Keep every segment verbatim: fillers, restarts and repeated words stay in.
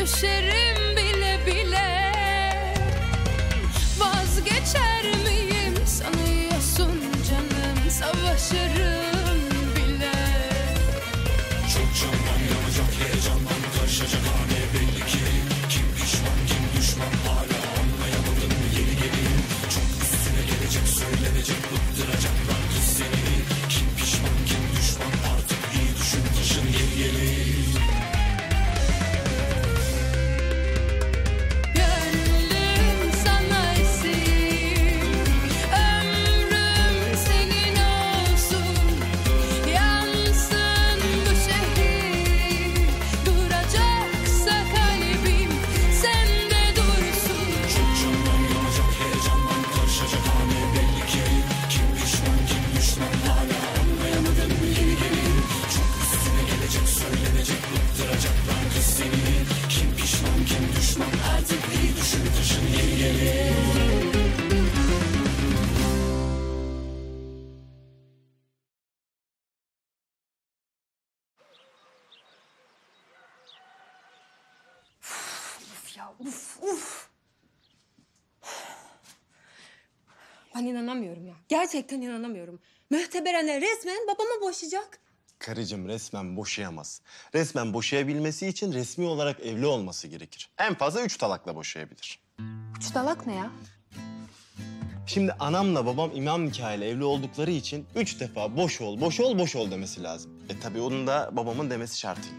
düşerim bile bile. Vazgeçer miyim sanıyorsun canım, savaşırım bile. Çok candan yanacak, heyecandan taşacak hane belli ki. Kim pişman kim düşman hala anlayamadın mı yeni gelin. Çok üstüne gelecek söylenecek bıktıracaklar kız seni. Kim pişman kim düşman artık iyi düşün taşın yeni gelin. Uf, uf. Ben inanamıyorum ya. Gerçekten inanamıyorum. Mühteber anne resmen babama boşayacak. Karıcığım resmen boşayamaz. Resmen boşayabilmesi için resmi olarak evli olması gerekir. En fazla üç talakla boşayabilir. Üç talak ne ya? Şimdi anamla babam imam nikahıyla evli oldukları için üç defa boş ol, boş ol, boş ol demesi lazım. E tabii onun da babamın demesi şartıyla.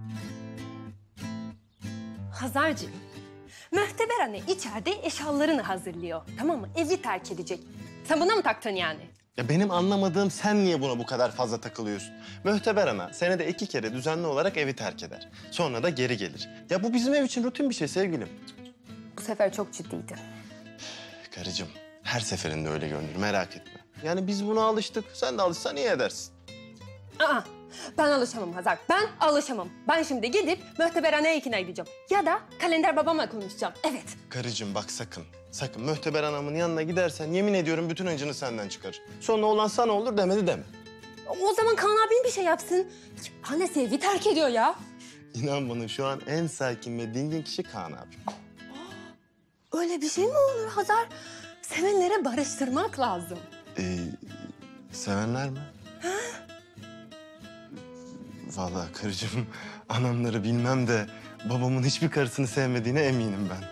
Hazarcığım, Mühteber anne içeride eşyalarını hazırlıyor. Tamam mı? Evi terk edecek. Sen buna mı taktın yani? Ya benim anlamadığım sen niye buna bu kadar fazla takılıyorsun? Mühteber ana senede iki kere düzenli olarak evi terk eder. Sonra da geri gelir. Ya bu bizim ev için rutin bir şey sevgilim. Bu sefer çok ciddiydi. Karıcığım her seferinde öyle görünür merak etme. Yani biz buna alıştık. Sen de alışsan iyi edersin. Aa, ben alışamam Hazar. Ben alışamam. Ben şimdi gidip Mühteber anneye ikna edeceğim. Ya da kalender babamla konuşacağım. Evet. Karıcığım bak sakın. Sakın Mühteber anamın yanına gidersen yemin ediyorum bütün acını senden çıkarır. Sonra olan sana olur demedi deme. O zaman Kaan abin bir şey yapsın. Annesi evi terk ediyor ya. İnan bana şu an en sakin ve dingin kişi Kaan abi. Öyle bir şey mi olur Hazar? Sevenlere barıştırmak lazım. Ee, sevenler mi? Ha? Vallahi karıcığım anamları bilmem de babamın hiçbir karısını sevmediğine eminim ben.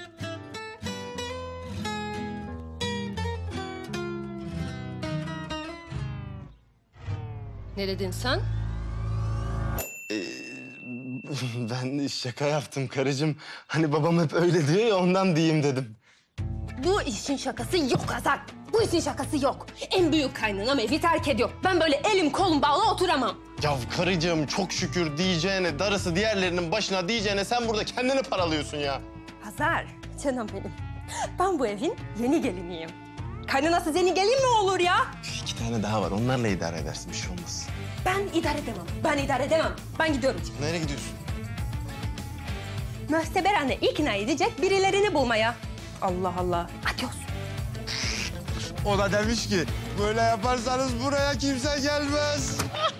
Ne dedin sen? Ee, ben şaka yaptım karıcığım. Hani babam hep öyle diyor ya ondan diyeyim dedim. Bu işin şakası yok Hazar. Bu işin şakası yok. En büyük kaynanam evi terk ediyor. Ben böyle elim kolum bağlı oturamam. Ya karıcığım çok şükür diyeceğine, darısı diğerlerinin başına diyeceğine sen burada kendini paralıyorsun ya. Hazar, canım benim. Ben bu evin yeni geliniyim. Kaynanasız yeni gelin mi olur ya? İki tane daha var. Onlarla idare edersin. Bir şey olmaz. Ben idare edemem. Ben idare edemem. Ben gidiyorum. Nereye gidiyorsun? Mühteber anne ikna edecek birilerini bulmaya. Allah Allah. Adios. O da demiş ki böyle yaparsanız buraya kimse gelmez.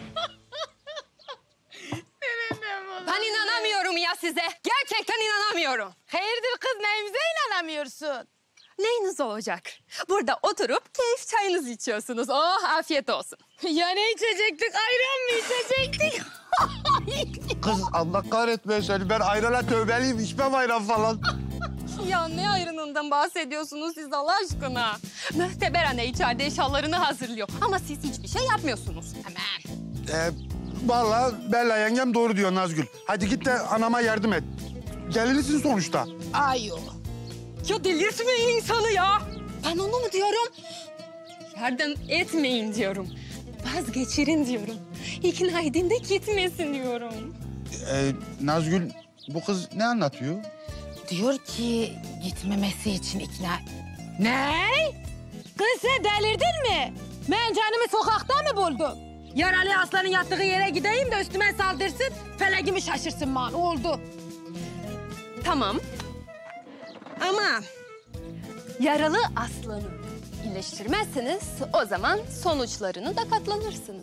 Ben inanamıyorum ya size. Gerçekten inanamıyorum. Hayırdır kız, neyimize inanamıyorsun? Neyiniz olacak? Burada oturup keyif çayınızı içiyorsunuz. Oh afiyet olsun. Ya ne içecektik, ayran mı içecektik? Kız Allah kahretmesin seni. Ben ayrana tövbeliyim. İçmem ayran falan. Ya ne ayrınından bahsediyorsunuz siz Allah aşkına? Mühteber anne içeride eşyalarını hazırlıyor. Ama siz hiçbir şey yapmıyorsunuz. Hemen. Ee, vallahi Bella yengem doğru diyor Nazgül. Hadi git de anama yardım et. Gelinisin sonuçta. Ay yo. Ya delirtmeyin insanı ya. Ben onu mu diyorum? Yardım etmeyin diyorum. Vazgeçirin diyorum. İkna edin de gitmesin diyorum. Ee, Nazgül bu kız ne anlatıyor? Diyor ki gitmemesi için ikna... Ne? Kız sen delirdin mi? Ben canımı sokakta mı buldum? Yaralı aslanın yattığı yere gideyim de üstüme saldırsın, felegimi şaşırsın man. Oldu. Tamam. Ama yaralı aslanı iyileştirmezseniz o zaman sonuçlarını da katlanırsınız.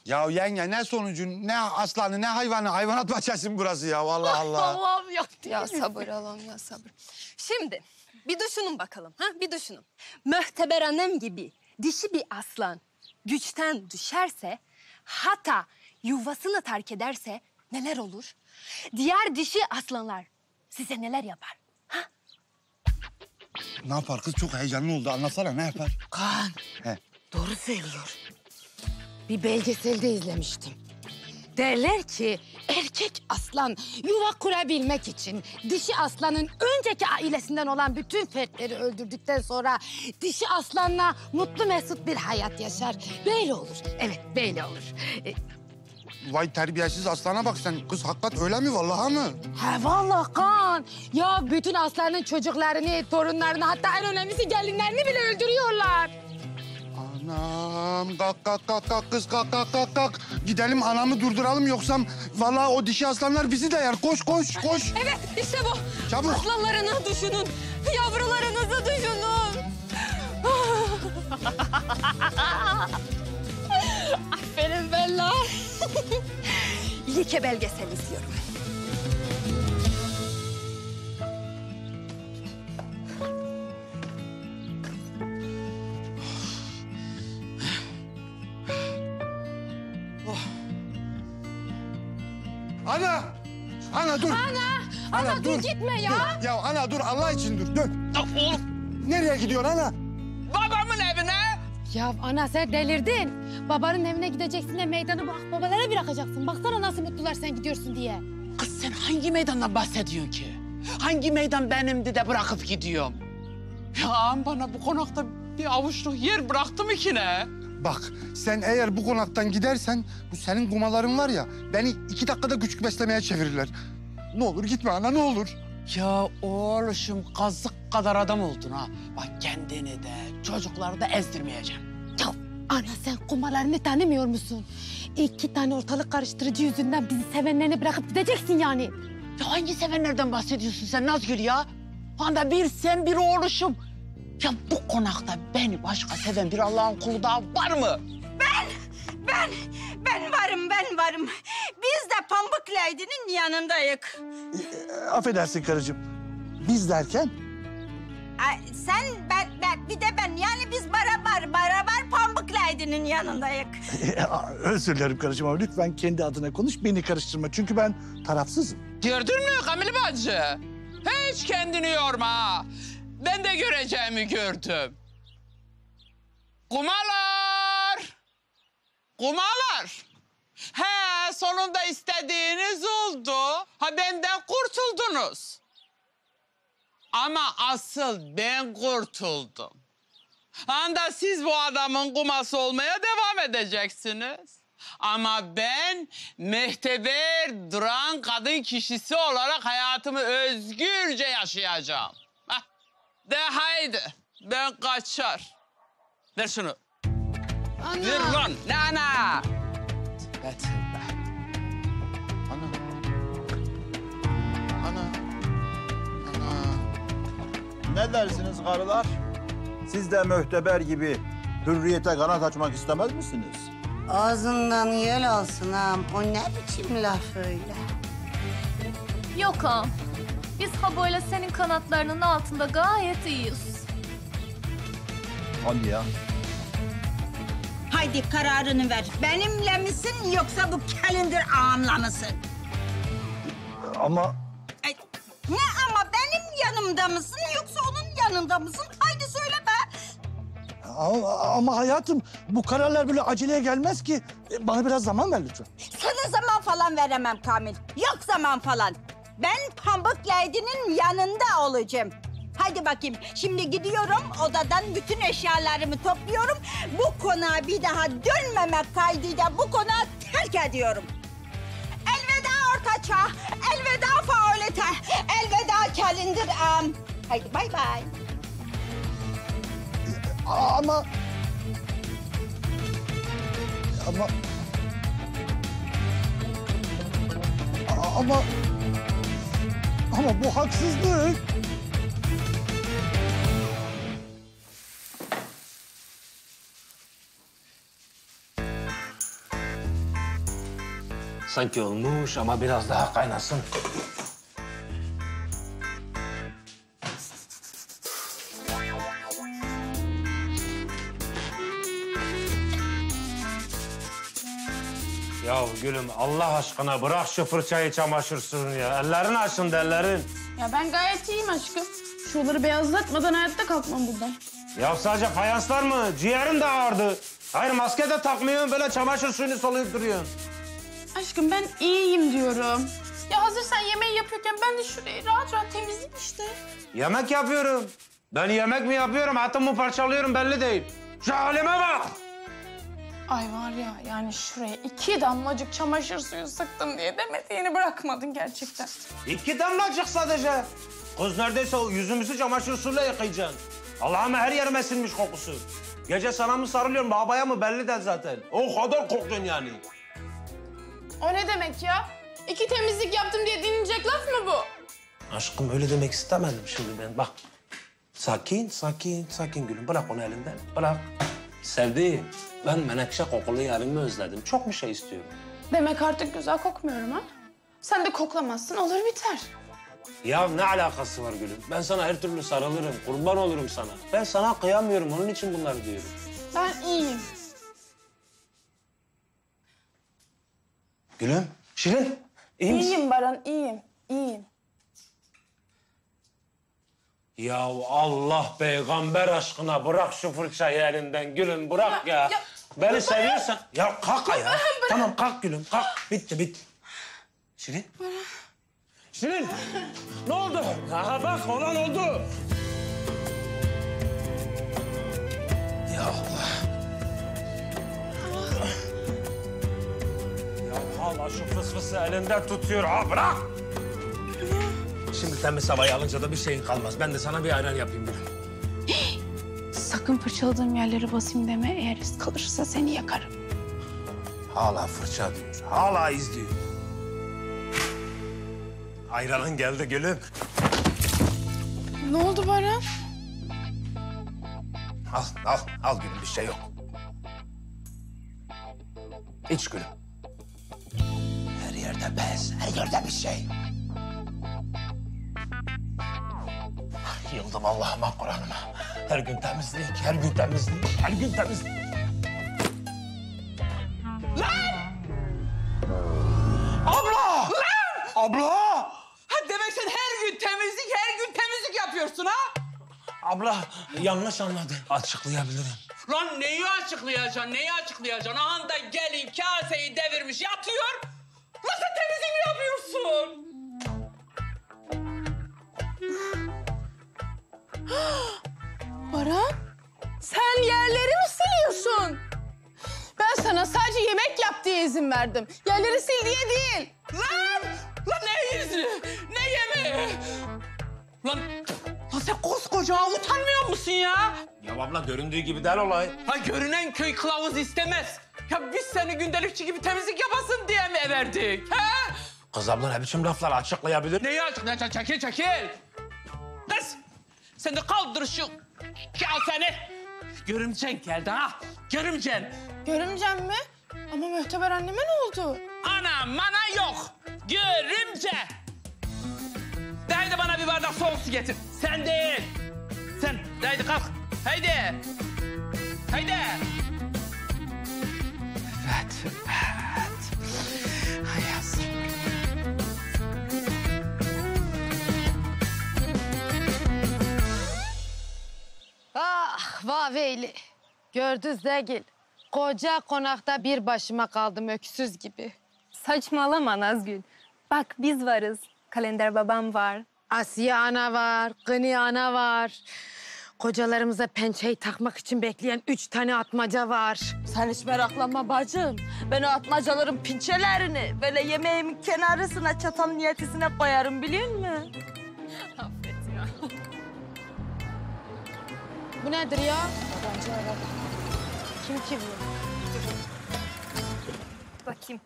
Ya yenge ne sonucu, ne aslanı, ne hayvanı, hayvanat bahçesi mi burası ya? Allah Allah. Allah'ım ya. Ya sabır Allah'ım ya sabır. Şimdi bir düşünün bakalım. Ha? Bir düşünün. Möhteber annem gibi dişi bir aslan güçten düşerse, hatta yuvasını terk ederse neler olur? Diğer dişi aslanlar size neler yapar? Ha? Ne yapar kız? Çok heyecanlı oldu. Anlatsana ne yapar? Kaan, He. doğru söylüyor. Bir belgeselde izlemiştim. Derler ki erkek aslan yuva kurabilmek için dişi aslanın önceki ailesinden olan bütün fertleri öldürdükten sonra dişi aslanla mutlu mesut bir hayat yaşar. Böyle olur. Evet, böyle olur. E, Vay terbiyesiz aslana bak sen. Kız hakikat öyle mi vallahi mı? ha vallahi Kaan. Ya bütün aslanın çocuklarını, torunlarını, hatta en önemlisi gelinlerini bile öldürüyorlar. Anam kalk kalk kalk kalk kız kalk kalk kalk kalk. Gidelim anamı durduralım yoksa vallahi o dişi aslanlar bizi de yer. Koş koş koş. Evet işte bu. Çabuk. Aslanlarını düşünün. Yavrularınızı düşünün. Aferin Bella. Like belgesel izliyorum. Ana! Ana dur. Ana, ana, Ana, dur, dur. gitme ya. Dur. Ya ana dur Allah için dur. Dur. Oğlum, Nereye gidiyorsun ana? babamın evine. Ya ana sen delirdin. Babanın evine gideceksin de meydanı bu akbabalara bırakacaksın. Baksana nasıl mutlular sen gidiyorsun diye. Kız sen hangi meydandan bahsediyorsun ki? Hangi meydan benimdi de bırakıp gidiyorum? Ya ağam bana bu konakta bir avuçluk yer bıraktı mı ki ne? Bak sen eğer bu konaktan gidersen bu senin kumaların var ya beni iki dakikada küçük beslemeye çevirirler. Ne olur gitme ana ne olur. Ya oğluşum kazık kadar adam oldun ha. Bak kendini de çocukları da ezdirmeyeceğim. Ya ana sen kumalarını tanımıyor musun? İki tane ortalık karıştırıcı yüzünden bizi sevenlerini bırakıp gideceksin yani. Ya hangi sevenlerden bahsediyorsun sen Nazgül ya? Bana bir sen bir oğluşum. Ya bu konakta beni başka seven bir Allah'ın kulu daha var mı? Ben, ben varım, ben varım. Biz de Pamuk Lady'nin yanındayız. Affedersin karıcığım. Biz derken? Ay, sen, ben, ben, bir de ben. Yani biz beraber, beraber Pamuk Lady'nin yanındayız. Özür dilerim karıcığım ama lütfen kendi adına konuş, beni karıştırma. Çünkü ben tarafsızım. Gördün mü Kamil bacı? Hiç kendini yorma ha. Ben de göreceğimi gördüm. Kumalar! Kumalar! He, sonunda istediğiniz oldu. Ha benden kurtuldunuz. Ama asıl ben kurtuldum. Anda siz bu adamın kuması olmaya devam edeceksiniz. Ama ben mehteber duran kadın kişisi olarak hayatımı özgürce yaşayacağım. Hah. De haydi ben kaçar. Ver şunu. Ana. Ver lan. Ne ana? Tövbe tövbe. Ana. Ana. Ana. Ne dersiniz karılar? Siz de mühteber gibi hürriyete kanat açmak istemez misiniz? Ağzından yel alsın ağam. O ne biçim laf öyle? Yok ağam. Biz Habo'yla senin kanatlarının altında gayet iyiyiz. Hadi ya. Haydi kararını ver. Benimle misin yoksa bu kalender ağamla mısın? Ama Ay, ne ama benim yanımda mısın yoksa onun yanında mısın? Haydi söyle be. ama, ama hayatım bu kararlar böyle aceleye gelmez ki. E, Bana biraz zaman ver lütfen. Sana zaman falan veremem Kamil. Yok zaman falan. Ben Pamuk Lady'nin yanında olacağım. Haydi bakayım. Şimdi gidiyorum odadan bütün eşyalarımı topluyorum. Bu konağa bir daha dönmemek kaydıyla bu konağı terk ediyorum. Elveda Orta Çağ, elveda Faolete, elveda kalender ağam. Haydi bay bay. Ama... Ama... Ama... Ama bu haksızlık. Sanki olmuş ama biraz daha kaynasın. Ya gülüm Allah aşkına bırak şu fırçayı çamaşır suyunu ya. Ellerin aşındı ellerin. Ya ben gayet iyiyim aşkım. Şuraları beyazlatmadan hayatta kalkmam buradan. Ya sadece fayanslar mı? Ciğerin de ağrıdı. Hayır maske de takmıyorsun böyle çamaşır suyunu soluyup duruyorsun. Aşkım ben iyiyim diyorum. Ya hazır sen yemeği yapıyorken ben de şurayı rahat rahat temizleyeyim işte. Yemek yapıyorum. Ben yemek mi yapıyorum, atımı parçalıyorum belli değil. Şu halime bak! Ay var ya yani şuraya iki damlacık çamaşır suyu sıktım diye demediğini bırakmadın gerçekten. İki damlacık sadece. Kız neredeyse o yüzümüzü çamaşır suyuyla yıkayacaksın. Allah'ım her yerime sinmiş kokusu. Gece sana mı sarılıyorum, babaya mı belli de zaten. O kadar koktun yani. O ne demek ya? İki temizlik yaptım diye dinleyecek laf mı bu? Aşkım öyle demek istemedim şimdi ben. Bak sakin, sakin, sakin gülüm. Bırak onu elinden, bırak. Sevdiğim, ben menekşe kokulu yerimi özledim. Çok bir şey istiyorum. Demek artık güzel kokmuyorum ha? Sen de koklamazsın olur biter. Ya ne alakası var gülüm? Ben sana her türlü sarılırım, kurban olurum sana. Ben sana kıyamıyorum, onun için bunları diyorum. Ben iyiyim. Gülüm, Şirin, iyi misin? İyiyim Baran, iyiyim, iyiyim. Ya Allah peygamber aşkına bırak şu fırçayı elinden gülüm, bırak ya. ya, ya Beni ya, seviyorsan... Ya kalk ayağa. Tamam kalk gülüm, kalk. Bitti, bitti. Şirin. Şirin, ne oldu? Aha bak olan oldu. Ya Allah. Ya hala şu fısfısı elinde tutuyor. Ha bırak. Şimdi temiz havayı alınca da bir şeyin kalmaz. Ben de sana bir ayran yapayım dedim. Sakın fırçaladığım yerlere basayım deme. Eğer iz kalırsa seni yakarım. Hala fırça diyor. Hala izliyor. Ayranın geldi gülüm. Ne oldu Baran? Al, al, al gülüm bir şey yok. İç gülüm. Her yerde bez, her yerde bir şey. Yıldım Allah'ıma, Kur'an'ıma. Her gün temizlik, her gün temizlik, her gün temizlik. Lan! Abla! Lan! Abla! Ha demek sen her gün temizlik, her gün temizlik yapıyorsun ha? Abla yanlış anladın. Açıklayabilirim. Lan neyi açıklayacaksın, neyi açıklayacaksın? Anda gelin kaseyi devirmiş yatıyor. Lan sen temizlik mi yapıyorsun? Baran, sen yerleri mi siliyorsun? Ben sana sadece yemek yap diye izin verdim. Yerleri sil diye değil. Lan! Lan ne izni? Ne yemeği? Lan, lan sen koskoca utanmıyor musun ya? Ya abla göründüğü gibi değil olay. Ha görünen köy kılavuz istemez. Ya biz seni gündelikçi gibi temizlik yapasın diye mi verdik? Ha? Kız abla ne biçim laflar açıklayabilir? Neyi açıklayacak? Çekil çekil. Kız sen de kaldır şu kaseni. Görümcen geldi ha. Görümcen. Görümcem mi? Ama Möhteber anneme ne oldu? Ana mana yok. Görümce. De haydi bana bir bardak soğuk su getir. Sen değil. Sen de haydi kalk. Haydi. Haydi. Evet, evet. Hayat. Ah vaveyli. Gördünüz değil. Koca konakta bir başıma kaldım öksüz gibi. Saçmalama Nazgül. Bak biz varız. Kalender babam var. Asiye ana var, Gıni ana var. Kocalarımıza pençeyi takmak için bekleyen üç tane atmaca var. Sen hiç meraklanma bacım. Ben o atmacaların pinçelerini böyle yemeğimin kenarısına çatal niyetisine koyarım biliyor musun? Affet ya. Bu nedir ya? Yabancı araba. Kim ki bu? Bakayım.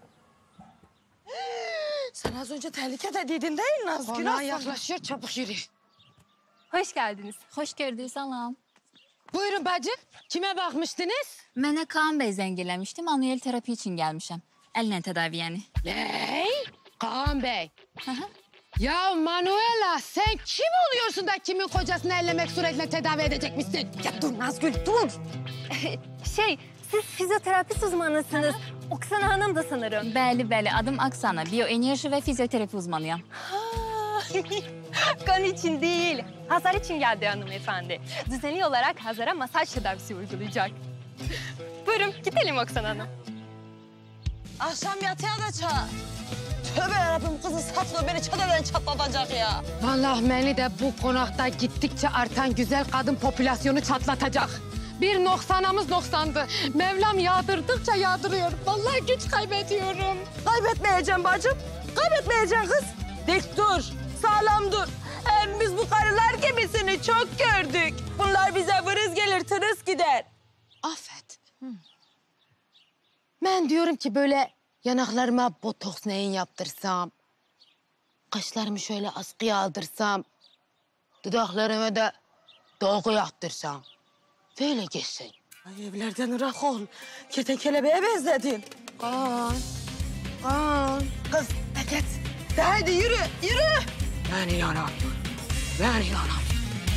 Sen az önce tehlike dediydin değil Nazgül? Konağa yaklaşıyor, çabuk yürü. Hoş geldiniz. Hoş geldin salam. Buyurun bacı. Kime bakmıştınız? Mene Kaan Bey zengilemiştim. Manuel terapi için gelmişim. Elle tedavi yani. Ne? Kaan Bey. Ya Manuela sen kim oluyorsun da kimin kocasını ellemek suretle tedavi edecekmişsin? Ya dur Nazgül dur. Şey, siz fizyoterapi uzmanısınız. Oksana Hanım da sanırım. Bəli, bəli. Adım Aksana. Biyoenerji ve fizyoterapi uzmanıyım. Kan için değil, Hazar için geldi hanımefendi. Düzenli olarak Hazar'a masaj tedavisi uygulayacak. Buyurun, gidelim Oksana Hanım. Akşam yatıya da çağır. Tövbe yarabbim kızı satma beni çadırdan çatlatacak ya. Vallahi beni de bu konakta gittikçe artan güzel kadın popülasyonu çatlatacak. Bir noksanamız noksandı. Mevlam yağdırdıkça yağdırıyor. Vallahi güç kaybediyorum. Kaybetmeyeceğim bacım. Kaybetmeyeceksin kız. Dik dur. Sağlam dur. Hem biz bu karılar gemisini çok gördük. Bunlar bize vırız gelir tırıs gider. Affet. Ben diyorum ki böyle yanaklarıma botoks neyin yaptırsam. Kaşlarımı şöyle askıya aldırsam. Dudaklarıma da dolgu yaptırsam. Böyle geçsin. Ay evlerden ırak ol. Kertenkelebeğe benzedin. Kaan. Kaan. Kız de git. De hadi yürü yürü. Ben yanam. Ben yanam.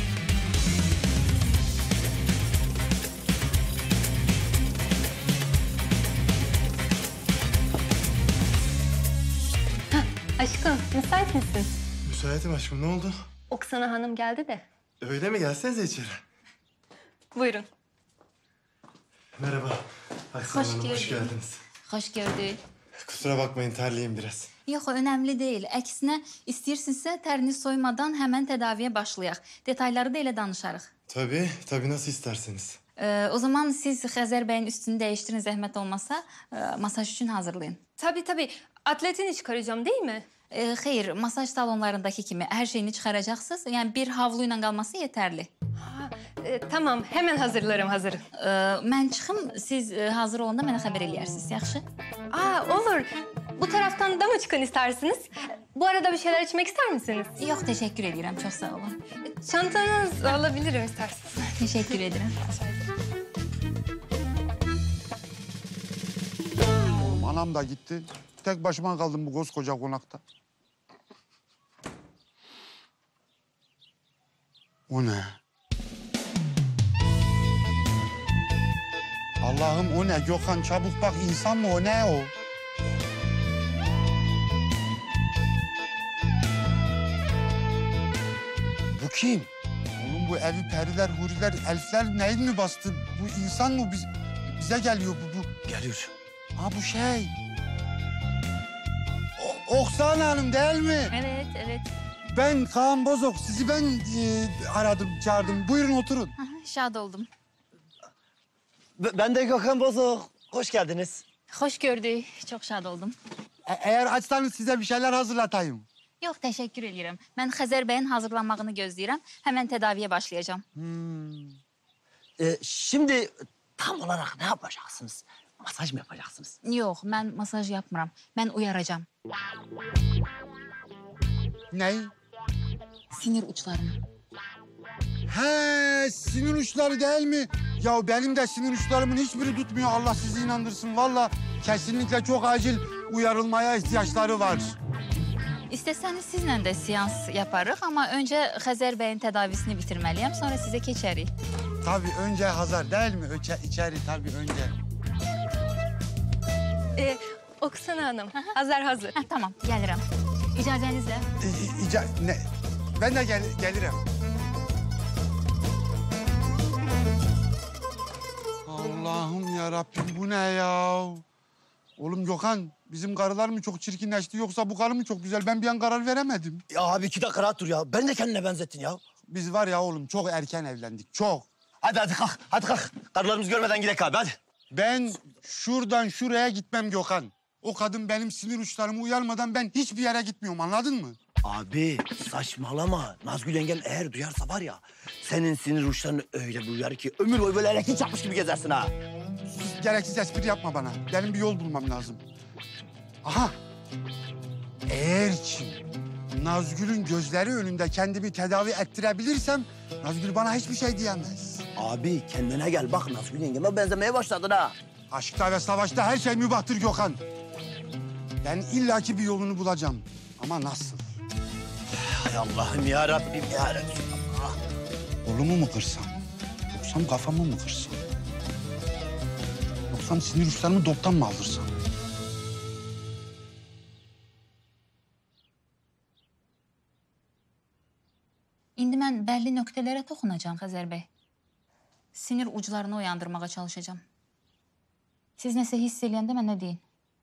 Aşkım, müsait misin? Müsaitim aşkım, ne oldu? Oksana Hanım geldi de. Öyle mi? Gelsenize içeri. Buyurun. Merhaba. Aksana Hoş Hanım, hoş geldin. geldiniz. Hoş gördük. Kusura bakmayın, terliyim biraz. Yox, önemli değil. Əksinə, istəyirsinizsə təriniz soymadan hemen tedaviye başlayaq. Detayları da elə danışarıq. Tabii, tabii nasıl isterseniz. Ee, o zaman siz Xəzər bəyin üstünü dəyiştirin zəhmət olmasa, e, masaj üçün hazırlayın. Tabii tabii. Atletini çıkaracağım değil mi? Ee, xeyr, masaj salonlarındaki kimi hər şeyini çıxaracaqsınız. Yəni bir havlu ilə qalması yetərli. Ha, e, tamam, hemen hazırlarım hazırım. Ee, mən çıxım, siz e, hazır olanda mənə xəbər eləyərsiniz, yaxşı? Aa, olur. Bu taraftan da mı çıkın istersiniz? Bu arada bir şeyler içmek ister misiniz? Yox, teşekkür edirəm, çox sağ olun. Çantanızı alabilirim isterseniz. Teşekkür edirəm. Anam da gitti. Tek başıma kaldım bu koskoca konakta. O ne? Allah'ım o ne? Gökhan çabuk bak, insan mı o, ne o? Bu kim? Oğlum bu evi periler, huriler, elfler neyin mi bastı? Bu insan mı? Biz, bize geliyor bu. bu. Geliyor. Ha bu şey. O, Oksana Hanım değil mi? Evet, evet. Ben Kaan Bozok. Sizi ben e, aradım, çağırdım. Buyurun oturun. Aha, şad oldum. Ben de Gökhan Bozok. Hoş geldiniz. Hoş gördük. Çok şad oldum. E, eğer açsanız size bir şeyler hazırlatayım. Yox, təşəkkür edirəm. Mən Xəzər bəyin hazırlanmağını gözləyirəm. Həmən tədaviyə başlayacağım. Hmm. Ee, şimdi tam olarak ne yapacaksınız? Masaj mı yapacaksınız? Yox, mən masaj yapmıram. Mən uyaracağım. Ne? Sinir uçlarını. He, sinir uçları değil mi? Ya benim de sinir uçlarımın hiçbiri tutmuyor. Allah sizi inandırsın. Vallahi kesinlikle çok acil uyarılmaya ihtiyaçları var. İstəsəniz sizlə də seans yaparıq, amma öncə Xəzər bəyin tədavisini bitirməliyəm, sonra sizə keçərik. Tabii önce Hazar değil mi? Öçe, içeri tabii önce. Ee, Oksana Hanım, Hazar hazır. Hə, tamam, gəlirəm. İcazənizlə. İ, i- ica, ne? Ben de gel, gelirim. Allah'ım ya Rabbim bu ne ya? Oğlum Gökhan, bizim karılar mı çok çirkinleşti yoksa bu karı mı çok güzel? Ben bir an karar veremedim. Ya abi iki dakika rahat dur ya. Ben de kendine benzettin ya. Biz var ya oğlum çok erken evlendik, çok. Hadi hadi kalk, hadi kalk. Karılarımızı görmeden gidelim abi, hadi. Ben şuradan şuraya gitmem Gökhan. O kadın benim sinir uçlarımı uyarmadan ben hiçbir yere gitmiyorum, anladın mı? Abi saçmalama. Nazgül yengem eğer duyarsa var ya... ...senin sinir uçlarını öyle bir uyar ki... ...ömür boyu böyle elektrik çarpmış gibi gezersin ha. Sus, gereksiz espri yapma bana. Benim bir yol bulmam lazım. Aha! Eğer ki Nazgül'ün gözleri önünde kendimi tedavi ettirebilirsem... ...Nazgül bana hiçbir şey diyemez. Abi kendine gel bak, Nazgül yengeme benzemeye başladın ha. Aşkta ve savaşta her şey mübahtır Gökhan. Ben illaki bir yolunu bulacağım. Ama nasıl? Hay Allah'ım ya Rabbim ya Resulallah. Kolumu mu kırsam? Yoksa kafamı mı kırsam? Yoksa sinir uçlarımı doptan mı aldırsam? İndi mən bəlli nöqtələrə toxunacağam Xəzər bəy. Sinir uclarını uyandırmağa çalışacağım. Siz nəsə hiss eləyəndə mənə deyin.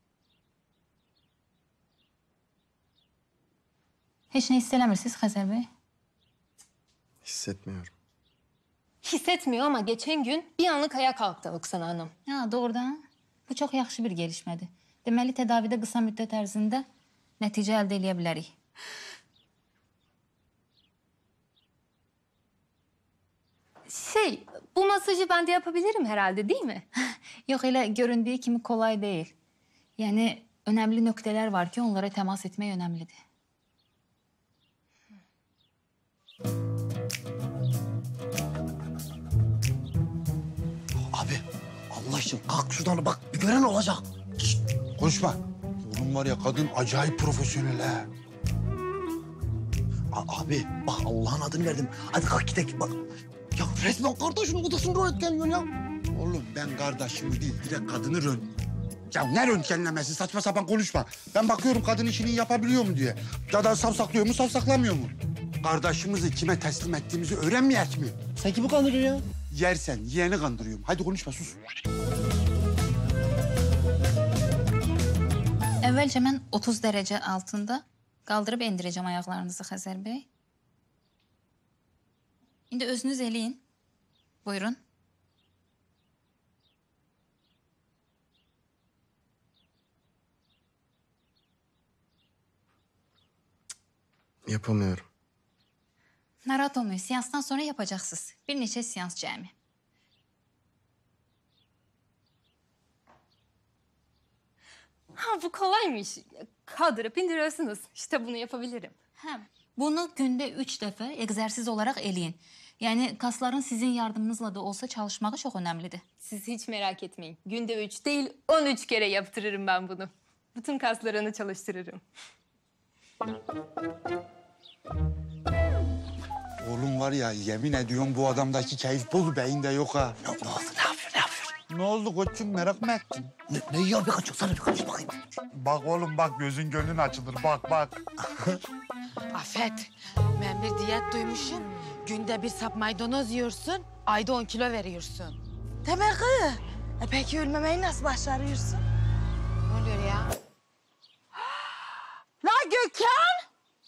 Heç nə hiss eləmirsiniz Xəzər bəy? Hissetmiyorum. Hissetmiyor ama geçen gün bir anlık ayağa kalktı Oksana Hanım. Ha, doğrudan. Bu çox yaxşı bir gelişmədir. Deməli, tədavidə qısa müddət ərzində nəticə əldə eləyə bilərik. Şey, bu masajı ben de yapabilirim herhalde değil mi? Yox, elə göründüyü kimi kolay deyil. Yəni, önəmli nöqtələr var ki, onlara təmas etmək önəmlidir. Abi Allah için kalk şuradan bak bir gören olacak. Şişt, konuşma. Oğlum var ya kadın acayip profesyonel ha. A- abi bak Allah'ın adını verdim. Hadi kalk gidelim bak. Ya resmen kardeşinin odasında röntgenliyorsun ya. Oğlum ben kardeşimi değil, direkt kadını rönt... Ya ne röntgenlemesi? Saçma sapan konuşma. Ben bakıyorum kadın işini yapabiliyor mu diye. Ya da savsaklıyor mu, savsaklamıyor mu? Kardeşimizi kime teslim ettiğimizi öğrenmeyek mi? Sen kimi kandırıyorsun ya? Yersen, yeğeni kandırıyorum. Hadi konuşma, sus. Əvvəlcə mən otuz dərəcə altında qaldırıb endirəcəm ayaqlarınızı Xəzər bəy. İndi özünüz eləyin. Buyurun. Yapamıyorum. Narahat olmayın. Seansdan sonra yapacaksınız. Bir neçə seans cəmi. Ha, bu kolaymış. Kaldırıp indiriyorsunuz. İşte bunu yapabilirim. Hə, bunu gündə üç dəfə egzersiz olaraq eləyin. Yəni kasların sizin yardımınızla da olsa çalışmağı çox önəmlidir. Siz hiç merak etmeyin. Günde üç değil, on üç kere yaptırırım ben bunu. Bütün kaslarını çalıştırırım. Oğlum var ya, yemin ediyorum bu adamdaki keyif bolu beyinde yok ha. Ne, ne oldu? Ne yapıyor? Ne yapıyor? Ne oldu koçum, merak mı ettin? Ne, ne ya? Bir kaç sana bir kaç bakayım. Bak oğlum bak, gözün gönlün açılır. Bak bak. Afet, ben bir diyet duymuşum. Günde bir sap maydanoz yiyorsun, ayda on kilo veriyorsun. Demek ki. E peki ölmemeyi nasıl başarıyorsun? Ne oluyor ya? La Gökhan!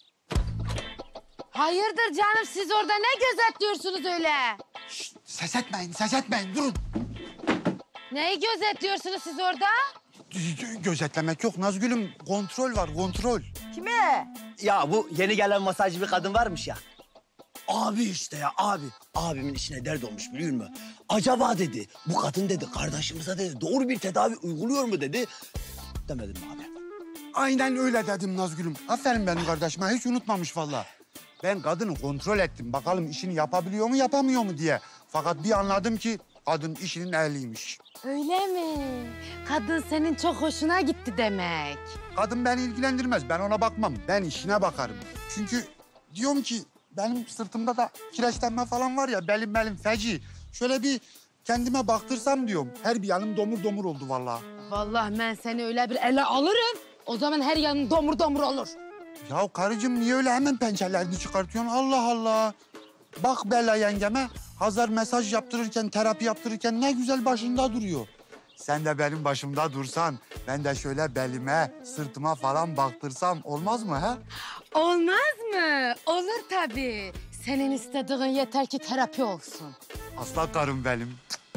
Hayırdır canım, siz orada ne gözetliyorsunuz öyle? Şişt, ses etmeyin, ses etmeyin. Durun. Neyi gözetliyorsunuz siz orada? Gözetlemek yok Nazgül'üm. Kontrol var, kontrol. Kime? Ya bu yeni gelen masajcı bir kadın varmış ya. Abi işte ya abi. Abimin işine dert olmuş biliyor musun? Acaba dedi bu kadın dedi kardeşimize dedi doğru bir tedavi uyguluyor mu dedi. Demedim mi abi? Aynen öyle dedim Nazgül'üm. Aferin benim kardeşime, hiç unutmamış vallahi. Ben kadını kontrol ettim. Bakalım işini yapabiliyor mu, yapamıyor mu diye. Fakat bir anladım ki kadın işinin ehliymiş. Öyle mi? Kadın senin çok hoşuna gitti demek. Kadın beni ilgilendirmez. Ben ona bakmam. Ben işine bakarım. Çünkü diyorum ki benim sırtımda da kireçlenme falan var ya, belim belim feci. Şöyle bir kendime baktırsam diyorum. Her bir yanım domur domur oldu vallahi. Vallahi ben seni öyle bir ele alırım. O zaman her yanın domur domur olur. Ya karıcığım niye öyle hemen pençelerini çıkartıyorsun? Allah Allah. Bak Bella yengeme, Hazar mesaj yaptırırken, terapi yaptırırken ne güzel başında duruyor. Sen de benim başımda dursan, ben de şöyle belime, sırtıma falan baktırsam olmaz mı ha? Olmaz mı? Olur tabii. Senin istediğin yeter ki terapi olsun. Aslan karım benim.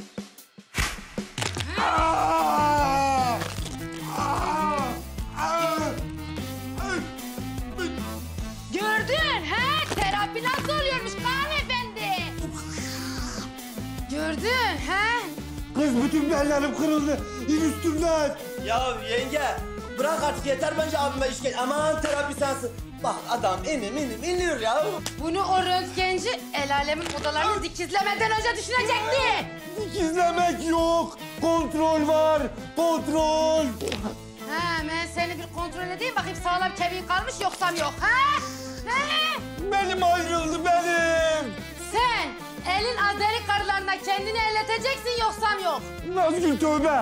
Gördün he? Terapi nasıl oluyormuş Kaan Efendi? Gördün he? Kız bütün bellerim kırıldı. İn üstümden. Ya yenge bırak artık yeter bence abime işkence. Aman terapi sensin. Bak adam inim inim iniyor ya. Bunu o röntgenci el alemin odalarını dikizlemeden önce düşünecekti. Dikizlemek yok. Kontrol var. Kontrol. Ha, ben seni bir kontrol edeyim bakayım sağlam kemiğin kalmış yoksa yok. Ha? Ha? Benim ayrıldı benim. Sen elin azeri karılarına kendini elleteceksin yoksa yok. Nazgül tövbe.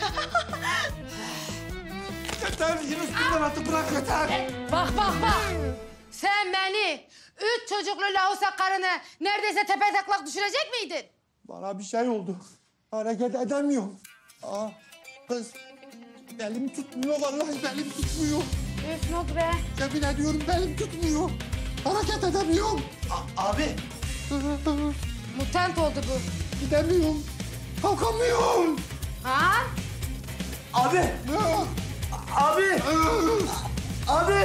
Yeter, yine üstümden atı bırak yeter. Bak bak bak. Sen beni üç çocuklu lahusa karını neredeyse tepe taklak düşürecek miydin? Bana bir şey oldu. Hareket edemiyorum. Aa, kız, belim tutmuyor vallahi belim tutmuyor. Üf Nugre. Yemin ediyorum belim tutmuyor. Hareket edemiyorum. A- abi. Mutant oldu bu. Gidemiyorum. Kalkamıyorum. Ha? Abi. Abi. Abi.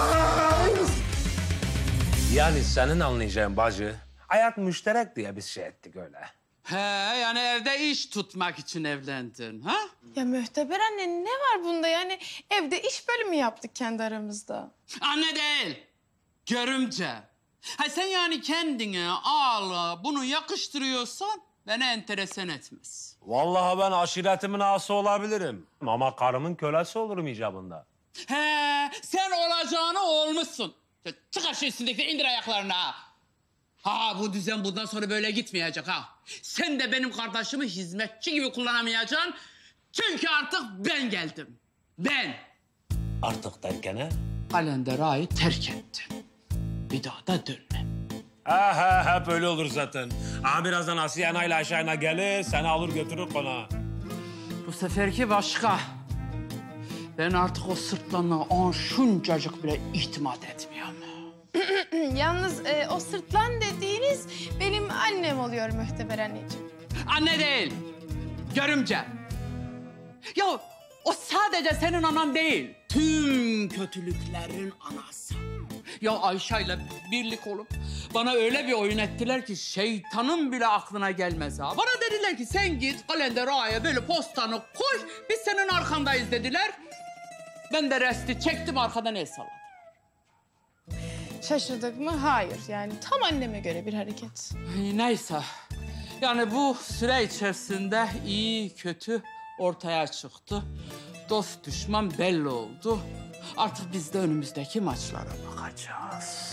Yani senin anlayacağın bacı, hayat müşterek diye biz şey ettik öyle. He, yani evde iş tutmak için evlendin, ha? Ya Mühteber anne ne var bunda yani evde iş bölümü yaptık kendi aramızda. Anne değil, görümce. Ha sen yani kendine ağla bunu yakıştırıyorsan beni enteresan etmez. Vallahi ben aşiretimin ağası olabilirim. Ama karımın kölesi olurum icabında. He, sen olacağını olmuşsun. Ya çıkar şu üstündeki indir ayaklarını ha. Ha bu düzen bundan sonra böyle gitmeyecek ha. Sen de benim kardeşimi hizmetçi gibi kullanamayacaksın. Çünkü artık ben geldim. Ben. Artık derken he? Kalender ağayı terk ettim. Bir daha da dönmem. Ha ha hep öyle olur zaten. Ama birazdan Asiye anayla aşağına gelir, seni alır götürür konağa. Bu seferki başka. Ben artık o sırtlanına on şuncacık bile itimat etmiyorum. Yalnız e, o sırtlan dediğiniz benim annem oluyor Mühteber anneciğim. Anne değil, görümce. Ya o sadece senin anan değil, tüm kötülüklerin anası. Ya Ayşe'yle birlik olup bana öyle bir oyun ettiler ki şeytanın bile aklına gelmez ha. Bana dediler ki sen git Kalender Ağa'ya böyle postanı koy, biz senin arkandayız dediler. Ben de resti çektim arkadan el salladım. Şaşırdık mı? Hayır. Yani tam anneme göre bir hareket. Ay, neyse. Yani bu süre içerisinde iyi kötü ortaya çıktı. Dost düşman belli oldu. Artık biz de önümüzdeki maçlara bakacağız.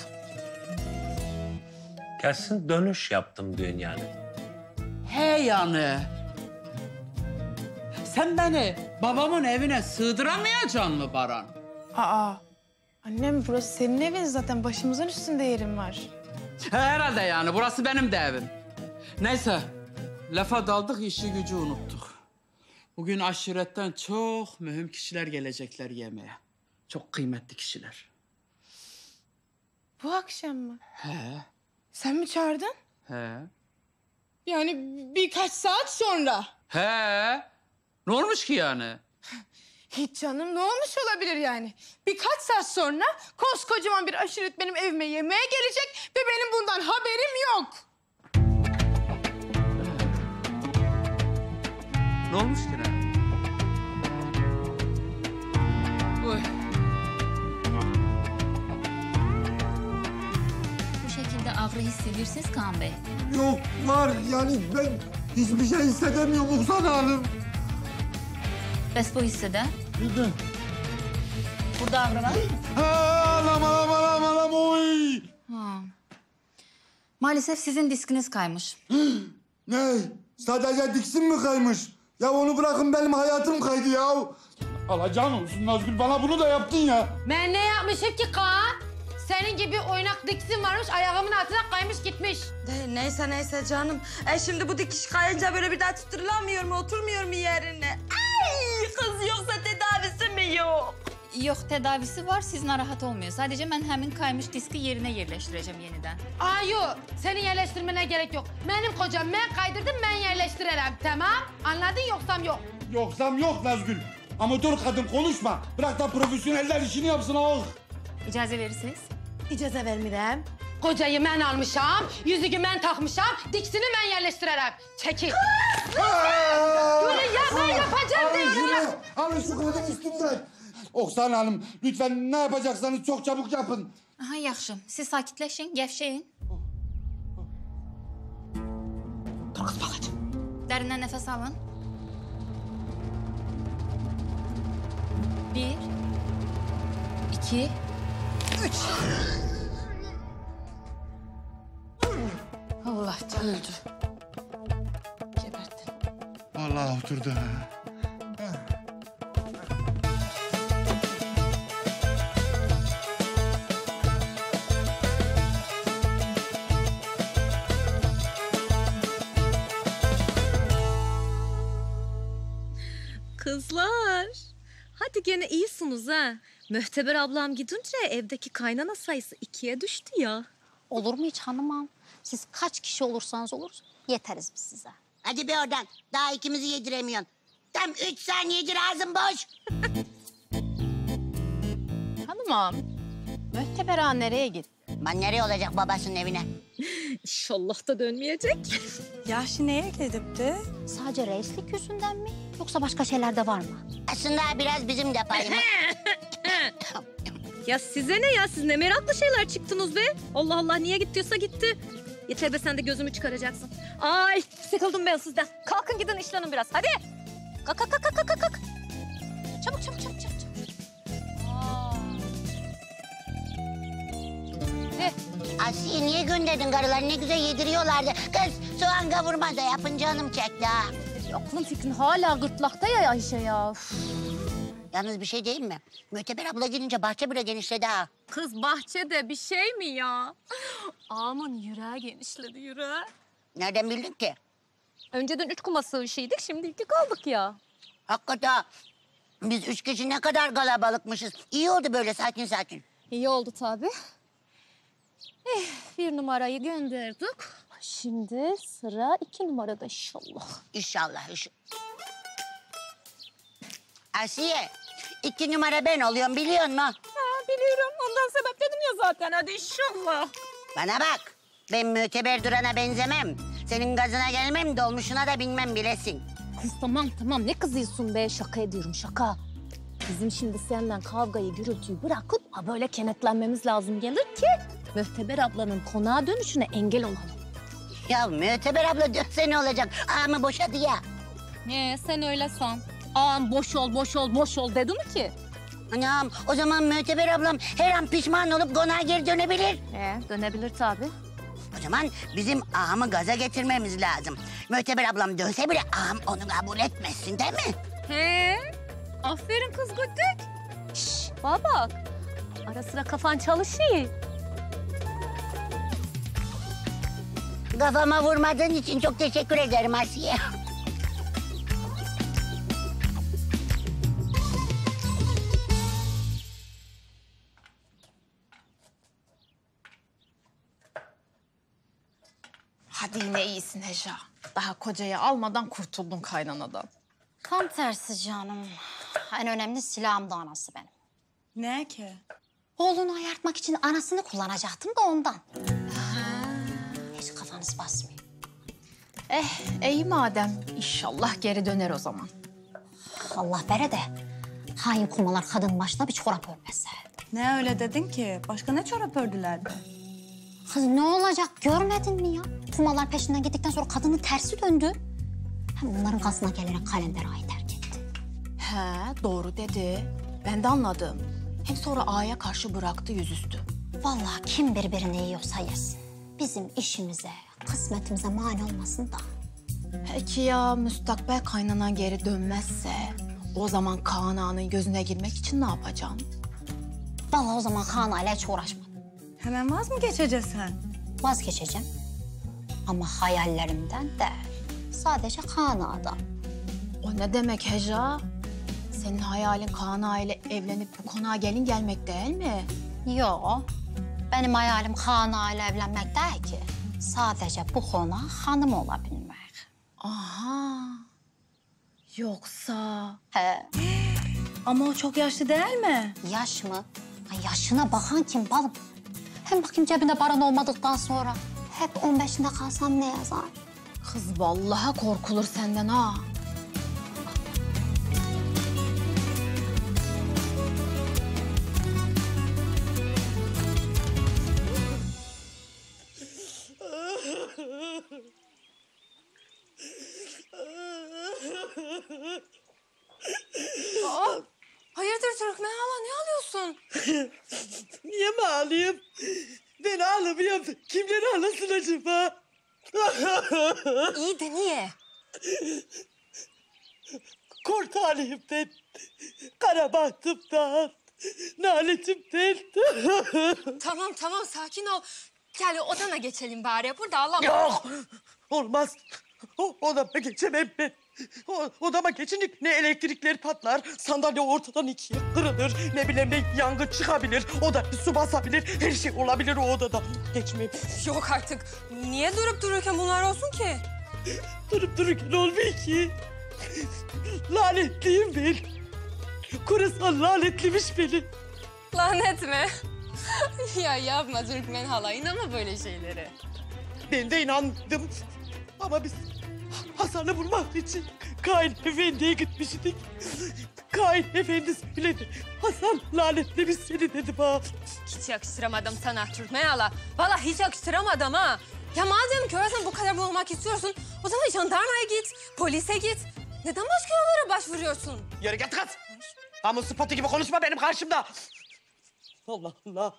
Kesin dönüş yaptım dün yani. He yani. Sen beni babamın evine sığdıramayacaksın mı Baran? Aa. Annem burası senin evin zaten başımızın üstünde yerin var. Herhalde yani burası benim de evim. Neyse lafa daldık işi gücü unuttuk. Bugün aşiretten çok mühim kişiler gelecekler yemeğe. Çok kıymetli kişiler. Bu akşam mı? He. Sen mi çağırdın? He. Yani birkaç saat sonra. He. Ne olmuş ki yani? Hiç canım ne olmuş olabilir yani? Birkaç saat sonra koskocaman bir aşiret benim evime yemeğe gelecek ve benim bundan haberim yok. Ne olmuş ki ne? Oy. Bu şekilde ağrı hissedirsiniz Kaan Bey. Yok var yani ben hiçbir şey hissedemiyorum Oksana Hanım. Bes bu hissede. Burada ağrı var. Ha, anam anam anam anam oy. Ha. Maalesef sizin diskiniz kaymış. Ne? Sadece diksin mi kaymış? Ya onu bırakın benim hayatım kaydı ya. Alacağın olsun Nazgül bana bunu da yaptın ya. Ben ne yapmışım ki Kaan? Senin gibi oynak diksin varmış ayağımın altına kaymış gitmiş. De, neyse neyse canım. E şimdi bu dikiş kayınca böyle bir daha tutturulamıyor mu, oturmuyor mu yerine? Ay kız yoksa tedavisi mi yok? Yok tedavisi var siz narahat olmuyor. Sadece ben hemen kaymış diski yerine yerleştireceğim yeniden. Aa yok senin yerleştirmene gerek yok. Benim kocam ben kaydırdım ben yerleştirelim tamam? Anladın yoksam yok. Yoksam yok Nazgül. Amatör kadın konuşma. Bırak da profesyoneller işini yapsın ağır. İcaze verirsiniz. İcaze vermirəm. Kocayı mən almışam, yüzüğü mən takmışam, diksini mən yerleştirerem. Çekil. Böyle ya ben yapacağım diyorum. Alın şu kadın üstümden. Oksana Hanım lütfen ne yapacaksanız çok çabuk yapın. Aha yaxşı. Siz sakitleşin, gevşeyin. Dur kız bakacağım. Derinden nefes alın. Bir, iki, üç. Allah canım. Öldü. Gebertin. Vallahi oturdu ha. Kızlar, hadi gene iyisiniz ha. Möhteber ablam gidince evdeki kaynana sayısı ikiye düştü ya. Olur mu hiç hanımam? Siz kaç kişi olursanız olur, yeteriz biz size. Hadi be oradan. Daha ikimizi yediremiyorsun. Tam üç saniyedir ağzın boş. Hanımam, Möhteber ağa nereye gitti? Ben nereye olacak babasının evine? İnşallah da dönmeyecek. Yaşı neye gidipti? Sadece reislik yüzünden mi? Yoksa başka şeyler de var mı? Aslında biraz bizim de payımız. Ya size ne ya? Siz ne meraklı şeyler çıktınız be. Allah Allah, niye gittiyse gitti. Yeter be, sen de gözümü çıkaracaksın. Ay sıkıldım ben sizden. Kalkın gidin işlenin biraz hadi. Kalk kalk kalk kalk kalk. Çabuk çabuk çabuk çabuk. Ne? Asiye niye gönderdin karıları? Ne güzel yediriyorlardı. Kız soğan kavurma da yapın canım çekti ha. Aklın fikrin hala gırtlakta ya Ayşe ya. Uf. Yalnız bir şey değil mi? Möhteber abla gelince bahçe bile genişledi ha. Kız bahçede bir şey mi ya? Ağamın yüreği genişledi yüreği. Nereden bildin ki? Önceden üç kuma sığışıydık, şimdi iki kaldık ya. Hakikaten. Biz üç kişi ne kadar kalabalıkmışız. İyi oldu böyle sakin sakin. İyi oldu tabii. Eh, bir numarayı gönderdik. Şimdi sıra iki numarada inşallah. İnşallah. inşallah. Asiye, iki numara ben oluyorum biliyor musun? Ha, biliyorum. Ondan sebep dedim ya zaten. Hadi inşallah. Bana bak. Ben müteber durana benzemem. Senin gazına gelmem, dolmuşuna da binmem bilesin. Kız tamam tamam. Ne kızıyorsun be? Şaka ediyorum şaka. Bizim şimdi senden kavgayı, gürültüyü bırakıp ha böyle kenetlenmemiz lazım gelir ki Möhteber ablanın konağa dönüşüne engel olalım. Ya Möhteber abla dönse ne olacak? Ağamı boşadı ya. Ee, sen öyle san. Ağam boş ol, boş ol, boş ol dedi mi ki? Anam o zaman Möhteber ablam her an pişman olup konağa geri dönebilir. Ee, dönebilir tabii. O zaman bizim ağamı gaza getirmemiz lazım. Möhteber ablam dönse bile ağam onu kabul etmesin değil mi? He, aferin kız Güttük. Şş, bana bak. Ara sıra kafan çalışıyor. Kafama vurmadığın için çok teşekkür ederim Asiye. Hadi yine iyisin Heja. Daha kocayı almadan kurtuldun kaynanadan. Tam tersi canım. En önemli silahım da anası benim. Ne ki? Oğlunu ayartmak için anasını kullanacaktım da ondan. Hiç kafanız basmıyor. Eh, iyi madem. İnşallah geri döner o zaman. Allah bere de hain kumalar kadın başına bir çorap örmese. Ne öyle dedin ki? Başka ne çorap ördüler de? Kız ne olacak görmedin mi ya? Kumalar peşinden gittikten sonra kadının tersi döndü. Hem onların gazına gelerek kalender ağayı terk etti. He, doğru dedi. Ben de anladım. Hem sonra ağaya karşı bıraktı yüzüstü. Vallahi kim birbirini yiyorsa yesin. Bizim işimize, kısmetimize mani olmasın da. Peki ya müstakbel kaynanan geri dönmezse? O zaman Kaan Ağa'nın gözüne girmek için ne yapacaksın? Vallahi o zaman Kaan Ağa'yla hiç uğraşma. Hemen vaz mı geçeceksin sen? Vazgeçeceğim. Ama hayallerimden değil. Sadece Kaan Ağa'dan. O ne demek Heja? Senin hayalin Kaan Ağa ile evlenip bu konağa gelin gelmek değil mi? Yok. Benim hayalim Kaan Ağa ile evlenmek değil ki. Sadece bu konağa hanım olabilmek. Aha. Yoksa... He. Ama o çok yaşlı değil mi? Yaş mı? Ay yaşına bakan kim balım? Hem bakayım cebinde paran olmadıktan sonra hep on beşinde kalsam ne yazar? Kız vallahi korkulur senden ha. Hayırdır Türkmen hala ne ağlıyorsun? Niye mi ağlayayım? Ben ağlamıyorum. Kimleri ağlasın acaba? İyi de niye? Kortalıyımdan, kara bahtımdan, naletimden. Tamam tamam sakin ol. Gel odana geçelim bari. Burada ağlama. Yok, olmaz. O, odama geçemem ben. O, odama geçince ne elektrikler patlar, sandalye ortadan ikiye kırılır, ne bileyim ne yangın çıkabilir, oda su basabilir, her şey olabilir o odada. Geçmem. Yok artık. Niye durup dururken bunlar olsun ki? Durup dururken olmuyor ki. Lanetliyim ben. Kurasal lanetlemiş beni. Lanet mi? Ya yapma Türkmen hala. İnanma böyle şeylere. Ben de inandım. Ama biz Hasan'ı bulmak için Kain Efendi'ye gitmiştik. Kain Efendi söyledi. Hasan lanetlemiş seni dedi bana. Hiç yakıştıramadım sana Türkmen hala. Vallahi hiç yakıştıramadım ha. Ya madem körsen bu kadar bulmak istiyorsun, o zaman jandarmaya git, polise git. Neden başka yollara başvuruyorsun? Yürü git kız. Kamu spotu gibi konuşma benim karşımda. Allah Allah.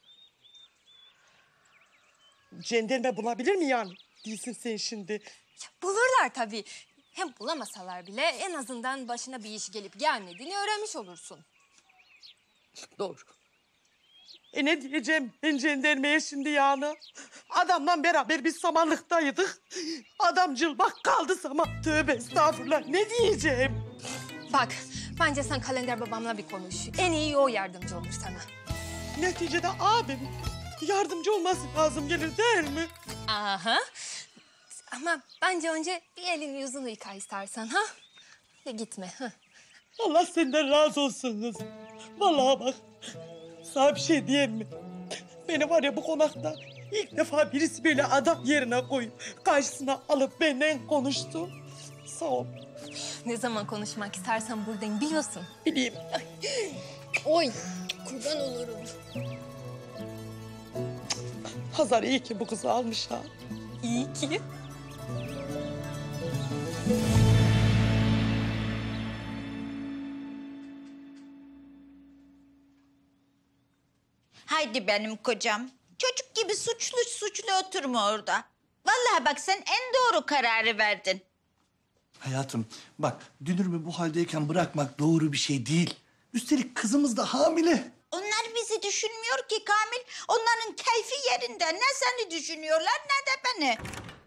Cenderme bulabilir mi yani? Değilsin sen şimdi. Ya bulurlar tabii. Hem bulamasalar bile en azından başına bir iş gelip gelmediğini öğrenmiş olursun. Doğru. E ne diyeceğim ben cendermeye şimdi yani? Adamla beraber biz samanlıktaydık. Adam cılbak kaldı saman. Tövbe estağfurullah ne diyeceğim? Bak bence sen kalender babamla bir konuş. En iyi o yardımcı olur sana. Neticede abim yardımcı olması lazım gelir değil mi? Aha. Ama bence önce bir elini yüzünü yıka istersen ha. Ya gitme. Ha. Allah senden razı olsun kız. Vallahi bak sana bir şey diyeyim mi? Beni var ya bu konakta ilk defa birisi böyle adam yerine koyup karşısına alıp benden konuştu. Sağ ol. Ne zaman konuşmak istersen buradayım biliyorsun. Bileyim. Oy kurban olurum. Hazar iyi ki bu kızı almış ha. İyi ki. Haydi benim kocam. Çocuk gibi suçlu suçlu oturma orada. Vallahi bak sen en doğru kararı verdin. Hayatım bak Dünür'ümü bu haldeyken bırakmak doğru bir şey değil. Üstelik kızımız da hamile. Onlar bizi düşünmüyor ki Kamil. Onların keyfi yerinde. Ne seni düşünüyorlar ne de beni.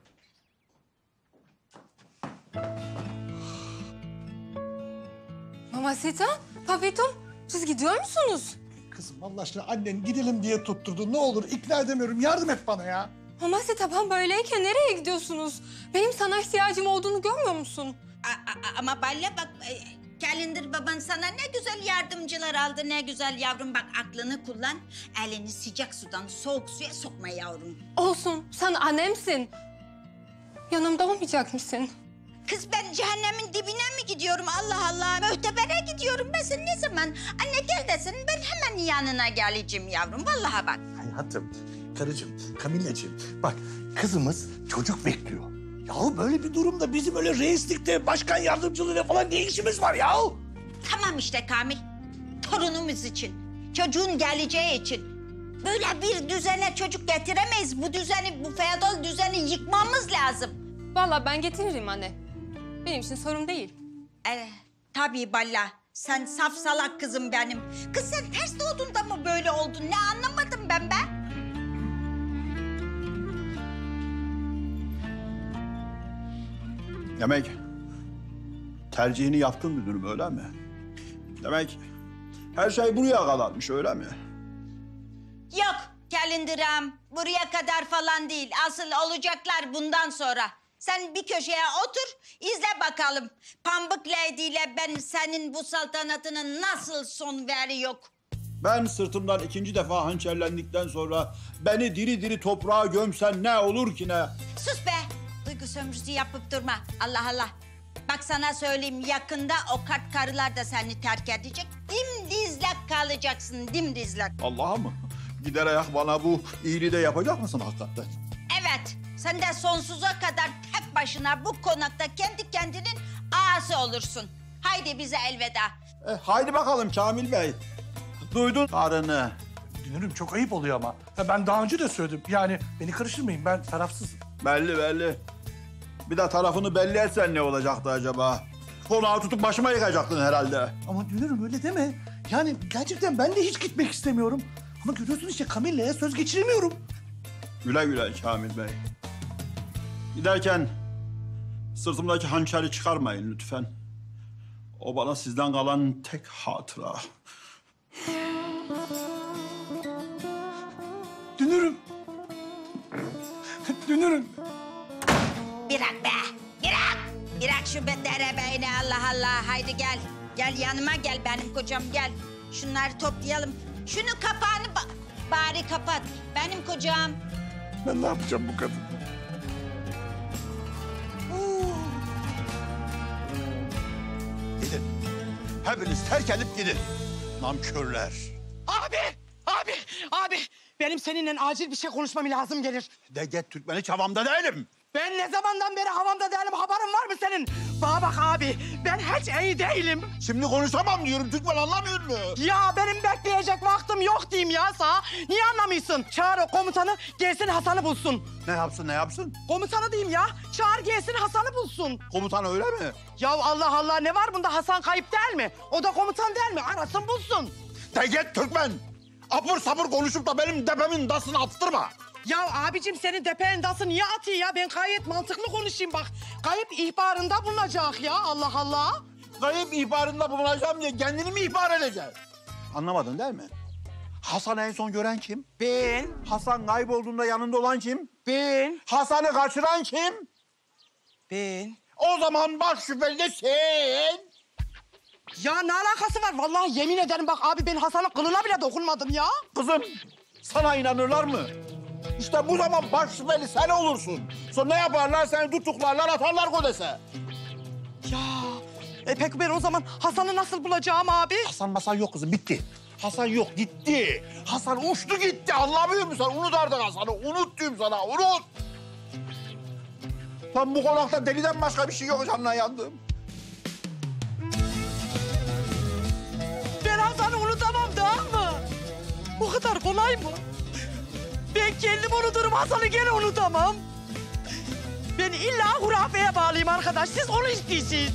Mamacita, papitom, siz gidiyor musunuz? Kızım Allah aşkına annen gidelim diye tutturdu. Ne olur ikna edemiyorum. Yardım et bana ya. Mamacita ben böyleyken nereye gidiyorsunuz? Benim sana ihtiyacım olduğunu görmüyor musun? A- a- ama Balle bak... E, Kalender baban sana ne güzel yardımcılar aldı, ne güzel yavrum. Bak aklını kullan, elini sıcak sudan soğuk suya sokma yavrum. Olsun, sen annemsin. Yanımda olmayacak mısın? Kız ben cehennemin dibine mi gidiyorum Allah Allah? Mühtebere gidiyorum ben sen ne zaman? Anne gel desin ben hemen yanına geleceğim yavrum. Vallahi bak. Hayatım, karıcığım, Kamileciğim bak kızımız çocuk bekliyor. Yahu böyle bir durumda bizim öyle reislikte, başkan yardımcılığıyla falan ne işimiz var yahu? Tamam işte Kamil. Torunumuz için, çocuğun geleceği için. Böyle bir düzene çocuk getiremeyiz. Bu düzeni, bu feodal düzeni yıkmamız lazım. Vallahi ben getiririm anne. Benim için sorun değil. Ee, tabii Balla. Sen saf salak kızım benim. Kız sen ters doğdun da mı böyle oldun? Ne anlamadım ben be? Demek tercihini yaptın müdürüm öyle mi? Demek her şey buraya kadarmış öyle mi? Yok Kalendiram. Buraya kadar falan değil. Asıl olacaklar bundan sonra. Sen bir köşeye otur, izle bakalım. Pambık Lady ile ben senin bu saltanatına nasıl son veriyor? Ben sırtımdan ikinci defa hançerlendikten sonra beni diri diri toprağa gömsen ne olur ki ne? Sus be! Duygu sömürüsü yapıp durma. Allah Allah. Bak sana söyleyeyim yakında o kart karılar da seni terk edecek. Dimdizlak kalacaksın, dimdizlak. Allah'a mı? Giderek bana bu iyiliği de yapacak mısın hakikaten? Evet, sen de sonsuza kadar tek başına bu konakta kendi kendinin ağası olursun. Haydi bize elveda. E, haydi bakalım Kamil Bey. Duydun karını. Dünürüm çok ayıp oluyor ama. Ya ben daha önce de söyledim. Yani beni karıştırmayın, ben tarafsızım. Belli belli. Bir de tarafını belli etsen ne olacaktı acaba? Konağı tutup başıma yıkacaktın herhalde. Ama dünürüm öyle deme. Yani gerçekten ben de hiç gitmek istemiyorum. Ama görüyorsun işte Kamille'ye söz geçiremiyorum. Güle güle Kamil Bey. Giderken sırtımdaki hançeri çıkarmayın lütfen. O bana sizden kalan tek hatıra. Dünürüm. Dünürüm. Bırak be. Bırak. Bırak şu derebeyni Allah Allah. Haydi gel. Gel yanıma gel benim kocam gel. Şunları toplayalım. Şunu kapağını ba- bari kapat. Benim kocam. Ben ne yapacağım bu kadın? Gidin. Hepiniz terk edip gidin. Namkörler. Abi, abi, abi. Benim seninle acil bir şey konuşmam lazım gelir. De get Türkmen hiç havamda değilim. Ben ne zamandan beri havamda değilim, haberin var mı senin? Bana bak abi, ben hiç iyi değilim. Şimdi konuşamam diyorum, Türkmen anlamıyor mu? Ya benim bekleyecek vaktim yok diyeyim ya sana. Niye anlamıyorsun? Çağır o komutanı, gelsin Hasan'ı bulsun. Ne yapsın, ne yapsın? Komutanı diyeyim ya, çağır gelsin Hasan'ı bulsun. Komutan öyle mi? Ya Allah Allah, ne var bunda? Hasan kayıp değil mi? O da komutan değil mi? Arasın bulsun. De get Türkmen. Apır sapır konuşup da benim depemin dasını attırma. Ya abicim senin depenin dası niye atıyor ya? Ben gayet mantıklı konuşayım bak. Kayıp ihbarında bulunacak ya Allah Allah. Kayıp ihbarında bulunacağım diye kendini mi ihbar edeceksin? Anlamadın değil mi? Hasan'ı en son gören kim? Ben. Hasan kaybolduğunda yanında olan kim? Ben. Hasan'ı kaçıran kim? Ben. O zaman baş şüpheli de sen. Ya ne alakası var? Vallahi yemin ederim bak abi ben Hasan'ın kılına bile dokunmadım ya. Kızım sana inanırlar mı? İşte bu zaman baş şüpheli sen olursun. Sonra ne yaparlar? Seni tutuklarlar, atarlar kodese. Ya e peki ben o zaman Hasan'ı nasıl bulacağım abi? Hasan masan yok kızım, bitti. Hasan yok, gitti. Hasan uçtu gitti, anlamıyor musun sen? Unut artık Hasan'ı, unut diyorum sana, unut. Lan bu konakta deliden başka bir şey yok, canına yandım. Ben Hasan'ı unutamam değil mi? O kadar kolay mı? Ben kendim unuturum, Hasan'ı gene unutamam. Ben illa hurafeye bağlıyım arkadaş, siz onu istiyorsunuz.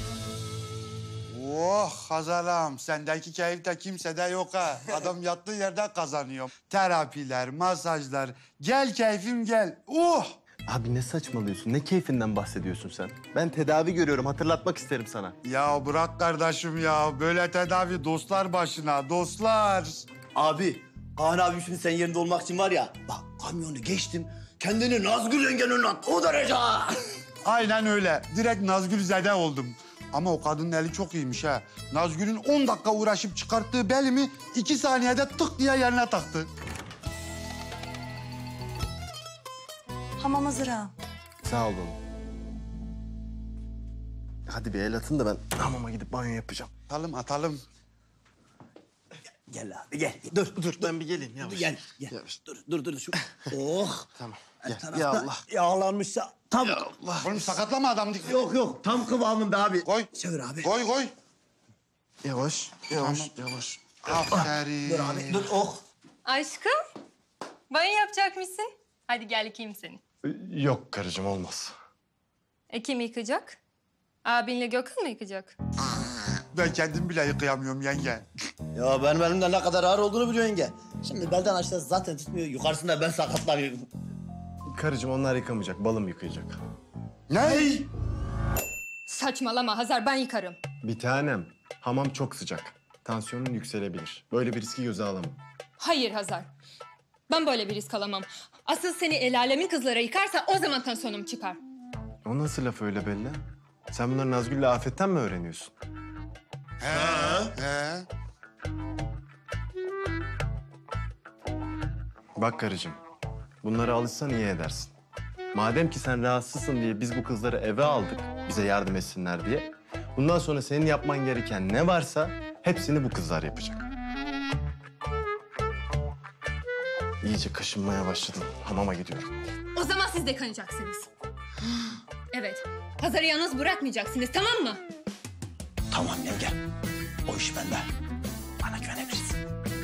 Oh Hazalam, sendeki keyif de kimsede yok ha. Adam yattığı yerde kazanıyor. Terapiler, masajlar, gel keyfim gel. Oh! Abi ne saçmalıyorsun? Ne keyfinden bahsediyorsun sen? Ben tedavi görüyorum. Hatırlatmak isterim sana. Ya bırak kardeşim ya. Böyle tedavi dostlar başına, dostlar. Abi, Kaan abi şimdi senin yerinde olmak için var ya... Bak kamyonu geçtim, kendini Nazgül yengenin önüne at, o derece. Aynen öyle. Direkt Nazgül Zede oldum. Ama o kadının eli çok iyiymiş ha. Nazgül'ün on dakika uğraşıp çıkarttığı belimi iki saniyede tık diye yerine taktı. Hamam hazır ha. Sağ ol baba. Hadi bir el atın da ben hamama gidip banyo yapacağım. Atalım, atalım. Gel abi, gel. Dur, dur. Ben bir geleyim yavaş. Gel, gel. Yavaş. Dur, dur, dur. Şu... Oh. Tamam. Her Gel. tarafta Ya Allah. yağlanmışsa tam... Ya Allah. Oğlum sakatlama adam. Yok, yok. Tam kıvamında abi. Koy. Çevir abi. Koy, koy. Yavaş, yavaş, yavaş. Aferin. Dur abi, dur. Oh. Aşkım, banyo yapacak mısın? Hadi gel yıkayayım seni. Yok karıcığım, olmaz. E kim yıkayacak? Abinle Gökhan mı yıkayacak? Ben kendim bile yıkayamıyorum yenge. Ya benim elimden ne kadar ağır olduğunu biliyor yenge. Şimdi belden aşağı zaten tutmuyor. Yukarısında ben sakatlanıyorum. Karıcığım onlar yıkamayacak, balım yıkayacak. Ne? Saçmalama Hazar, ben yıkarım. Bir tanem, hamam çok sıcak. Tansiyonun yükselebilir. Böyle bir riski göze alamam. Hayır Hazar, ben böyle bir risk alamam. Asıl seni el alemin kızlara yıkarsa o zaman tansiyonum çıkar. O nasıl laf öyle Bella? Sen bunları Nazgül'le Afet'ten mi öğreniyorsun? He. He. Bak karıcığım, bunlara alışsan iyi edersin. Madem ki sen rahatsızsın diye biz bu kızları eve aldık, bize yardım etsinler diye. Bundan sonra senin yapman gereken ne varsa hepsini bu kızlar yapacak. İyice kaşınmaya başladım. Hamama gidiyorum. O zaman siz de kanacaksınız. Evet, Hazar'ı yalnız bırakmayacaksınız, tamam mı? Tamam yenge. O iş bende. Bana güvenebilirsin.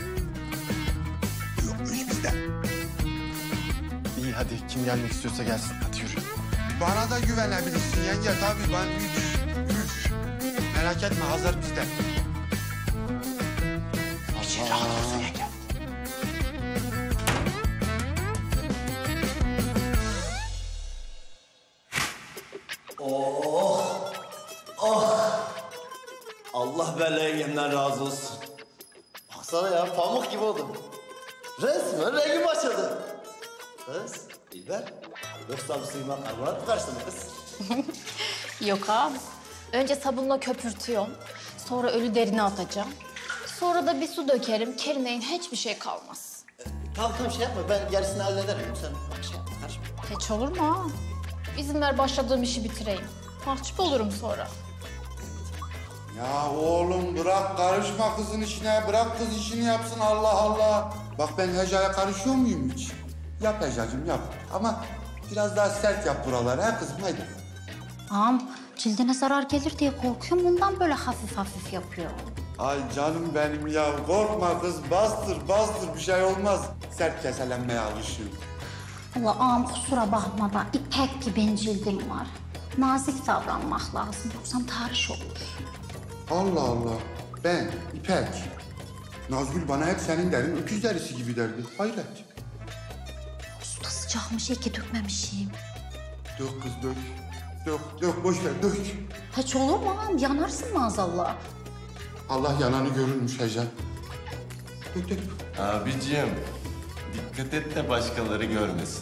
Yok, bu iş bizde. İyi hadi kim gelmek istiyorsa gelsin. Hadi yürü. Bana da güvenebilirsin yenge. Tabii ben üç, üç. Merak etme hazır bizde. İçin rahat olsun yenge. Oh! Oh! Allah belayı yemden razı olsun. Baksana ya, pamuk gibi oldum. Resmen rengim açıldı. Kız, İlber, yoksa bu suyuma karbonat mı karıştı mı kız? Yok abi. Önce sabunla köpürtüyorum. Sonra ölü derini atacağım. Sonra da bir su dökerim. Kerineyin hiçbir şey kalmaz. Tamam tamam şey yapma, ben gerisini hallederim. Sen şey yapma, karışma. Hiç olur mu ha? İzin ver başladığım işi bitireyim. Mahcup olurum sonra. Ya oğlum bırak karışma kızın işine. Bırak kız işini yapsın Allah Allah. Bak ben Heca'ya karışıyor muyum hiç? Yap Heca'cığım yap. Ama biraz daha sert yap buraları ha kızım haydi. Ağam cildine zarar gelir diye korkuyorum. Bundan böyle hafif hafif yapıyor. Ay canım benim ya korkma kız bastır bastır bir şey olmaz. Sert keselenmeye alışıyorum. Allah ağam kusura bakma da ipek gibi cildim var. Nazik davranmak lazım yoksa tarih olur. Allah Allah. Ben İpek. Nazgül bana hep senin derin öküz derisi gibi derdi. Hayret. Su da sıcakmış iyi ki dökmemişim. Dök kız dök. Dök dök boş ver dök. Hiç olur mu ağam yanarsın maazallah. Allah yananı görürmüş Heca. Dök dök. Abicim dikkat et de başkaları görmesin.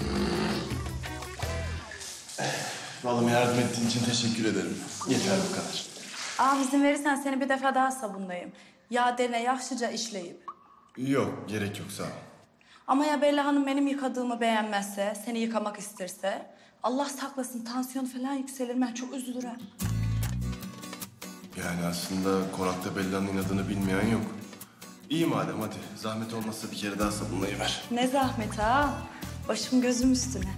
Vallahi yardım ettiğin için teşekkür ederim. Yeter bu kadar. Ağam izin verirsen seni bir defa daha sabunlayayım. Yağ derine yaxşıca işleyip. Yok gerek yok sağ ol. Ama ya Bella Hanım benim yıkadığımı beğenmezse, seni yıkamak isterse... Allah saklasın tansiyon falan yükselir. Ben çok üzülürüm. Yani aslında konakta Bella'nın inadını bilmeyen yok. İyi madem hadi. Zahmet olmazsa bir kere daha sabunlayıver. Ne zahmet ha. Başım gözüm üstüne.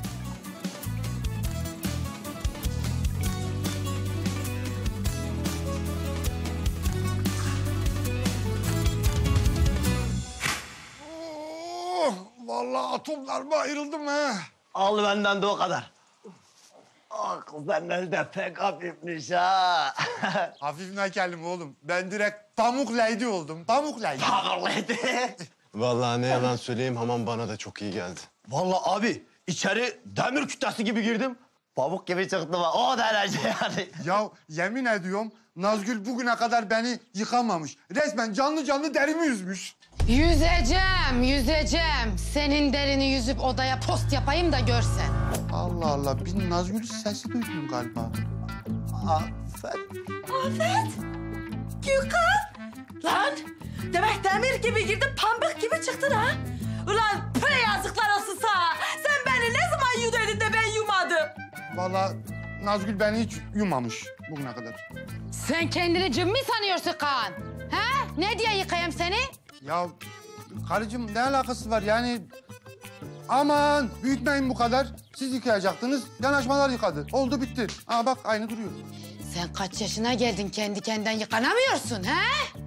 Oh, vallahi atomlarıma ayrıldım ha. Al benden de o kadar. Ah kız benden de pek hafifmiş ha. Hafif ne kelime oğlum. Ben direkt pamuk lady oldum. Pamuk lady. Pamuk lady. Vallahi ne yalan söyleyeyim hamam bana da çok iyi geldi. Vallahi abi içeri demir kütlesi gibi girdim. Pamuk gibi çıktım ha. O derece yani. Ya yemin ediyorum Nazgül bugüne kadar beni yıkamamış. Resmen canlı canlı derimi yüzmüş. Yüzeceğim, yüzeceğim. Senin derini yüzüp odaya post yapayım da görsen. Allah Allah, bir Nazgül sesi duydum galiba. Afet. Afet! Gökhan! Lan! Demek demir gibi girdin, pambık gibi çıktın ha? Ulan püre yazıklar olsun sana! Sen beni ne zaman yudedin de ben yumadım? Vallahi Nazgül beni hiç yumamış bugüne kadar. Sen kendini cım mı sanıyorsun Kaan? Ha? Ne diye yıkayayım seni? Ya karıcığım ne alakası var yani? Aman büyütmeyin bu kadar. Siz yıkayacaktınız, yanaşmalar yıkadı. Oldu bitti. Aa bak aynı duruyor. Sen kaç yaşına geldin kendi kendine yıkanamıyorsun ha?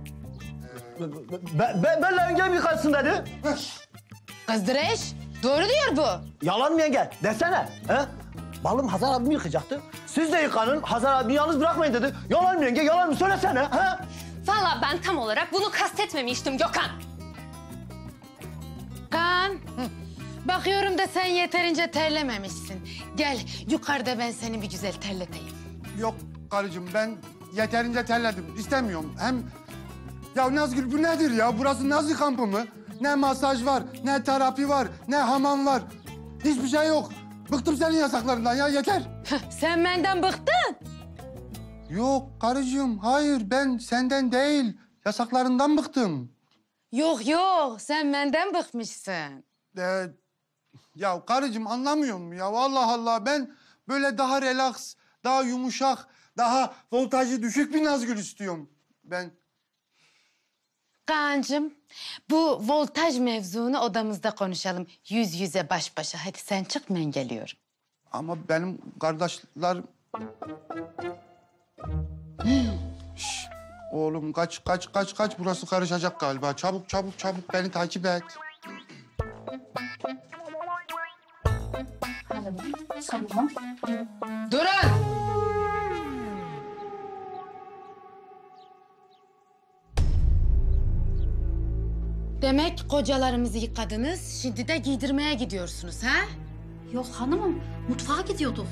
Ben, ben, benle yengem yıkansın dedi. Kızdıreş, doğru diyor bu. Yalan mı yenge? Desene. He? Balım Hazar abim yıkacaktı. Siz de yıkanın, Hazar abimi yalnız bırakmayın dedi. Yalan mı yenge? Yalan mı? Söylesene. He? Vallahi ben tam olarak bunu kastetmemiştim Gökhan. Kaan, bakıyorum da sen yeterince terlememişsin. Gel yukarıda ben seni bir güzel terleteyim. Yok karıcığım ben yeterince terledim. İstemiyorum. Hem ya Nazgül bu nedir ya? Burası Nazi kampı mı? Ne masaj var, ne terapi var, ne hamam var. Hiçbir şey yok. Bıktım senin yasaklarından ya yeter. Sen benden bıktın. Yok karıcığım hayır ben senden değil. Yasaklarından bıktım. Yok yok sen benden bıkmışsın. Ee, ya karıcığım anlamıyor musun ya? Allah Allah ben böyle daha relax, daha yumuşak, daha voltajı düşük bir Nazgül istiyorum. Ben Kaan'cığım bu voltaj mevzunu odamızda konuşalım. Yüz yüze baş başa. Hadi sen çık ben geliyorum. ama benim kardeşler... Şş, Oğlum kaç, kaç, kaç, kaç. Burası karışacak galiba. Çabuk, çabuk, çabuk. Beni takip et. Durun! Demek kocalarımızı yıkadınız, şimdi de giydirmeye gidiyorsunuz ha? Yok hanımım, mutfağa gidiyorduk.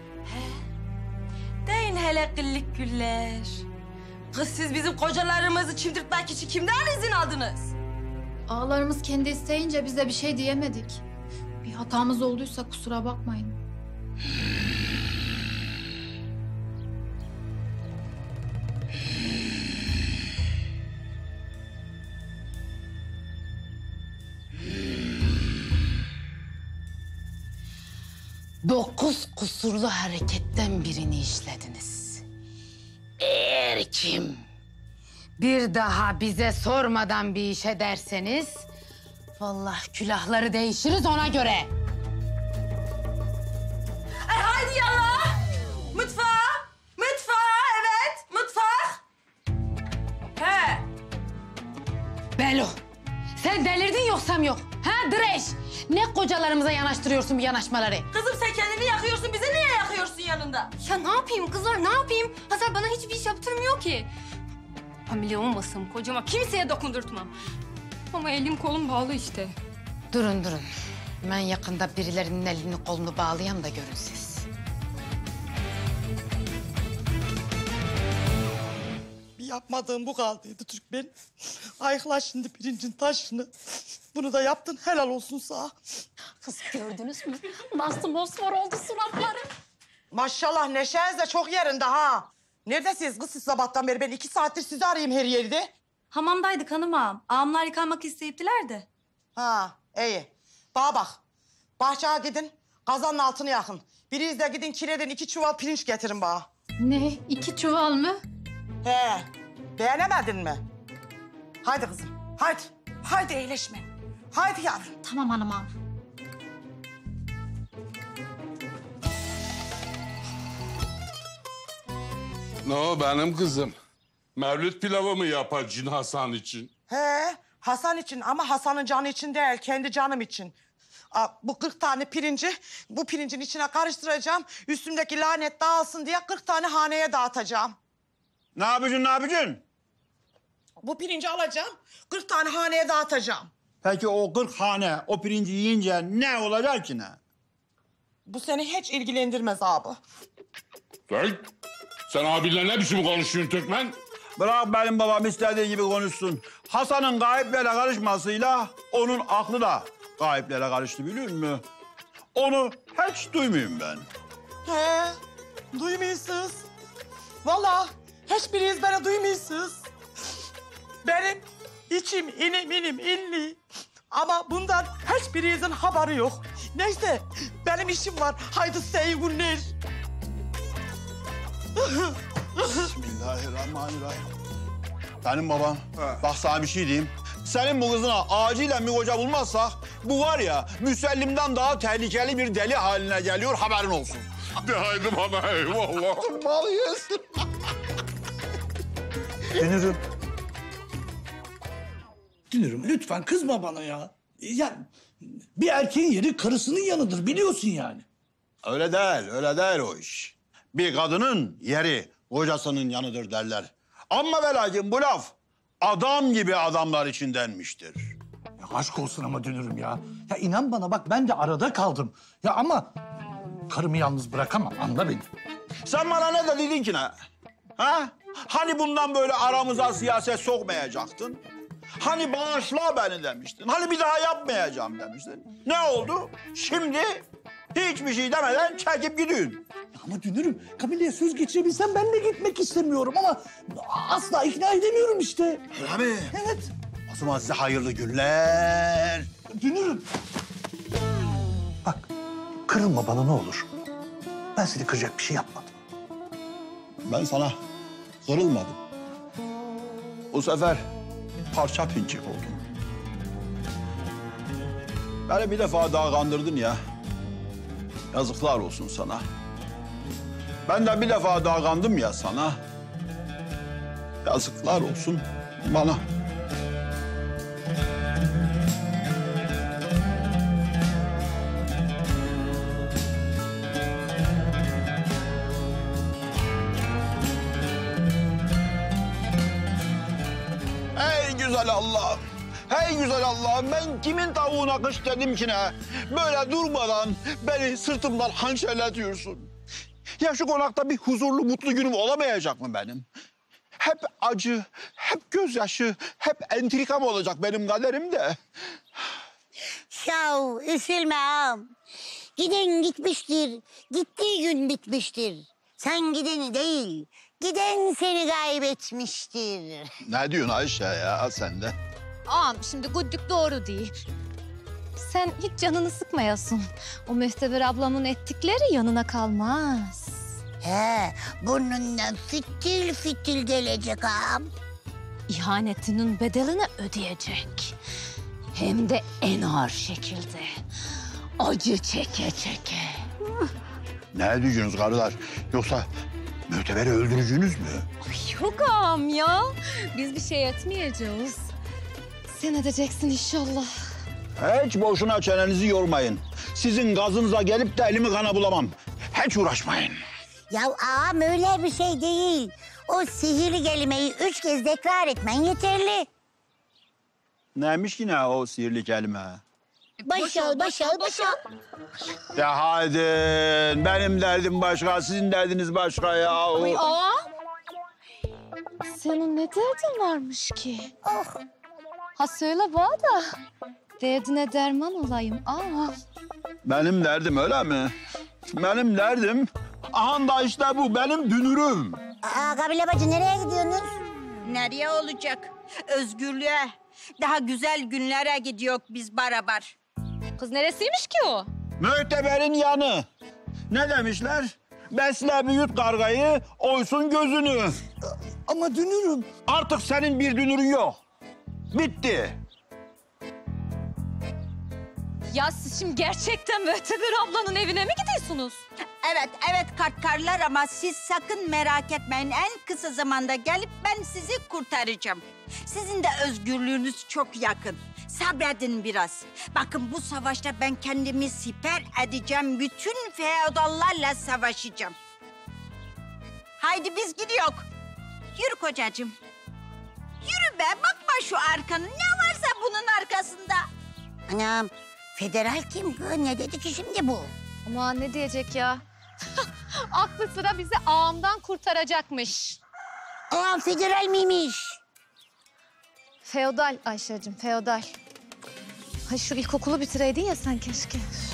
Deyin hele kıllık güller. Kız siz bizim kocalarımızı çimdirtmek için kimden izin aldınız? Ağalarımız kendi isteyince biz de bir şey diyemedik. Bir hatamız olduysa kusura bakmayın. Dokuz kusurlu hareketten birini işlediniz. Eğer kim bir daha bize sormadan bir iş ederseniz... vallahi külahları değişiriz ona göre. Ay haydi yallah! Mutfağa! Mutfağa evet! Mutfak! He! Belo, sen delirdin yoksam yok. Ha Direş? Ne kocalarımıza yanaştırıyorsun bu yanaşmaları? Kızım sen kendini yakıyorsun, bizi niye yakıyorsun yanında? Ya ne yapayım kızlar, ne yapayım? Hazar bana hiçbir iş yaptırmıyor ki. Hamile olmasam kocama kimseye dokundurtmam. Ama elim kolum bağlı işte. Durun durun. Ben yakında birilerinin elini kolunu bağlayayım da görün siz. Bir yapmadığım bu kaldıydı Türkmen. Ayıkla şimdi pirincin taşını. Bunu da yaptın, helal olsun sana. Kız gördünüz mü? Nasıl mosmor oldu suratları. Maşallah neşeniz de çok yerinde ha. Neredesiniz kız siz sabahtan beri? Ben iki saattir sizi arayayım her yerde. Hamamdaydık hanım ağam. Ağamlar yıkanmak isteyiptiler de. Ha iyi. Bana bak. Bahçeye gidin, kazanın altını yakın. Biriz de gidin kireden iki çuval pirinç getirin bana. Ne? İki çuval mı? He. Beğenemedin mi? Haydi kızım, haydi. Haydi iyileşme. Haydi yavrum. Tamam hanım ağam. Ne o benim kızım? Mevlüt pilavı mı yapacaksın Hasan için? He, Hasan için ama Hasan'ın canı için değil, kendi canım için. Aa, bu kırk tane pirinci bu pirincin içine karıştıracağım. Üstümdeki lanet dağılsın diye kırk tane haneye dağıtacağım. Ne yapacaksın, ne yapacaksın? Bu pirinci alacağım, kırk tane haneye dağıtacağım. Peki o kırk hane o pirinci yiyince ne olacak ki ne? Bu seni hiç ilgilendirmez abi. Sen, sen abinle ne biçim konuşuyorsun Türkmen? Bırak benim babam istediği gibi konuşsun. Hasan'ın gayiplere karışmasıyla onun aklı da gayiplere karıştı biliyor musun? Onu hiç duymayayım ben. He, duymuyorsunuz. Vallahi hiçbiriniz beni duymuyorsunuz. Benim içim inim inim inli. Ama bundan hiçbirinizin haberi yok. Neyse, benim işim var. Haydi size iyi günler. Bismillahirrahmanirrahim. Benim babam, bak sana bir şey diyeyim. Senin bu kızına acilen bir koca bulmazsak... bu var ya, Müsellim'den daha tehlikeli bir deli haline geliyor, haberin olsun. De haydi bana eyvallah. Mal yesin. Dünürüm. Dünürüm lütfen kızma bana ya. Ya bir erkeğin yeri karısının yanıdır biliyorsun yani. Öyle değil, öyle değil o iş. Bir kadının yeri kocasının yanıdır derler. Ama ve lakin bu laf adam gibi adamlar için denmiştir. Ya aşk olsun ama dünürüm ya. Ya inan bana bak ben de arada kaldım. Ya ama karımı yalnız bırakamam anla beni. Sen bana ne dedin ki ne? Ha? Hani bundan böyle aramıza siyaset sokmayacaktın? Hani bağışla beni demiştin? Hani bir daha yapmayacağım demiştin? Ne oldu? Şimdi hiçbir şey demeden çekip gidiyorsun. Ama dünürüm Kamile'ye söz geçirebilsem ben de gitmek istemiyorum ama asla ikna edemiyorum işte. Öyle mi? Evet. O zaman size hayırlı günler. Dünürüm. Bak kırılma bana ne olur. Ben seni kıracak bir şey yapmadım. Ben sana kırılmadım. Bu sefer parça pinçik oldum. Beni bir defa daha kandırdın ya. Yazıklar olsun sana. Ben de bir defa daha kandım ya sana. Yazıklar olsun bana. Ey güzel Allah'ım. Hey güzel Allah'ım, ben kimin tavuğuna kış dedim ki ne? Böyle durmadan beni sırtımdan hançerletiyorsun. Ya şu konakta bir huzurlu, mutlu günüm olamayacak mı benim? Hep acı, hep gözyaşı, hep entrikam olacak benim kaderim de. Ya üzülme ağam. Giden gitmiştir, gittiği gün bitmiştir. Sen gideni değil, giden seni kaybetmiştir. Ne diyorsun Ayşe ya sen de? Ağam şimdi güddük doğru değil. Sen hiç canını sıkmayasın. O Mühteber ablamın ettikleri yanına kalmaz. He, burnundan fitil fitil gelecek ağam. İhanetinin bedelini ödeyecek. Hem de en ağır şekilde. Acı çeke çeke. Ne diyorsunuz karılar? Yoksa Mühteber'i öldürücünüz mü? Yok ağam ya. Biz bir şey etmeyeceğiz. Sen edeceksin inşallah. Hiç boşuna çenenizi yormayın. Sizin gazınıza gelip de elimi kana bulamam. Hiç uğraşmayın. Ya ağam öyle bir şey değil. O sihirli kelimeyi üç kez tekrar etmen yeterli. Neymiş yine o sihirli kelime? Başal, başal, başal. Ya hadi, benim derdim başka, sizin derdiniz başka ya. Ay ağam. Senin ne derdin varmış ki? Oh. Ha söyle bana da. Derdine derman olayım ağam. Benim derdim öyle mi? Benim derdim, aha da işte bu benim dünürüm. Aa, Kabile bacı nereye gidiyorsunuz? Nereye olacak? Özgürlüğe. Daha güzel günlere gidiyor biz beraber. Kız neresiymiş ki o? Mühteber'in yanı. Ne demişler? Besle büyüt kargayı, oysun gözünü. Ama dünürüm. Artık senin bir dünürün yok. Bitti. Ya siz şimdi gerçekten Mühteber ablanın evine mi gidiyorsunuz? Evet, evet kartkarlar ama siz sakın merak etmeyin. En kısa zamanda gelip ben sizi kurtaracağım. Sizin de özgürlüğünüz çok yakın. Sabredin biraz. Bakın bu savaşta ben kendimi siper edeceğim. Bütün feodallarla savaşacağım. Haydi biz gidiyoruz. Yürü kocacığım. Yürü be, bakma şu arkanı. Ne varsa bunun arkasında. Anam, federal kim? Ne dedi ki şimdi bu? Ama ne diyecek ya? Aklı sıra bizi ağamdan kurtaracakmış. Ağam federal miymiş? Feodal Ayşe'cim, feodal. Ha şu ilkokulu bitireydin ya sen keşke.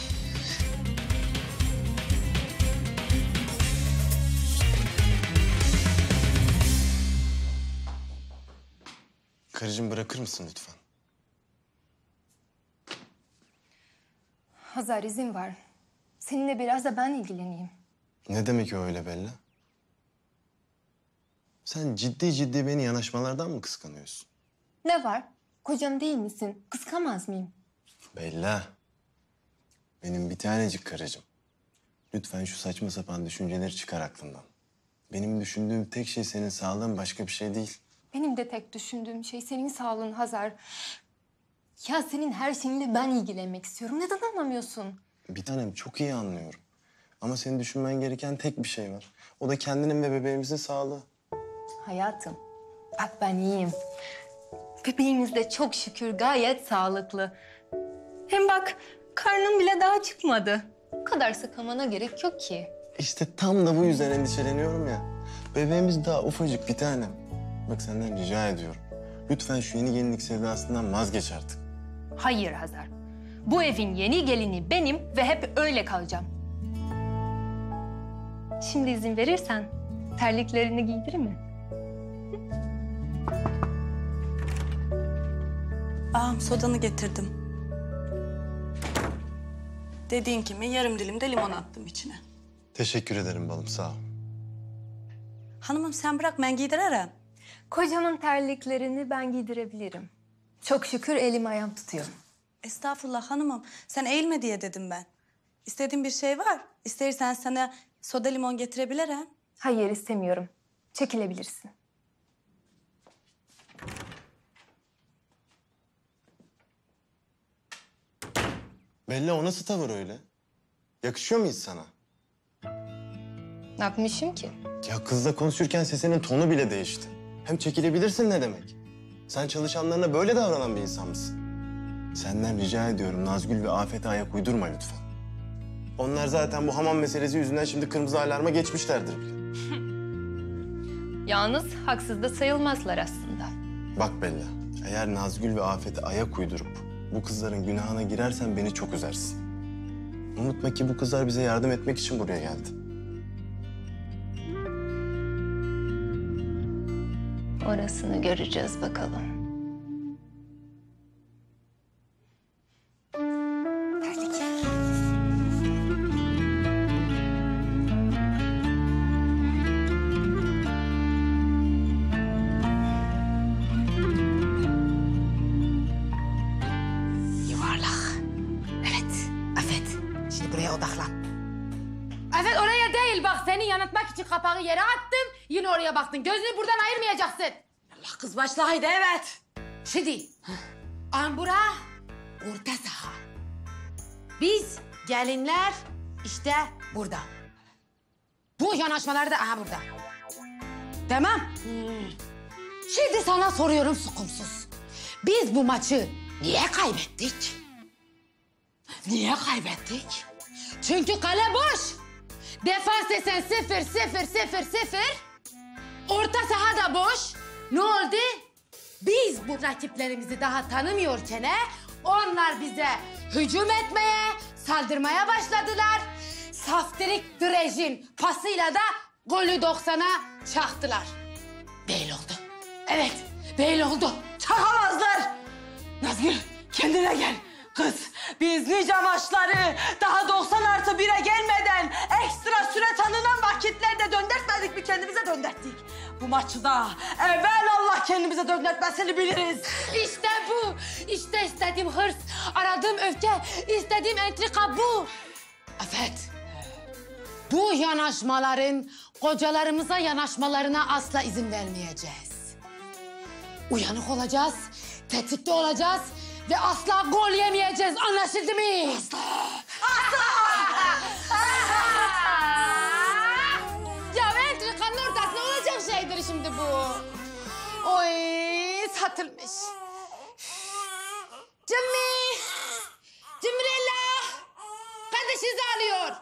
Karıcığım bırakır mısın lütfen? Hazar izin var. Seninle biraz da ben ilgileneyim. Ne demek o öyle Bella? Sen ciddi ciddi beni yanaşmalardan mı kıskanıyorsun? Ne var? Kocam değil misin? Kıskamaz mıyım? Bella. Benim bir tanecik karıcığım. Lütfen şu saçma sapan düşünceleri çıkar aklından. Benim düşündüğüm tek şey senin sağlığın, başka bir şey değil. Benim de tek düşündüğüm şey senin sağlığın Hazar. Ya senin her şeyinle ben ilgilenmek istiyorum. Neden anlamıyorsun? Bir tanem çok iyi anlıyorum. Ama senin düşünmen gereken tek bir şey var. O da kendinin ve bebeğimizin sağlığı. Hayatım, bak ben iyiyim. Bebeğimiz de çok şükür gayet sağlıklı. Hem bak karnım bile daha çıkmadı. Bu kadar sıkılmana gerek yok ki. İşte tam da bu yüzden endişeleniyorum ya. Bebeğimiz daha ufacık bir tanem. Bak senden rica ediyorum. Lütfen şu yeni gelinlik sevdasından vazgeç artık. Hayır Hazar. Bu evin yeni gelini benim ve hep öyle kalacağım. Şimdi izin verirsen terliklerini giydirir mi? Ağam sodanı getirdim. Dediğin gibi yarım dilim de limon attım içine. Teşekkür ederim balım, sağ ol. Hanımım sen bırak ben giydiririm. Kocamın terliklerini ben giydirebilirim. Çok şükür elim ayağım tutuyor. Estağfurullah hanımım. Sen eğilme diye dedim ben. İstediğin bir şey var. İstersen sana soda limon getirebilirim. Hayır istemiyorum. Çekilebilirsin. Bella o nasıl tavır öyle? Yakışıyor muyuz sana? Ne yapmışım ki? Ya kızla konuşurken sesinin tonu bile değişti. Hem çekilebilirsin ne demek? Sen çalışanlarına böyle davranan bir insan mısın? Senden rica ediyorum Nazgül ve Afet'e ayak uydurma lütfen. Onlar zaten bu hamam meselesi yüzünden şimdi kırmızı alarma geçmişlerdir bile. Yalnız haksız da sayılmazlar aslında. Bak Bella, eğer Nazgül ve Afet'e ayak uydurup bu kızların günahına girersen beni çok üzersin. Unutma ki bu kızlar bize yardım etmek için buraya geldi. Orasını göreceğiz bakalım. Yuvarlak. Evet, Afet. Şimdi buraya odaklan. Afet oraya değil bak. Seni yanıltmak için kapağı yere attım. Yine oraya baktın. Gözünü buradan ayırmayacaksın. Allah kız başla haydi evet. Şimdi. Ambura orta saha. Biz gelinler işte burada. Bu yanaşmalar da aha burada. Tamam. Hmm. Şimdi sana soruyorum sukumsuz. Biz bu maçı niye kaybettik? Niye kaybettik? Çünkü kale boş. Defans desen sıfır, sıfır, sıfır, sıfır. Orta saha da boş. Ne oldu? Biz bu rakiplerimizi daha tanımıyorken onlar bize hücum etmeye, saldırmaya başladılar. Saftirik Drej'in pasıyla da golü doksana çaktılar. Böyle oldu. Evet, böyle oldu. Çakamazlar. Nazgül kendine gel. Kız biz nice maçları daha doksan artı bire gelmeden ekstra süre tanınan vakitlerde döndürtmedik mi kendimize döndürttik. Bu maçı da evvel Allah kendimize döndürtmesini biliriz. İşte bu. İşte istediğim hırs, aradığım öfke, istediğim entrika bu. Afet, bu yanaşmaların kocalarımıza yanaşmalarına asla izin vermeyeceğiz. Uyanık olacağız, tetikte olacağız ve asla gol yemeyeceğiz. Anlaşıldı mı? Asla. Asla. Ya entrikanın ortasında olacak şeydir şimdi bu. Oy satılmış. Cimri. Cimrilla. Kardeşinizi alıyor.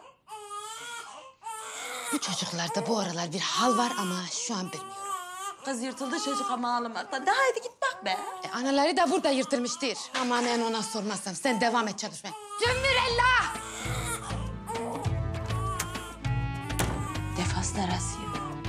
Bu çocuklarda bu aralar bir hal var ama şu an bilmiyorum. Kız yırtıldı çocuk ama ağlamaktan. De haydi git bak be. E, anaları da burada yırtılmıştır. Ama ben ona sormazsam sen devam et çalışmaya. Cimrilla. Defanslar asıyor.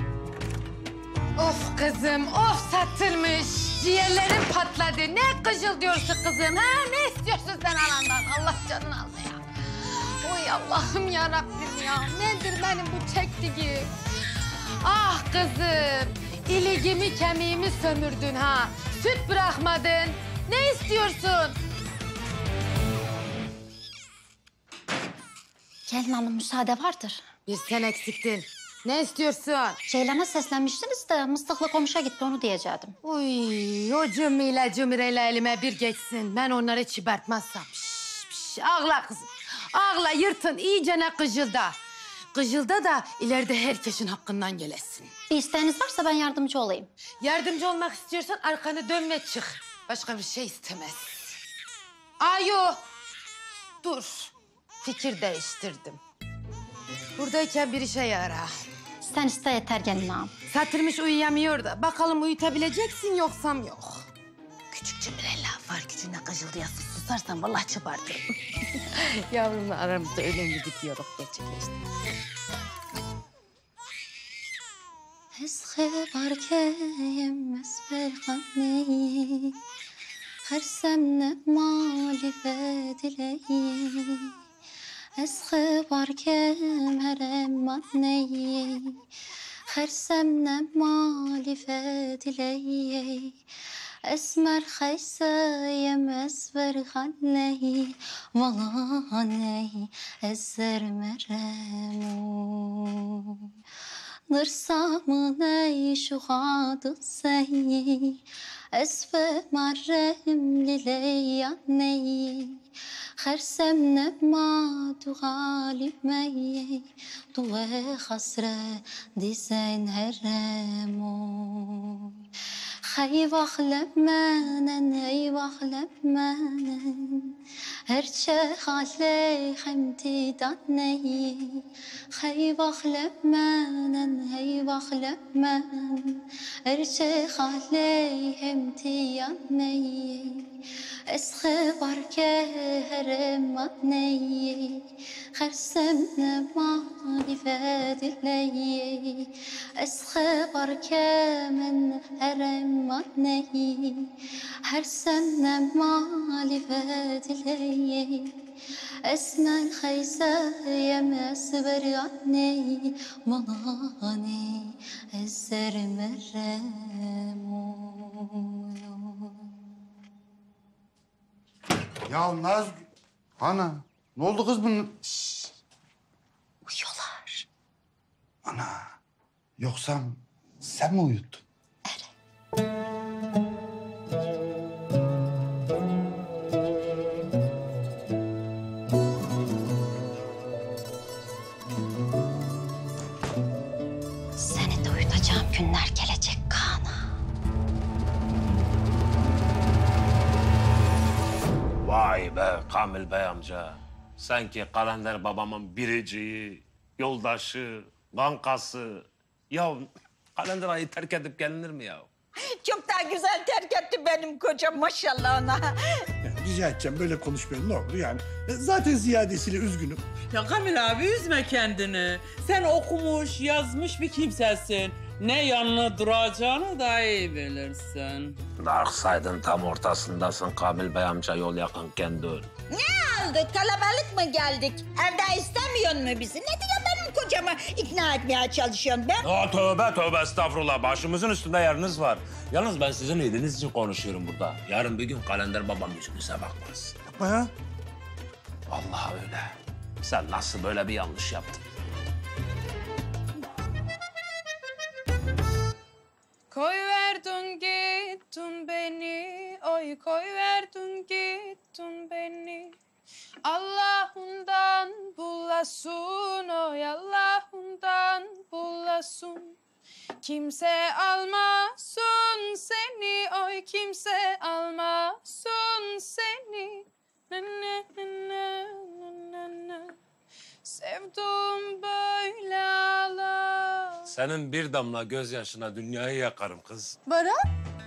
Of kızım, of satılmış. Ciğerlerim patladı. Ne kıcıl diyorsun kızım, ha? Ne istiyorsun sen anandan? Allah canını aldı ya. Oy Allah'ım ya Rabbim ya. Nedir benim bu çektiğim? Ah kızım, iligimi kemiğimi sömürdün ha. Süt bırakmadın. Ne istiyorsun? Gelin hanım müsaade vardır. Bir sen eksiktin. Ne istiyorsun? Ceylan'a seslenmiştiniz de Mıstık'la komşuya gitti onu diyecektim. Uy, o cümleyle cümleyle elime bir geçsin. Ben onları çıbartmazsam. Şş, şş, ağla kızım. Ağla yırtın iyicene kıcılda. Kıcılda da ileride herkesin hakkından gelesin. Bir isteğiniz varsa ben yardımcı olayım. Yardımcı olmak istiyorsan arkanı dön ve çık. Başka bir şey istemez. Ayo. Dur. Fikir değiştirdim. Buradayken bir işe yara. Sen iste yeter gelin ağam. Satırmış uyuyamıyor da. Bakalım uyutabileceksin yoksam yok. Küçük Cimrella var gücüne kıcıldayasın. Susarsan vallahi çıbartırım. Yavrumla aramızda önemli bir diyalog gerçekleşti. Eski barkeyim esber kanneyi her semne malifet dileyi eski barkem herem anneyi her semne malifet dileyi esmer haysayem esber kanneyi vallahi esser meremu نرسم نيشغاد السي أسفة مرهم للياني خرسم نما تغالي مي طوى خسرة ديسين هرمو خي واخلب منن اي واخلب منن هرچه خاله خمتي داني خي واخلب منن اي واخلب منن هرچه خاله خمتي داني اسخبر كهرماني خرسمنا مالي فادلي اسخبر كمن هرماني خرسمنا مالي فادلي اسمع الخيسة يا مسبر عني مناني السر مرمو. Ya Naz... Ana, ne oldu kız bunun? Şşş, uyuyorlar. Ana, yoksa sen mi uyuttun? Seni de uyutacağım günler gelecek Kaan'a. Vay be Kamil Bey amca. Sanki kalender babamın biriciği, yoldaşı, kankası. Ya kalender ayı terk edip gelinir mi ya? Çok daha güzel terk etti benim kocam maşallah ona. Ya, rica edeceğim böyle konuşmayın ne olur yani. E, Zaten ziyadesiyle üzgünüm. Ya Kamil abi üzme kendini. Sen okumuş, yazmış bir kimsesin. Ne yanına duracağını da iyi bilirsin. Darkside'ın tam ortasındasın Kamil Bey amca, yol yakınken dur. Ne oldu? Kalabalık mı geldik? Evde istemiyor mu bizi? Ne diye benim kocama ikna etmeye çalışıyorsun ben? Aa, tövbe tövbe estağfurullah. Başımızın üstünde yeriniz var. Yalnız ben sizin iyiliğiniz için konuşuyorum burada. Yarın bir gün kalender babam yüzünüze bakmaz. Yapma ya. Vallahi öyle. Sen nasıl böyle bir yanlış yaptın? Koy verdin gittin beni, oy koy verdin gittin beni. Allah'ından bulasın, oy Allah'ından bulasın. Kimse almasın seni, oy kimse almasın seni. Na na na na na na. Sevduğum böyle ağlar. Senin bir damla gözyaşına dünyayı yakarım kız. Baran?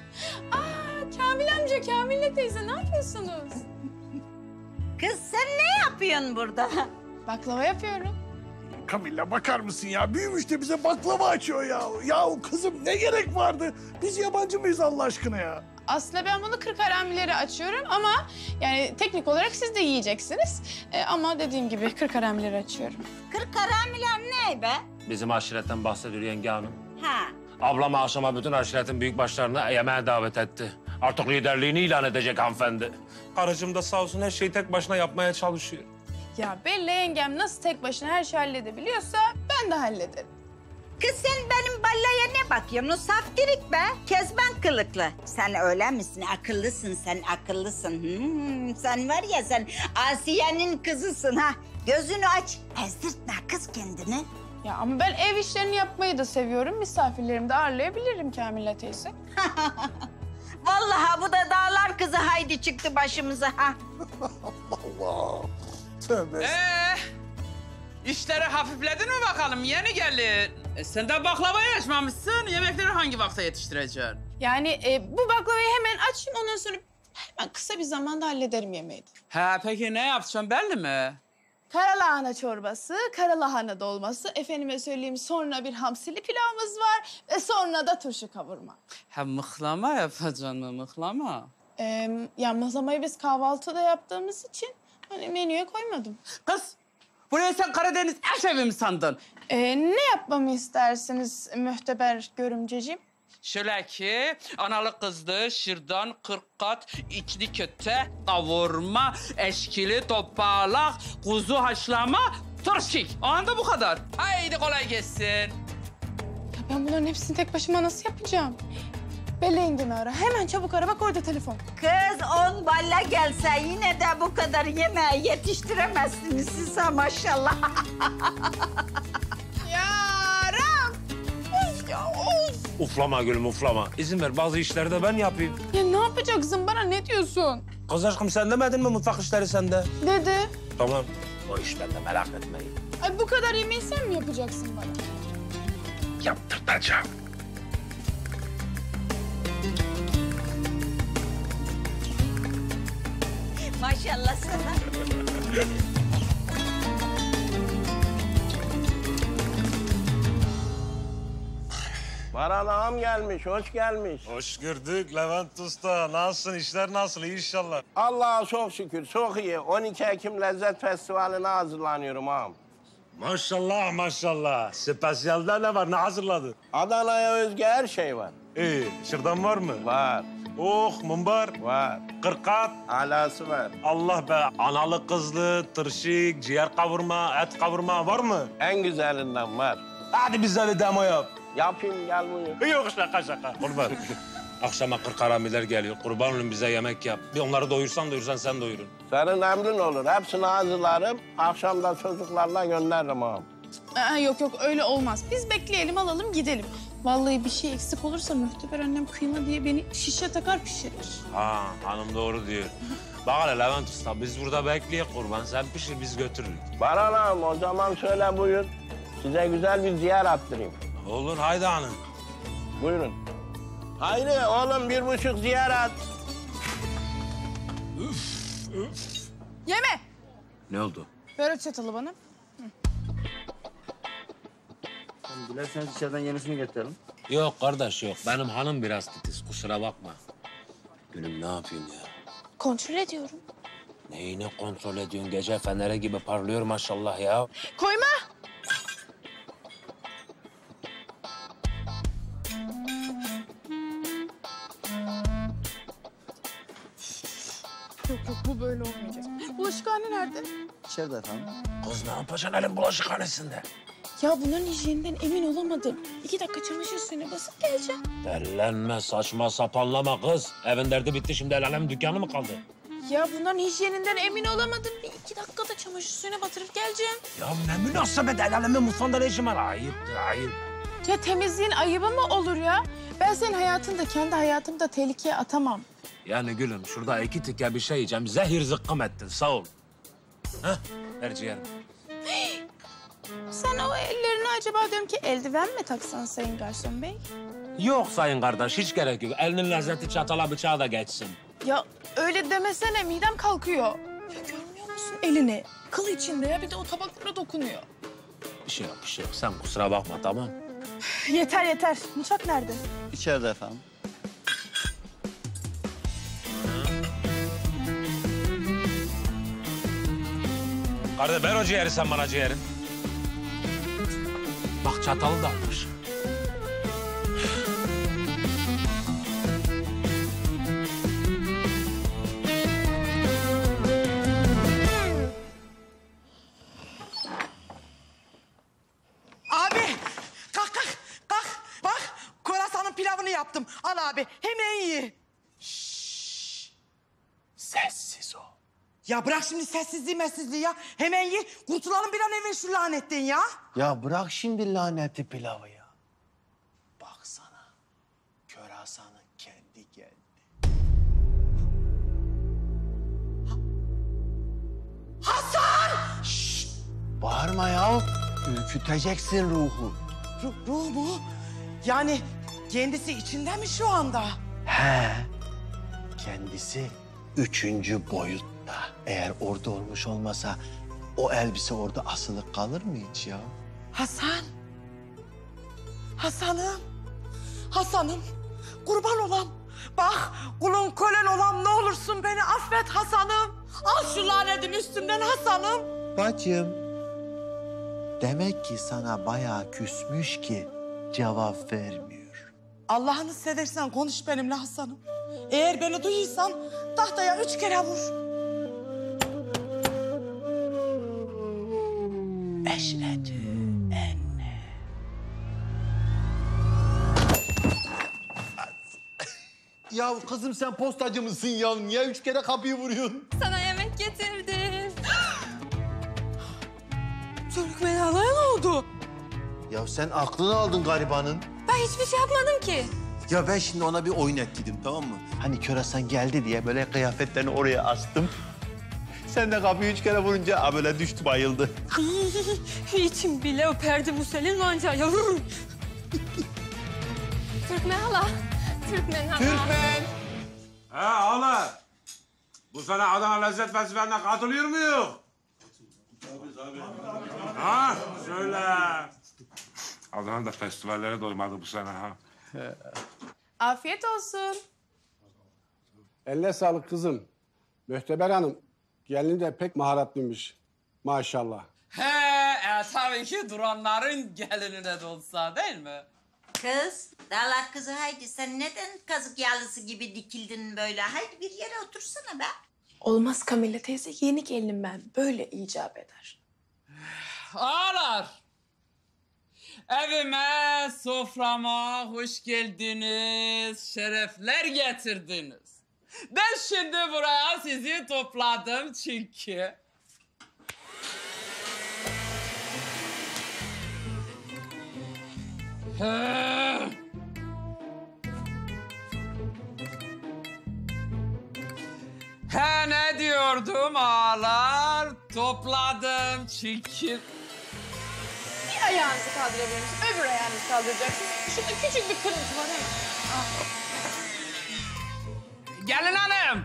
Aa, Kamil amca, Kamile teyze ne yapıyorsunuz? Kız sen ne yapıyorsun burada? Baklava yapıyorum. Kamilla bakar mısın ya? Büyümüş de bize baklava açıyor ya. Ya kızım ne gerek vardı? Biz yabancı mıyız Allah aşkına ya? Aslında ben bunu kırk haramileri açıyorum ama yani teknik olarak siz de yiyeceksiniz. Ee, ama dediğim gibi kırk haramileri açıyorum. Kırk haramiler ne be? Bizim aşiretten bahsediyor yenge hanım. Ha. Ablam akşama bütün aşiretin büyükbaşlarını yemeğe davet etti. Artık liderliğini ilan edecek hanımefendi. Karıcığım da sağ olsun her şeyi tek başına yapmaya çalışıyor. Ya Bella yengem nasıl tek başına her şeyi halledebiliyorsa ben de hallederim. Kız sen benim ballaya ne bakıyorsun? O saftirik be. Kezban kılıklı. Sen öyle misin? Akıllısın sen, akıllısın. Hmm, sen var ya sen Asiye'nin kızısın ha. Gözünü aç. Ezdirtme kız kendini. Ya ama ben ev işlerini yapmayı da seviyorum. Misafirlerimi de ağırlayabilirim Kamile teyze. Vallahi bu da dağlar kızı Haydi çıktı başımıza ha. Allah. Tövbe. Ee, işleri hafifledin mi bakalım yeni gelin? E, sen de baklavayı açmamışsın. Yemekleri hangi vakte yetiştireceksin? Yani e, bu baklavayı hemen açayım ondan sonra hemen kısa bir zamanda hallederim yemeği de. Ha peki ne yapacaksın belli mi? Karalahana çorbası, karalahana dolması, efendime söyleyeyim sonra bir hamsili pilavımız var ve sonra da turşu kavurma. Ha mıhlama yapacaksın mı mıhlama? Ee, ya mıhlamayı biz kahvaltıda yaptığımız için hani menüye koymadım. Kız, buraya sen Karadeniz aşevi mi sandın? Ee, ne yapmamı istersiniz mühteber görümceciğim? Şöyle ki, analı kızlı, şırdan, kırk kat, içli köfte, kavurma, eşkili, topalak, kuzu haşlama, turşik. O anda bu kadar. Haydi kolay gelsin. Ben bunların hepsini tek başıma nasıl yapacağım? Belli yengemi ara. Hemen çabuk ara. Bak orada telefon. Kız on balla gelse yine de bu kadar yemeği yetiştiremezsiniz siz ha maşallah. Yaram! Of ya of! Uflama gülüm uflama. İzin ver bazı işleri de ben yapayım. Ya ne yapacaksın bana? Ne diyorsun? Kız aşkım sen demedin mi mutfak işleri sende? Dedi. Tamam. O iş bende merak etmeyin. Ay bu kadar yemeği sen mi yapacaksın bana? Yaptırtacağım. Maşallah sana. Baran ağam gelmiş, hoş gelmiş. Hoş gördük Levent Usta. Nasılsın? İşler nasıl? İyi inşallah. Allah'a çok şükür, çok iyi. on iki Ekim Lezzet Festivali'ne hazırlanıyorum ağam. Maşallah maşallah. Spesiyalde ne var? Ne hazırladın? Adana'ya özgü her şey var. İyi. Şırdan var mı? Var. Oh, mumbar. Var. Kırkat. Alası var. Allah be. Analı kızlı, tırşık, ciğer kavurma, et kavurma var mı? En güzelinden var. Hadi bize bir demo yap. Yapayım, gel buyur. Yok şaka şaka. Kurban. Akşama kırk haramiler geliyor. Kurban olun bize yemek yap. Bir onları doyursan doyursan sen doyurun. Senin emrin olur. Hepsini hazırlarım. Akşam da çocuklarla gönderirim ağam. Aa, yok yok öyle olmaz. Biz bekleyelim alalım gidelim. Vallahi bir şey eksik olursa Mühteber annem kıyma diye beni şişe takar pişirir. Ha hanım doğru diyor. Bak hele Levent Usta biz burada bekleyek kurban. Sen pişir biz götürürük. Baran ağam o zaman söyle buyur. Size güzel bir ciğer attırayım. Olur haydi hanım. Buyurun. Haydi oğlum bir buçuk ciğer at. Yeme! Ne oldu? Ver o çatalı bana. Dilerseniz içeriden yenisini getirelim. Yok kardeş yok. Benim hanım biraz titiz kusura bakma. Gülüm ne yapayım ya? Kontrol ediyorum. Neyini kontrol ediyorsun? Gece feneri gibi parlıyor maşallah ya. Koyma! Yok yok bu böyle olmayacak. Bulaşıkhane nerede? İçeride efendim. Kız ne yapacaksın elin bulaşıkhanesinde? Ya bunların hijyeninden emin olamadım. İki dakika çamaşır suyuna basıp geleceğim. Dellenme saçma sapanlama kız. Evin derdi bitti şimdi el alem dükkanı mı kaldı? Ya bunların hijyeninden emin olamadım. Bir iki dakikada çamaşır suyuna batırıp geleceğim. Ya ne münasebet el alemin mutfağında ne işin var? Ayıptır ayıp. Ya temizliğin ayıbı mı olur ya? Ben senin hayatını da kendi hayatımı da tehlikeye atamam. Yani gülüm şurada iki tike bir şey yiyeceğim. Zehir zıkkım ettin sağ ol. Hah ver ciğerim. Sen o ellerini acaba diyorum ki eldiven mi taksan Sayın Garson Bey? Yok sayın kardeş hiç gerek yok. Elinin lezzeti çatala bıçağa da geçsin. Ya öyle demesene midem kalkıyor. Ya görmüyor musun elini? Kıl içinde ya bir de o tabaklara dokunuyor. Bir şey yok bir şey yok. Sen kusura bakma tamam. Yeter yeter. Mutfak nerede? İçeride efendim. Kardeş ver o ciğeri sen bana ciğerin. Bak çatalı da almış. Abi kalk kalk kalk. Bak Korasan'ın pilavını yaptım. Al abi hemen ye. Sessiz ol. Ya bırak şimdi sessizliği messizliği ya. Hemen ye. Kurtulalım bir an evvel şu lanetten ya. Ya bırak şimdi lanetli pilavı ya. Baksana. Kör Hasan'ın kendi geldi. Hasan! Şşt! Bağırma ya. Ürküteceksin ruhu. Ruh, ruh mu? Yani kendisi içinde mi şu anda? He. Kendisi üçüncü boyutta. Eğer orada olmuş olmasa o elbise orada asılı kalır mı hiç ya? Hasan. Hasan'ım. Hasan'ım. Kurban olam. Bak kulun kölen olam ne olursun beni affet Hasan'ım. Al şu lanetin üstümden Hasan'ım. Bacım. Demek ki sana bayağı küsmüş ki cevap vermiyor. Allah'ını seversen konuş benimle Hasan'ım. Eğer beni duyuyorsan tahtaya üç kere vur. Eşhedü enne. Ya kızım sen postacı mısın ya? Niye üç kere kapıyı vuruyorsun? Sana yemek getirdim. Türkmen halaya ne oldu? Ya sen aklını aldın garibanın. Ben hiçbir şey yapmadım ki. Ya ben şimdi ona bir oyun ettim, tamam mı? Hani Körasan geldi diye böyle kıyafetlerini oraya astım. Sen de kapıyı üç kere vurunca a böyle düştü, bayıldı. İçim bile öperdi bu senin manca yavrum. Türkmen hala. Türkmen hala. Türkmen. He hala. Bu sene Adana Lezzet Festivali'ne katılıyor muyuz? Tabii tabii. Ha söyle. Adana da festivallere doymadı bu sene ha. Afiyet olsun. Eline sağlık kızım. Mühteber Hanım, gelini de pek maharatlıymış. Maşallah. He, e, tabii ki duranların gelinine de olsa değil mi? Kız, dağlar kızı haydi. Sen neden kazık yağlısı gibi dikildin böyle? Haydi bir yere otursana be. Olmaz Kamilla teyze. Yeni gelinim ben. Böyle icap eder. Ağalar. Evime, soframa hoş geldiniz. Şerefler getirdiniz. Ben şimdi buraya sizi topladım çünkü... He. He ne diyordum ağalar? Topladım çünkü... Bir ayağınızı kaldırabilir misiniz? Öbür ayağınızı kaldıracaksınız. Şurada küçük bir kırıntı var hemen. Ah. Gelin hanım.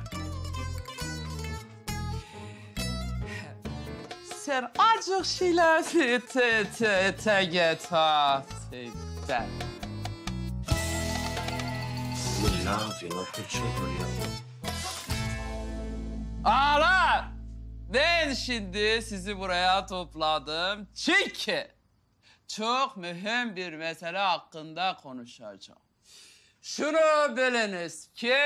Sen acık şeyler te te te get ha. Ben. Ne yapıyorsun? Ne yapıyorsun? Ağalar. Ben şimdi sizi buraya topladım çünkü çok mühim bir mesele hakkında konuşacağım. Şunu biliniz ki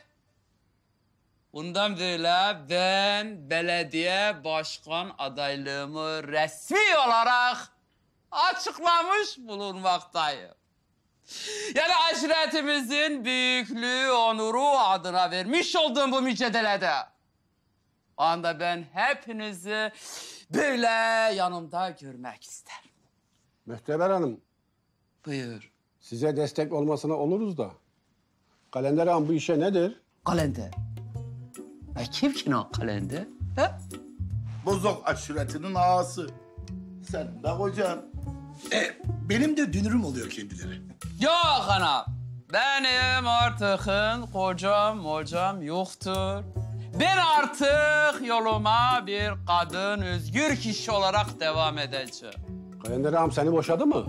bundan böyle ben belediye başkan adaylığımı resmi olarak açıklamış bulunmaktayım. Yani aşiretimizin büyüklüğü, onuru adına vermiş olduğum bu mücadelede o anda ben hepinizi böyle yanımda görmek isterim. Mühteber Hanım. Buyur. Size destek olmasına oluruz da. Kalender Ağam bu işe nedir? Kalender. E kim ki o kalender? He? Bozok aşiretinin ağası. Sen de kocan. E, benim de dünürüm oluyor kendileri. Yok anam. Benim artık kocam mocam yoktur. Ben artık yoluma bir kadın özgür kişi olarak devam edeceğim. Kalender Ağam seni boşadı mı?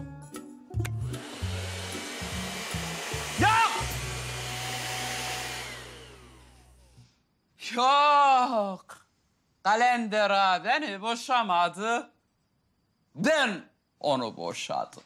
Yok! Yok! Kalender ağa beni boşamadı. Ben onu boşadım.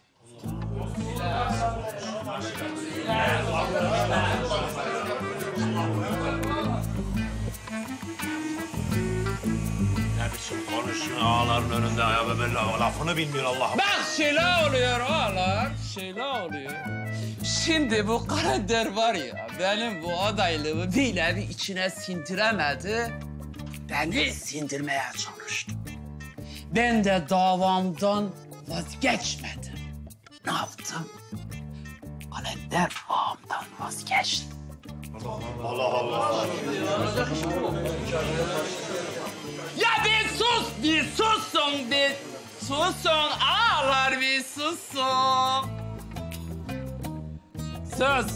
Ne biçim konuşuyorsun ağaların önünde ya? Böyle lafını bilmiyor Allah'ım. Bak şöyle oluyor ağalar, şöyle oluyor. Şimdi bu kalender var ya, benim bu adaylığımı bir nevi içine sindiremedi. Beni sindirmeye çalıştı. Ben de davamdan vazgeçmedim. Ne yaptım? Kalender ağamdan vazgeçtim. Allah Allah. Ya bir sus, bir susun, bir susun. Ağalar bir susun. Sus.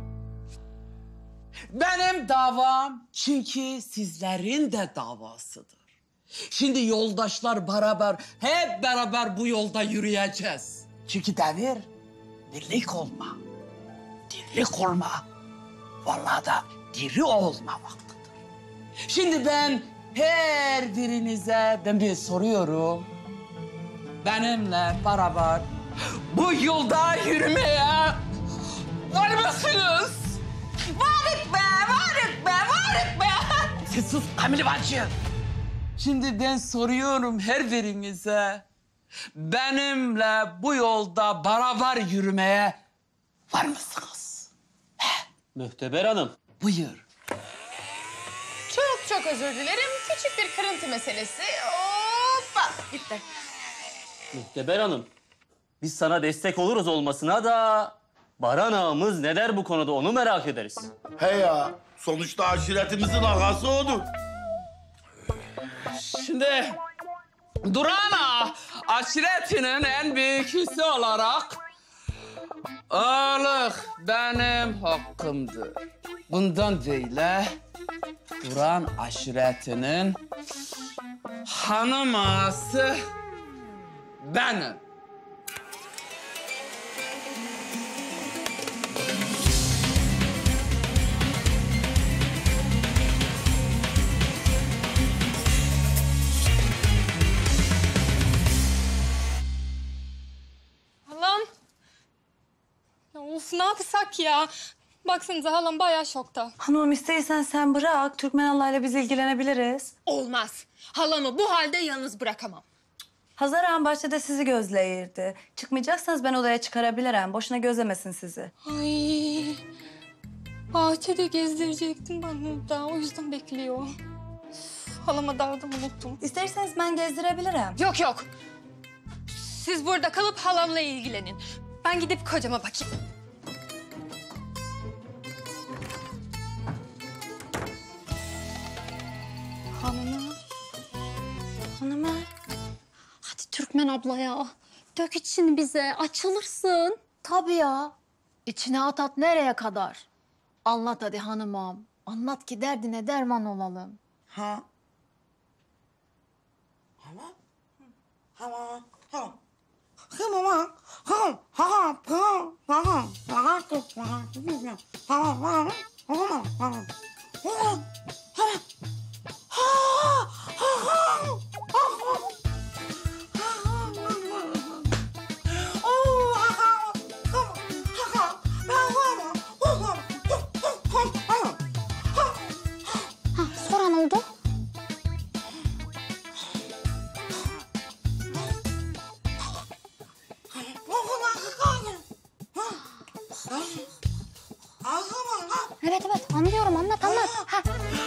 Benim davam çünkü sizlerin de davasıdır. Şimdi yoldaşlar beraber, hep beraber bu yolda yürüyeceğiz. Çünkü devir birlik olma, dirlik olma, vallahi da diri olma vaktidir. Şimdi ben her birinize ben bir soruyorum. Benimle beraber bu yolda yürümeye var mısınız? Varık be, varık be, varık be. Siz sus Kamil bacı. Şimdi ben soruyorum her birinize. Benimle bu yolda beraber yürümeye var mısınız? Mühteber Hanım, Buyur. Çok çok özür dilerim. Küçük bir kırıntı meselesi. Hoppa gitti. Muhteber Hanım, biz sana destek oluruz olmasına da... Baran ağamız ne der bu konuda onu merak ederiz. He ya, sonuçta aşiretimizin ağası odur. Şimdi Duran Ağa aşiretinin en büyüküsü olarak ağalık benim hakkımdır. Bundan böyle Duran aşiretinin hanım ağası benim. Halam. Ya of ne yapsak ya? Baksanıza halam bayağı şokta. Hanımım istersen sen bırak. Türkmen Allah'yla biz ilgilenebiliriz. Olmaz. Halamı bu halde yalnız bırakamam. Hazar ağam bahçede sizi gözleyirdi. Çıkmayacaksanız ben odaya çıkarabilirim. Boşuna gözlemesin sizi. Ay. Bahçede gezdirecektim ben onu da. O yüzden bekliyor. Üf, halama daldım unuttum. İsterseniz ben gezdirebilirim. Yok yok. Siz burada kalıp halamla ilgilenin. Ben gidip kocama bakayım. Hanıma. Hanıma. Hadi Türkmen abla ya. Dök için bize. Açılırsın. Tabii ya. İçine at at nereye kadar? Anlat hadi hanımam. Anlat ki derdine derman olalım. Ha? Ama? Ama? Ha? Ama? Ha? Ha? Ha? Ha? Sonra ne oldu? Evet evet anlıyorum anlat anlat. Ha.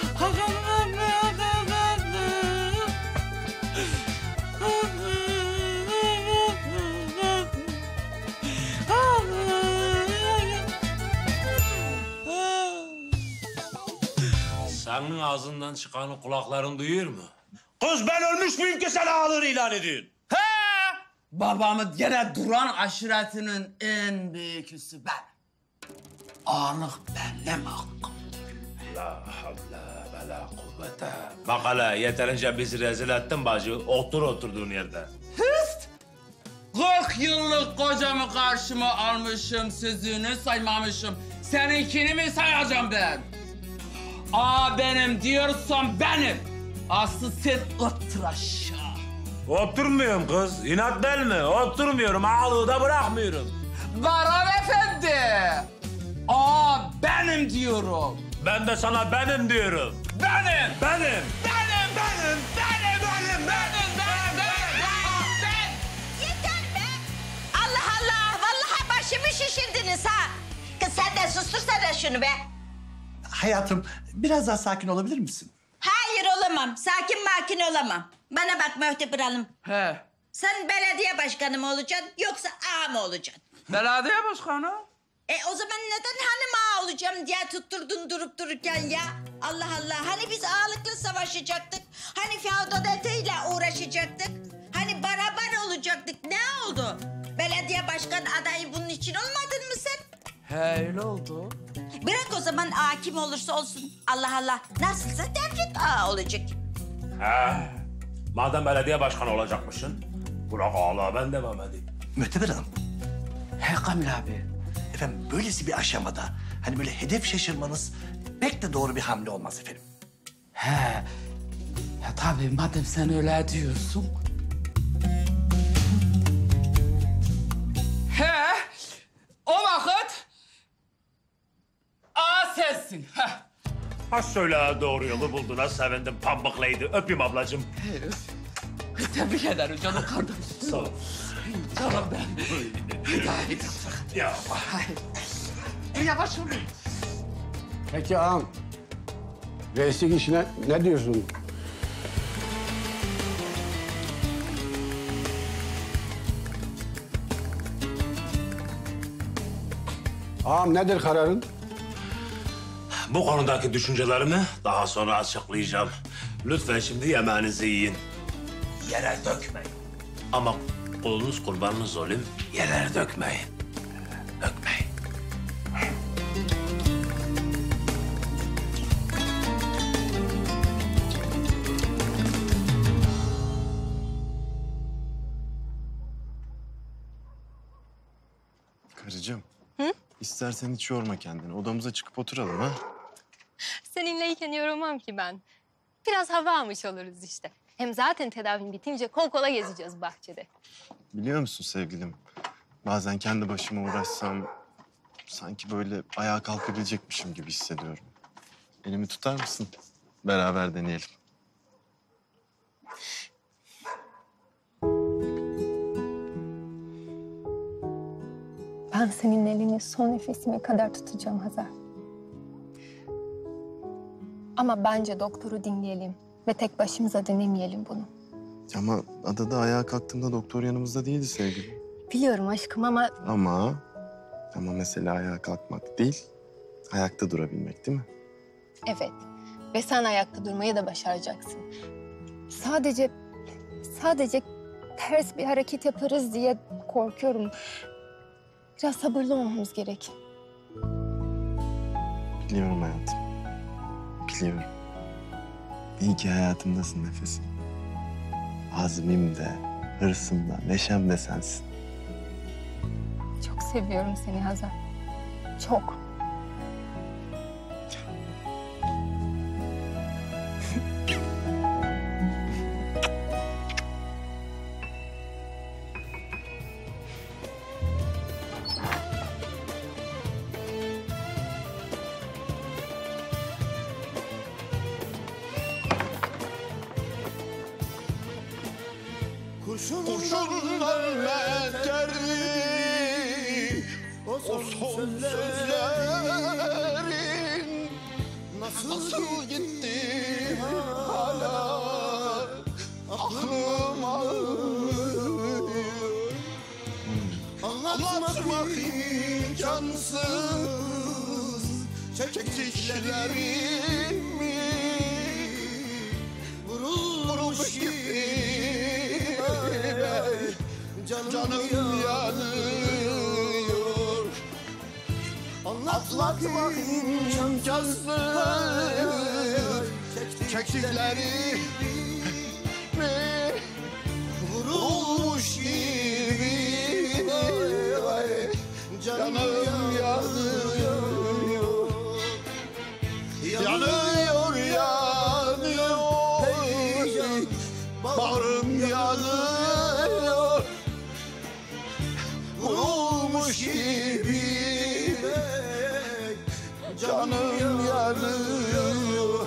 Senin ağzından çıkanı kulakların duyuyor mu? Kız ben ölmüş müyüm ki sen ağalığını ilan ediyorsun? He! Babamın gene Duran aşiretinin en büyüküsü ben. Ağalık benim hakkım. La havle ve la kuvvete. Bak hele yeterince bizi rezil ettin bacı. Otur oturduğun yerde. Hıst! kırk yıllık kocamı karşıma almışım, sözünü saymamışım. Seninkini mi sayacağım ben? Aa benim diyorsan benim. Aslı sen otur aşağı. Oturmuyorum kız. İnat değil mi? Oturmuyorum. Ağalığı da bırakmıyorum. Baran Efendi. Aa benim diyorum. Ben de sana benim diyorum. Benim. Benim. Benim, benim, benim, benim, benim, benim, benim, benim. Yeter be! Allah Allah! Vallahi başımı şişirdiniz ha! Kız sen de sustursana şunu be! Hayatım biraz daha sakin olabilir misin? Hayır olamam. Sakin makin olamam. Bana bak Möhteber Hanım. He. Sen belediye başkanı mı olacaksın yoksa ağa mı olacaksın? Belediye başkanı. E o zaman neden hanım ağa olacağım diye tutturdun durup dururken ya? Allah Allah. Hani biz ağalıkla savaşacaktık? Hani feodaliteyle uğraşacaktık? Hani beraber olacaktık? Ne oldu? Belediye başkan adayı bunun için olmadın mı sen? He öyle oldu. Bırak o zaman ağa kim olursa olsun. Allah Allah. Nasılsa devlet ağa olacak. He. Madem belediye başkanı olacakmışsın, bırak ağalığa ben devam edeyim. Möhteber Hanım. He Kamil abi. Efendim böylesi bir aşamada hani böyle hedef şaşırmanız pek de doğru bir hamle olmaz efendim. He. Ya tabii madem sen öyle diyorsun. He. O vakit ağa sensin. Heh. Ha şöyle doğru yolu bulduğuna sevindim Pambık Lady. Öpeyim ablacığım. Tebrik ederim canım kardeşim. Sağ ol. Canım ben. Bir daha bir daha. Ya. Yavaş ol. Peki ağam, reislik işine ne diyorsun? Ağam nedir kararın? Bu konudaki düşüncelerimi daha sonra açıklayacağım. Lütfen şimdi yemeğinizi yiyin. Yere dökmeyin. Ama kulunuz kurbanınız olayım, yerlere dökmeyin. Dökmeyin. Karıcığım. Hı? İstersen hiç yorma kendini. Odamıza çıkıp oturalım ha. Seninleyken yorulmam ki ben. Biraz hava almış oluruz işte. Hem zaten tedavin bitince kol kola gezeceğiz bahçede. Biliyor musun sevgilim? Bazen kendi başıma uğraşsam sanki böyle ayağa kalkabilecekmişim gibi hissediyorum. Elimi tutar mısın? Beraber deneyelim. Ben senin elini son nefesime kadar tutacağım Hazar. Ama bence doktoru dinleyelim ve tek başımıza denemeyelim bunu. Ama adada ayağa kalktığımda doktor yanımızda değildi sevgilim. Biliyorum aşkım ama Ama, ama mesele ayağa kalkmak değil, ayakta durabilmek değil mi? evet. Ve sen ayakta durmayı da başaracaksın. Sadece, sadece ters bir hareket yaparız diye korkuyorum. Biraz sabırlı olmamız gerek. Biliyorum hayatım. Biliyorum. İyi ki hayatımdasın nefesim. Azmim de, hırsım da, neşem de sensin. Çok seviyorum seni Hazar. Çok. Kurşunlar mezgerdi o son sözlerin nasıl gitti hala aklım ağrıyor. Anlatmak imkansız çektiklerimi vurulmuş gibi Canım, canım yanıyor. Anlatmak imkansız çektikleri vurulmuş gibi canım yanıyor. Yanıyor, yanıyor. Bağrım yanıyor. Vurulmuş gibi canım yanıyor.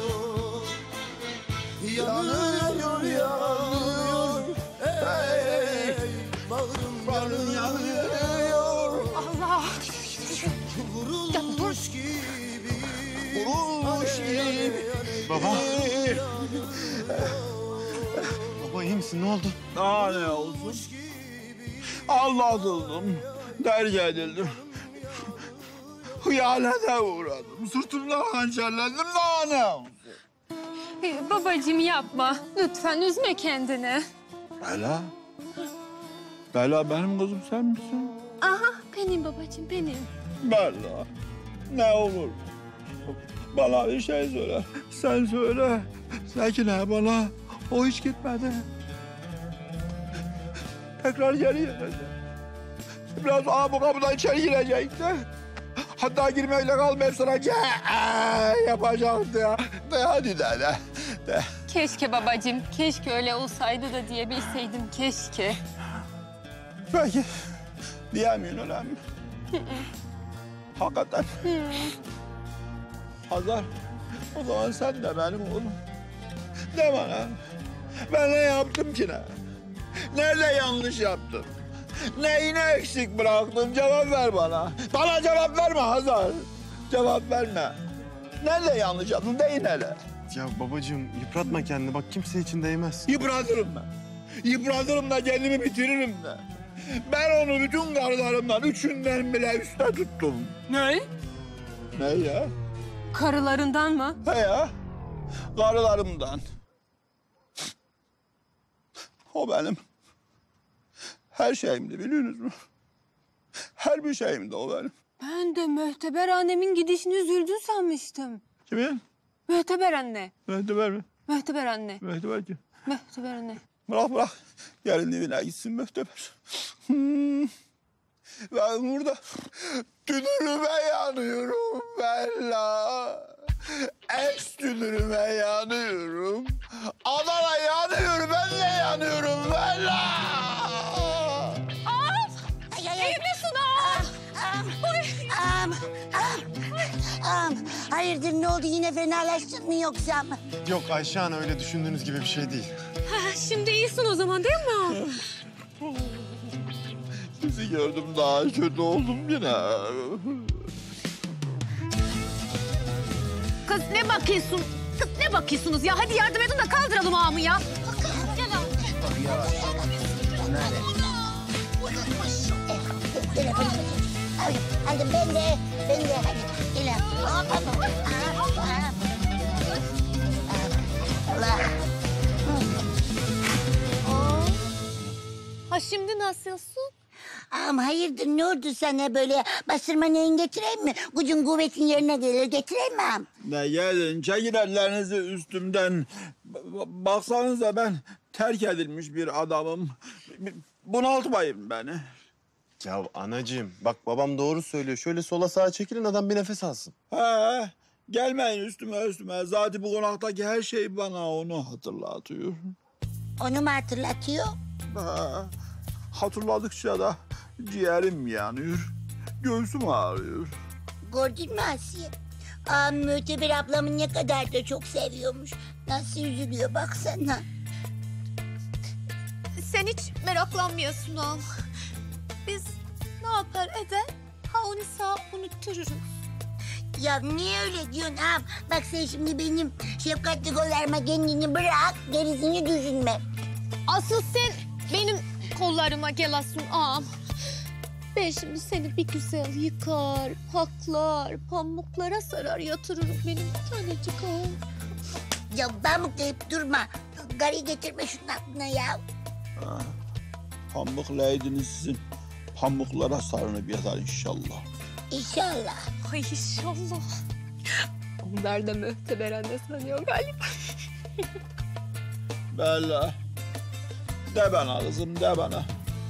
Yanıyor, yanıyor. Hey, bağrım, bağrım yanıyor. Allah! Vurulmuş gibi. Vurulmuş gibi. Baba. Baba iyi misin? Ne oldu? Daha ne olsun? Aldatıldım, terk edildim. Hıyanete uğradım, sırtımdan hançerlendim, daha ne olsun? Ee, babacığım yapma. Lütfen üzme kendini. Bela? Bela benim kızım sen misin? Aha benim babacığım benim. Bela, ne olur? Bana bir şey söyle, sen söyle. Sekine bana, o hiç gitmedi. Tekrar geri gelecek. Biraz daha bu kapıdan içeri girecekti. Hatta girmekle kalmayıp sana yapacaktı ya. De hadi de de. de. Keşke babacığım, keşke öyle olsaydı da diyebilseydim, keşke. Peki, diyemiyorsun öyle mi? Hakikaten. Hazar, o zaman sen de benim oğlum. De bana, ben ne yaptım ki ne? Nerede yanlış yaptım? Neyine eksik bıraktım? Cevap ver bana. Bana cevap verme Hazar. Cevap verme. Nerede yanlış yaptım? Deyin hele. Ya babacığım yıpratma kendini. Bak kimse için değmez. Yıpratırım ben. Yıpratırım da kendimi bitiririm de. Ben onu bütün karılarımdan üçünden bile üstte tuttum. Ne? Ne ya? Karılarından mı? He ya. Karılarımdan. O benim her şeyimdi biliyorsunuz mu? Her bir şeyimdi o benim. Ben de Möhteber annemin gidişini üzüldün sanmıştım. Kimin? Möhteber anne. Möhteber mi? Möhteber anne. Möhteber kim? Möhteber anne. Bırak bırak. Yarın evine gitsin Möhteber. Hmm. Ben burada tüdürüme yanıyorum Bella. Eş tüdürüme yanıyorum. Adana yanıyor, ben de yanıyorum Bella. Am! Ay, ay, ay. İyi misin am? Am! Am! Am! Am! Hayırdır ne oldu yine fenalaştın mı yoksa mı? Yok Ayşe Hanım öyle düşündüğünüz gibi bir şey değil. Ha, şimdi iyisin o zaman değil mi? Sizi gördüm daha kötü oldum yine. Kız ne bakıyorsun? Kız ne bakıyorsunuz ya? Hadi yardım edin de kaldıralım ağamı ya. Telefonu hadi, hadi ben de, ben de hadi gel. Allah. Ha şimdi nasılsın? Ama hayırdır ne oldu sana böyle bastırma neyin getireyim mi? Gücün kuvvetin yerine gelir getireyim mi? ağam? Ne gelin çekin ellerinizi üstümden. B- baksanıza ben terk edilmiş bir adamım. B- Bunaltmayın beni. Ya anacığım bak babam doğru söylüyor. Şöyle sola sağa çekilin adam bir nefes alsın. He, gelmeyin üstüme üstüme. Zaten bu konaktaki her şey bana onu hatırlatıyor. Onu mu hatırlatıyor? Ha, hatırladıkça da ciğerim yanıyor. Göğsüm ağrıyor. Gördün mü Asiye? Ağam Müteber ablamı ne kadar da çok seviyormuş. Nasıl üzülüyor baksana. Sen hiç meraklanmıyorsun ağam. Biz ne yapar eder? Ha onu sağ unuttururuz. Ya niye öyle diyorsun ağam? Bak sen şimdi benim şefkatli kollarıma kendini bırak, gerisini düşünme. Asıl sen benim kollarıma gel asıl ağam. Ben şimdi seni bir güzel yıkar, paklar, pamuklara sarar yatırırım benim tanecik ağam. Ya pamuk deyip durma. Garı getirme şunun aklına ya. Ha, pamuklaydınız sizin. Pamuklara sarınıp yatar inşallah. İnşallah. Ay inşallah. Onlar da Möhteber anne sanıyor galiba. Bella. De bana kızım de bana.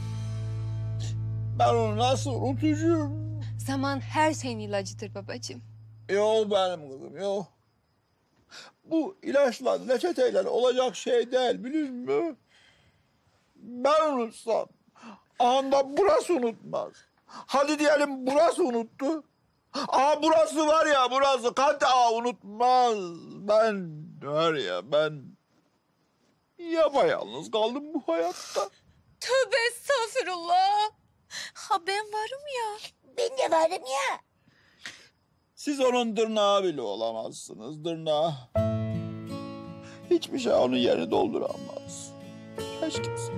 Ben onu nasıl unutacağım? Zaman her şeyin ilacıdır babacığım. Yok benim kızım yok. Bu ilaçla, reçeteyle olacak şey değil biliyor musun? Ben unutsam, anda burası unutmaz. Hadi diyelim burası unuttu. Aa burası var ya burası kata unutmaz. Ben var ya ben yapayalnız kaldım bu hayatta. Tövbe estağfurullah. Ha ben varım ya. Ben de varım ya. Siz onun tırnağı bile olamazsınız tırnağı. Hiçbir şey onun yerini dolduramaz. Hiç kimse.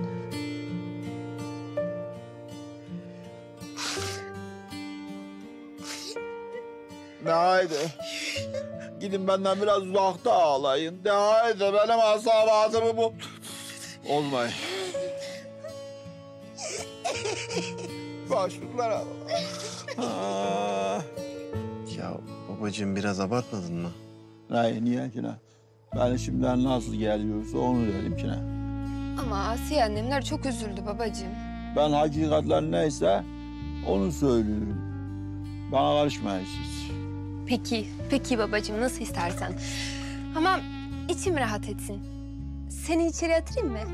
Ne haydi. Gidin benden biraz uzakta ağlayın. De haydi benim asabatımı bu. Olmayın. Başlıklara. Ya babacığım biraz abartmadın mı? Ne niye ki ne? Ben şimdiden nasıl geliyorsa onu dedim ki ne? Ama Asiye annemler çok üzüldü babacığım. Ben hakikatler neyse onu söylüyorum. Bana karışmayın siz. Peki, peki babacığım nasıl istersen. Ama içim rahat etsin. Seni içeri yatırayım mı?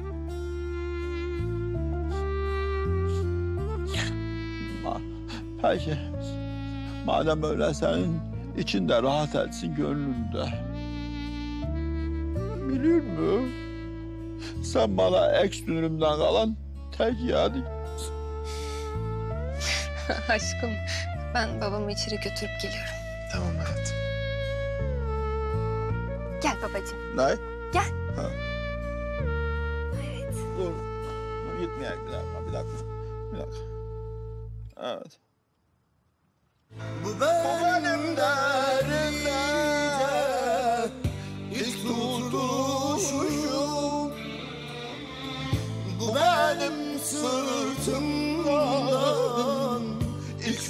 Ma Peki. Madem öyle senin içinde rahat etsin gönlünde. Biliyor musun? Sen bana eks dünürümden kalan tek yadik. Aşkım, ben babamı içeri götürüp geliyorum. Tamam hayatım. Gel babacığım. Ne? Gel. Ha. Evet. Dur. Gitmeyek bir dakika, bir dakika. Bir dakika. Evet. Bu benim derdimde ilk tutuşum. Bu benim sırtımdan ilk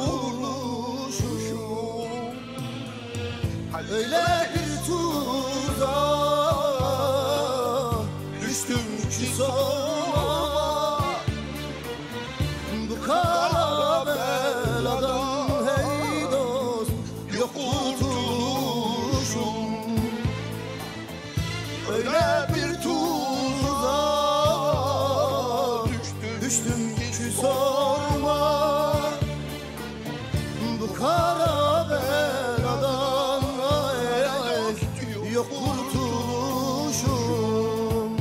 vuruşum. Öyle bir tuzağa düştüm ki sorma. Bu kara beladan hey dost yok kurtuluşum. Öyle bir tuzağa düştüm, düştüm ki sorma. Bu kara beladan hey, hey, yok kurtuluşum.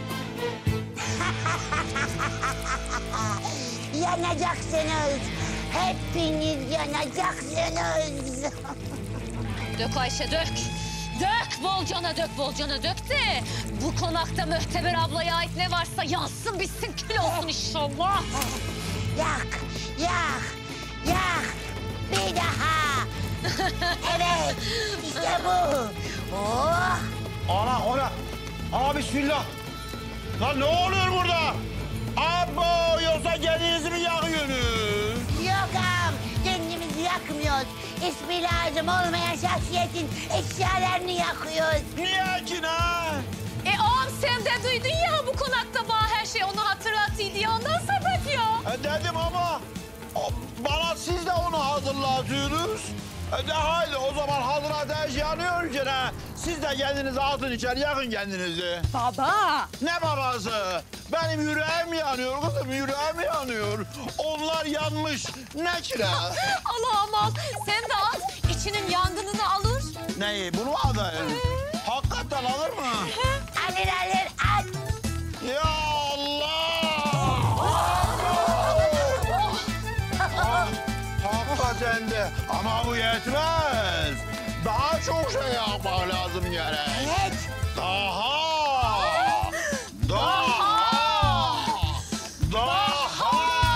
Yanacaksınız. Hepiniz yanacaksınız. Dök Ayşe dök. Dök bolcana dök bolcana dök de bu konakta Möhteber ablaya ait ne varsa yansın bitsin kül olsun inşallah. Yak, yak, yak. Bir daha. Evet, işte bu. Oh. Ana, ana. Ana bismillah. Lan ne oluyor burada? Abo, yoksa kendinizi mi yakıyorsunuz? Yok ağam, kendimizi yakmıyoruz. İsmi lazım olmayan şahsiyetin eşyalarını yakıyoruz. Niye ki ne? E ağam sen de duydun ya bu konakta bana her şey onu hatırlatıyor diye ondan sebep ya. E dedim ama o, bana siz de onu hatırlatıyorsunuz. E de haydi o zaman hazırat eşyanıyor ki ne? Siz de kendinizi atın içeri, yakın kendinizi. Baba. Ne babası? Benim yüreğim yanıyor kızım, yüreğim yanıyor. Onlar yanmış. Ne ki ne? Allah'ım al. Sen de al. İçinin yangınını alır. Neyi? Bunu mu alayım? Hakikaten alır mı? Alır alır al. Ya Allah! Hakikaten de. Ama bu yetmez. Daha çok şey yapmak lazım gerek. Evet. Daha! Daha! Daha!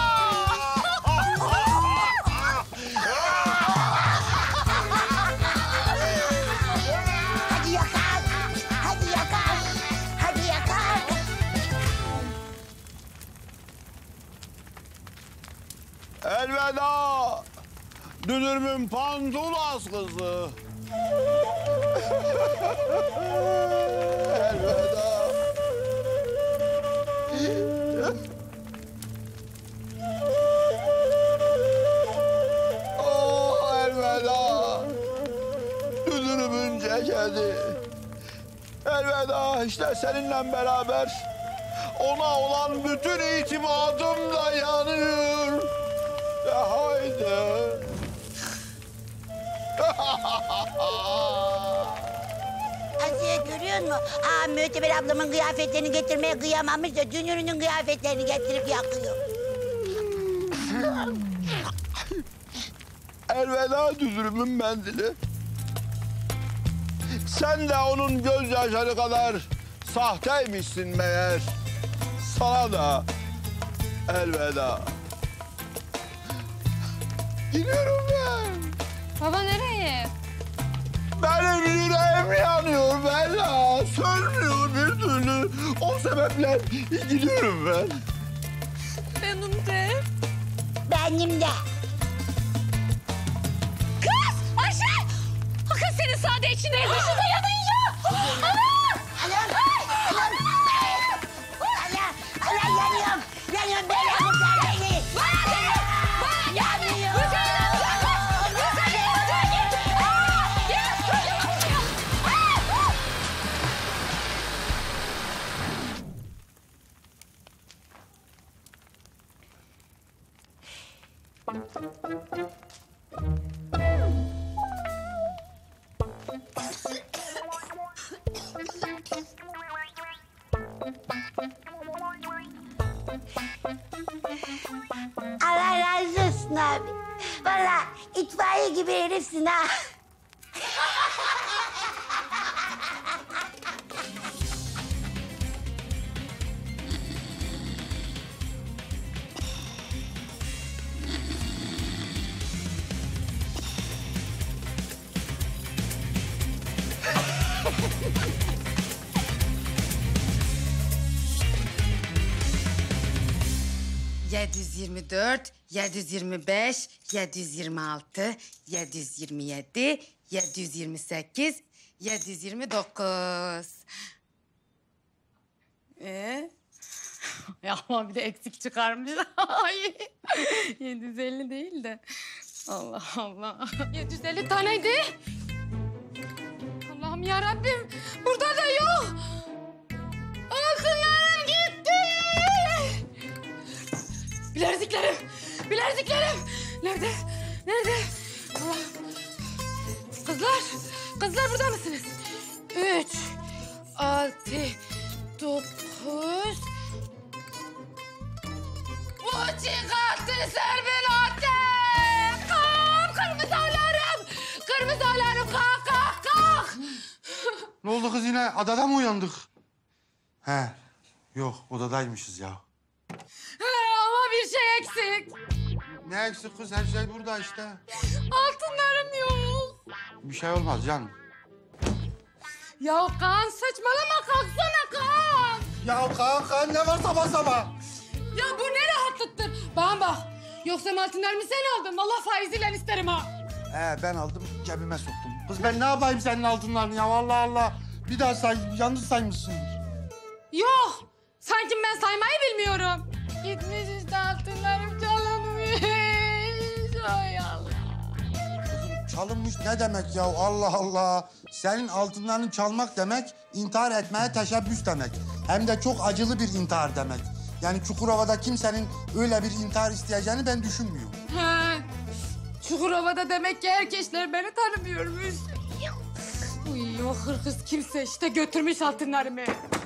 Hadi yakar. Hadi yakar. Hadi yakar. Elveda! Dünürümün pantulas kızı. Elveda. Oh elveda. Dünürümün ceketi. Elveda işte seninle beraber ona olan bütün itimadım da yanıyor. Ya haydi. Asiye görüyor musun? Aa, Möhteber ablamın kıyafetlerini getirmeye kıyamamış da Dünür'ünün kıyafetlerini getirip yakıyor. Elveda Dünürümün mendili. Sen de onun gözyaşları kadar sahteymişsin meğer. Sana da elveda. Gidiyorum ben. Baba nereye? Benim yüreğim yanıyor Bella. Sönmüyor bir türlü. O sebeple gidiyorum ben. Benim de. Benim de. Kız! Ayşe! Kız senin sade içinde dışında yanın ya! Anam! Anam! Allah! Allah yanıyorum! Yanıyorum beni kurtar beni! Bana de! Bana yanıyor! Allah razı olsun abi. Vallahi itfaiye gibi herifsin ha. yedi yüz yirmi dört, yedi yüz yirmi beş, yedi yüz yirmi altı, yedi yüz yirmi yedi, yedi yüz yirmi sekiz, yedi yüz yirmi dokuz. Ee? Ya ama bir de eksik çıkarmış. Ay, yedi yüz elli değil de. Allah Allah. yedi yüz elli taneydi. Allah'ım yarabbim. Burada da yok. Altınlarım gitti. Bileziklerim. Bileziklerim. Nerede? Nerede? Allah. Kızlar. Kızlar burada mısınız? Üç. Altı. Dokuz. Bu çıkarttı Serpilot'e. Kalk kırmızı alarm. Kırmızı alarm kalk kalk kalk. Ne oldu kız yine? Adada mı uyandık? He. Yok odadaymışız ya. He, ama bir şey eksik. Ne eksik kız? Her şey burada işte. Altınlarım yok. Bir şey olmaz canım. Ya Kaan saçmalama kalksana Kaan. Ya Kaan Kaan ne var sabah sabah? Ya bu ne rahatlıktır. Bana bak. Yoksa altınlarımı sen aldın. Vallahi faiziyle isterim ha. He ben aldım cebime soktum. Kız ben ne yapayım senin altınlarını ya Allah Allah. Bir daha say, yanlış saymışsındır. Yok. Sanki ben saymayı bilmiyorum. Gitmiş işte altınlarım çalınmış. Ay Allah. Kızım çalınmış ne demek ya Allah Allah. Senin altınlarını çalmak demek intihar etmeye teşebbüs demek. Hem de çok acılı bir intihar demek. Yani Çukurova'da kimsenin öyle bir intihar isteyeceğini ben düşünmüyorum. He. Çukurova'da demek ki herkesler beni tanımıyormuş. Uy, o hırkız kimse işte götürmüş altınlarımı.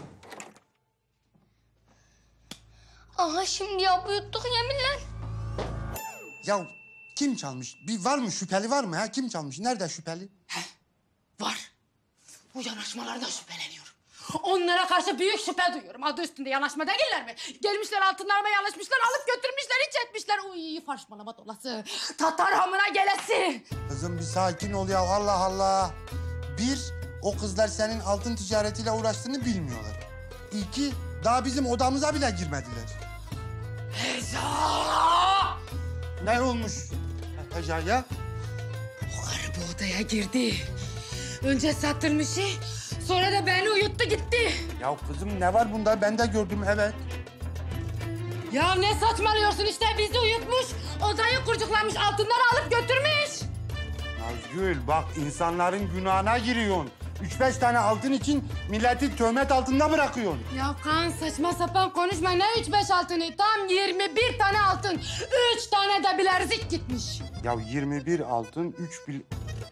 Aha şimdi ya uyuttuk yeminle. Ya kim çalmış? Bir var mı şüpheli var mı ha? Kim çalmış? Nerede şüpheli? Var. Bu yanaşmalardan şüpheleniyorum. Onlara karşı büyük şüphe duyuyorum. Adı üstünde yanaşma değiller mi? Gelmişler altınlarıma yanaşmışlar, alıp götürmüşler, iç etmişler. Uy farşmalama dolası. Tatar hamına gelesi. Kızım bir sakin ol ya Allah Allah. Bir, o kızlar senin altın ticaretiyle uğraştığını bilmiyorlar. İki, daha bizim odamıza bile girmediler. Heca! Ne olmuş Heca ya? O karı bu odaya girdi. Önce sattırmışı, sonra da beni uyuttu gitti. Ya kızım ne var bunda? Ben de gördüm evet. Ya ne saçmalıyorsun işte bizi uyutmuş, odayı kurcuklamış, altınları alıp götürmüş. Nazgül bak insanların günahına giriyorsun. Üç beş tane altın için milleti töhmet altında bırakıyorsun. Ya Kaan saçma sapan konuşma. Ne üç beş altını? Tam yirmi bir tane altın. Üç tane de bilezik gitmiş. Ya yirmi bir altın, üç bil...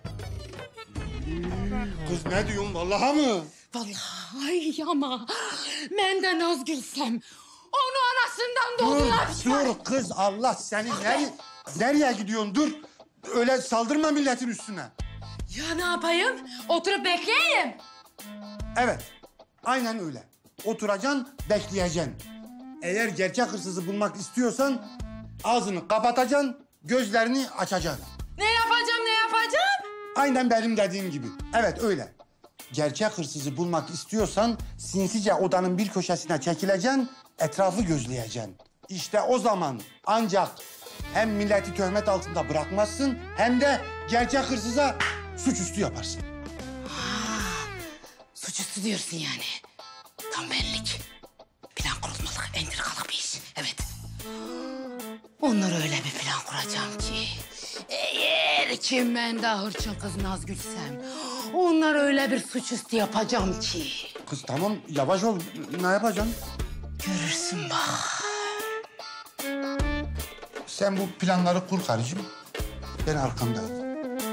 Kız ne diyorsun vallahi mı? Vallahi ama ben de Nazgül'sem onu anasından doğdular. Dur, dur kız Allah seni nereye, nereye gidiyorsun dur. Öyle saldırma milletin üstüne. Ya ne yapayım? Oturup bekleyeyim. Evet, aynen öyle. Oturacaksın, bekleyeceksin. Eğer gerçek hırsızı bulmak istiyorsan ağzını kapatacaksın, gözlerini açacaksın. Ne yapacağım, ne yapacağım? Aynen benim dediğim gibi. Evet öyle. Gerçek hırsızı bulmak istiyorsan sinsice odanın bir köşesine çekileceksin, etrafı gözleyeceksin. İşte o zaman ancak hem milleti töhmet altında bırakmazsın hem de gerçek hırsıza suçüstü yaparsın. Ha, suçüstü diyorsun yani. Tam benlik. Plan kurulmalık, entrikalık bir iş. Evet. Onlara öyle bir plan kuracağım ki... Eğer ki ben de hırçın kız Nazgül'sem... ...onlara öyle bir suçüstü yapacağım ki... Kız tamam yavaş ol. Ne yapacaksın? Görürsün bak. Sen bu planları kur karıcığım. Ben arkandayım.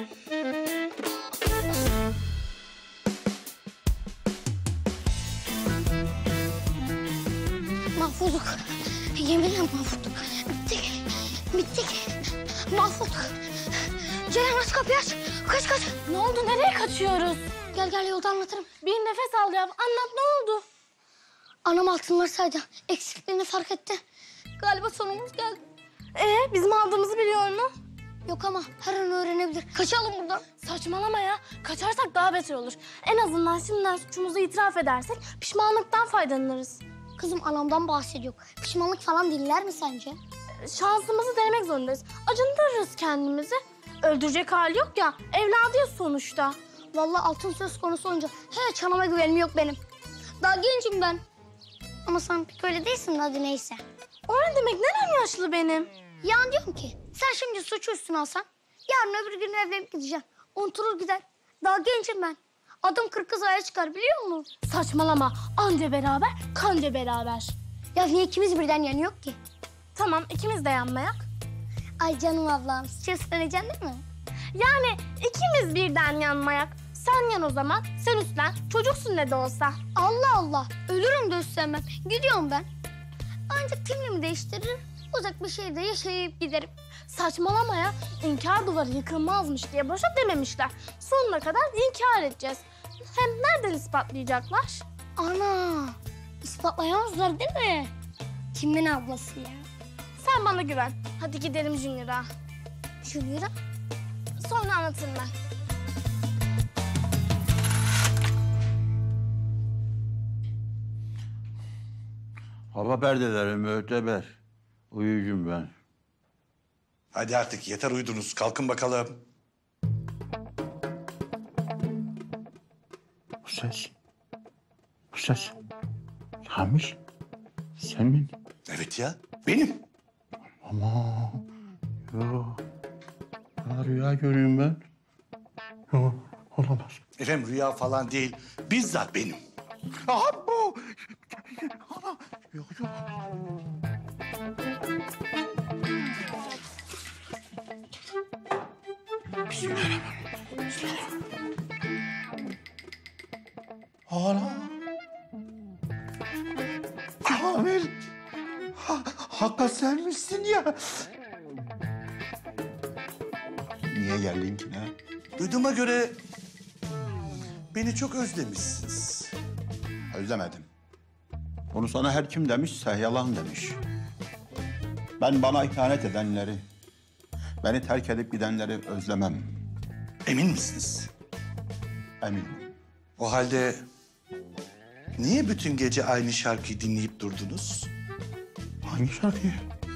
Mahvolduk. Yeminle mahvolduk. Bittik. Bittik. Mahvolduk. Ceren aç kapıyı aç. Kaç kaç. Ne oldu? Nereye kaçıyoruz? Gel gel yolda anlatırım. Bir nefes al ya. Anlat ne oldu? Anam altınları saydı. Eksikliğini fark etti. Galiba sonumuz geldi. Ee, bizim aldığımızı biliyor mu? Yok ama her an öğrenebilir. Kaçalım buradan. Saçmalama ya. Kaçarsak daha beter olur. En azından şimdiden suçumuzu itiraf edersek pişmanlıktan faydalanırız. Kızım anamdan bahsediyor. Pişmanlık falan dinler mi sence? Şansımızı denemek zorundayız. Acındırırız kendimizi. Öldürecek hali yok ya. Evladıyız sonuçta. Vallahi altın söz konusu olunca hiç anama güvenim yok benim. Daha gencim ben. Ama sen pek öyle değilsin, hadi neyse. O ne demek? Nerem yaşlı benim? Yani diyorum ki sen şimdi suçu üstüne alsan yarın öbür gün evlenip gideceğim. Unuturur gider. Daha gencim ben. Adım kırk kız aya çıkar biliyor musun? Saçmalama. Anca beraber, kanca beraber. Ya niye ikimiz birden yanıyor ki? Tamam, ikimiz de yanmayak. Ay canım ablam, suçu üstleneceksin değil mi? Yani ikimiz birden yanmayak. Sen yan o zaman, sen üstlen. Çocuksun ne de olsa. Allah Allah, ölürüm de üstlenmem. Gidiyorum ben. Ancak kimliğimi değiştiririm. Uzak bir şehirde yaşayıp giderim. Saçmalama ya. İnkar duvarı yıkılmazmış diye boşa dememişler. Sonuna kadar inkar edeceğiz. Hem nereden ispatlayacaklar? Ana, ispatlayamazlar değil mi? Kimin ablası ya? Sen bana güven. Hadi gidelim Junior'a. Junior'a? Sonra anlatırım ben. Hava perdeleri müteber. Uyuyucum ben. Hadi artık yeter uyudunuz. Kalkın bakalım. Bu ses. Bu ses. Hamiş. Sen mi? Evet ya, benim. Ama yok. Ya rüya görüyorum ben. Yok, olamaz. Efendim rüya falan değil. Bizzat benim. Aha bu. Ana. Yok yok. Ana. Kamil. Ha, Hakka sen misin ya? Niye geldin ki ne? Duyduğuma göre beni çok özlemişsiniz. Özlemedim. Onu sana her kim demişse yalan demiş. Ben bana ihanet edenleri, beni terk edip gidenleri özlemem. Emin misiniz? Eminim. O halde niye bütün gece aynı şarkıyı dinleyip durdunuz? Hangi şarkıyı?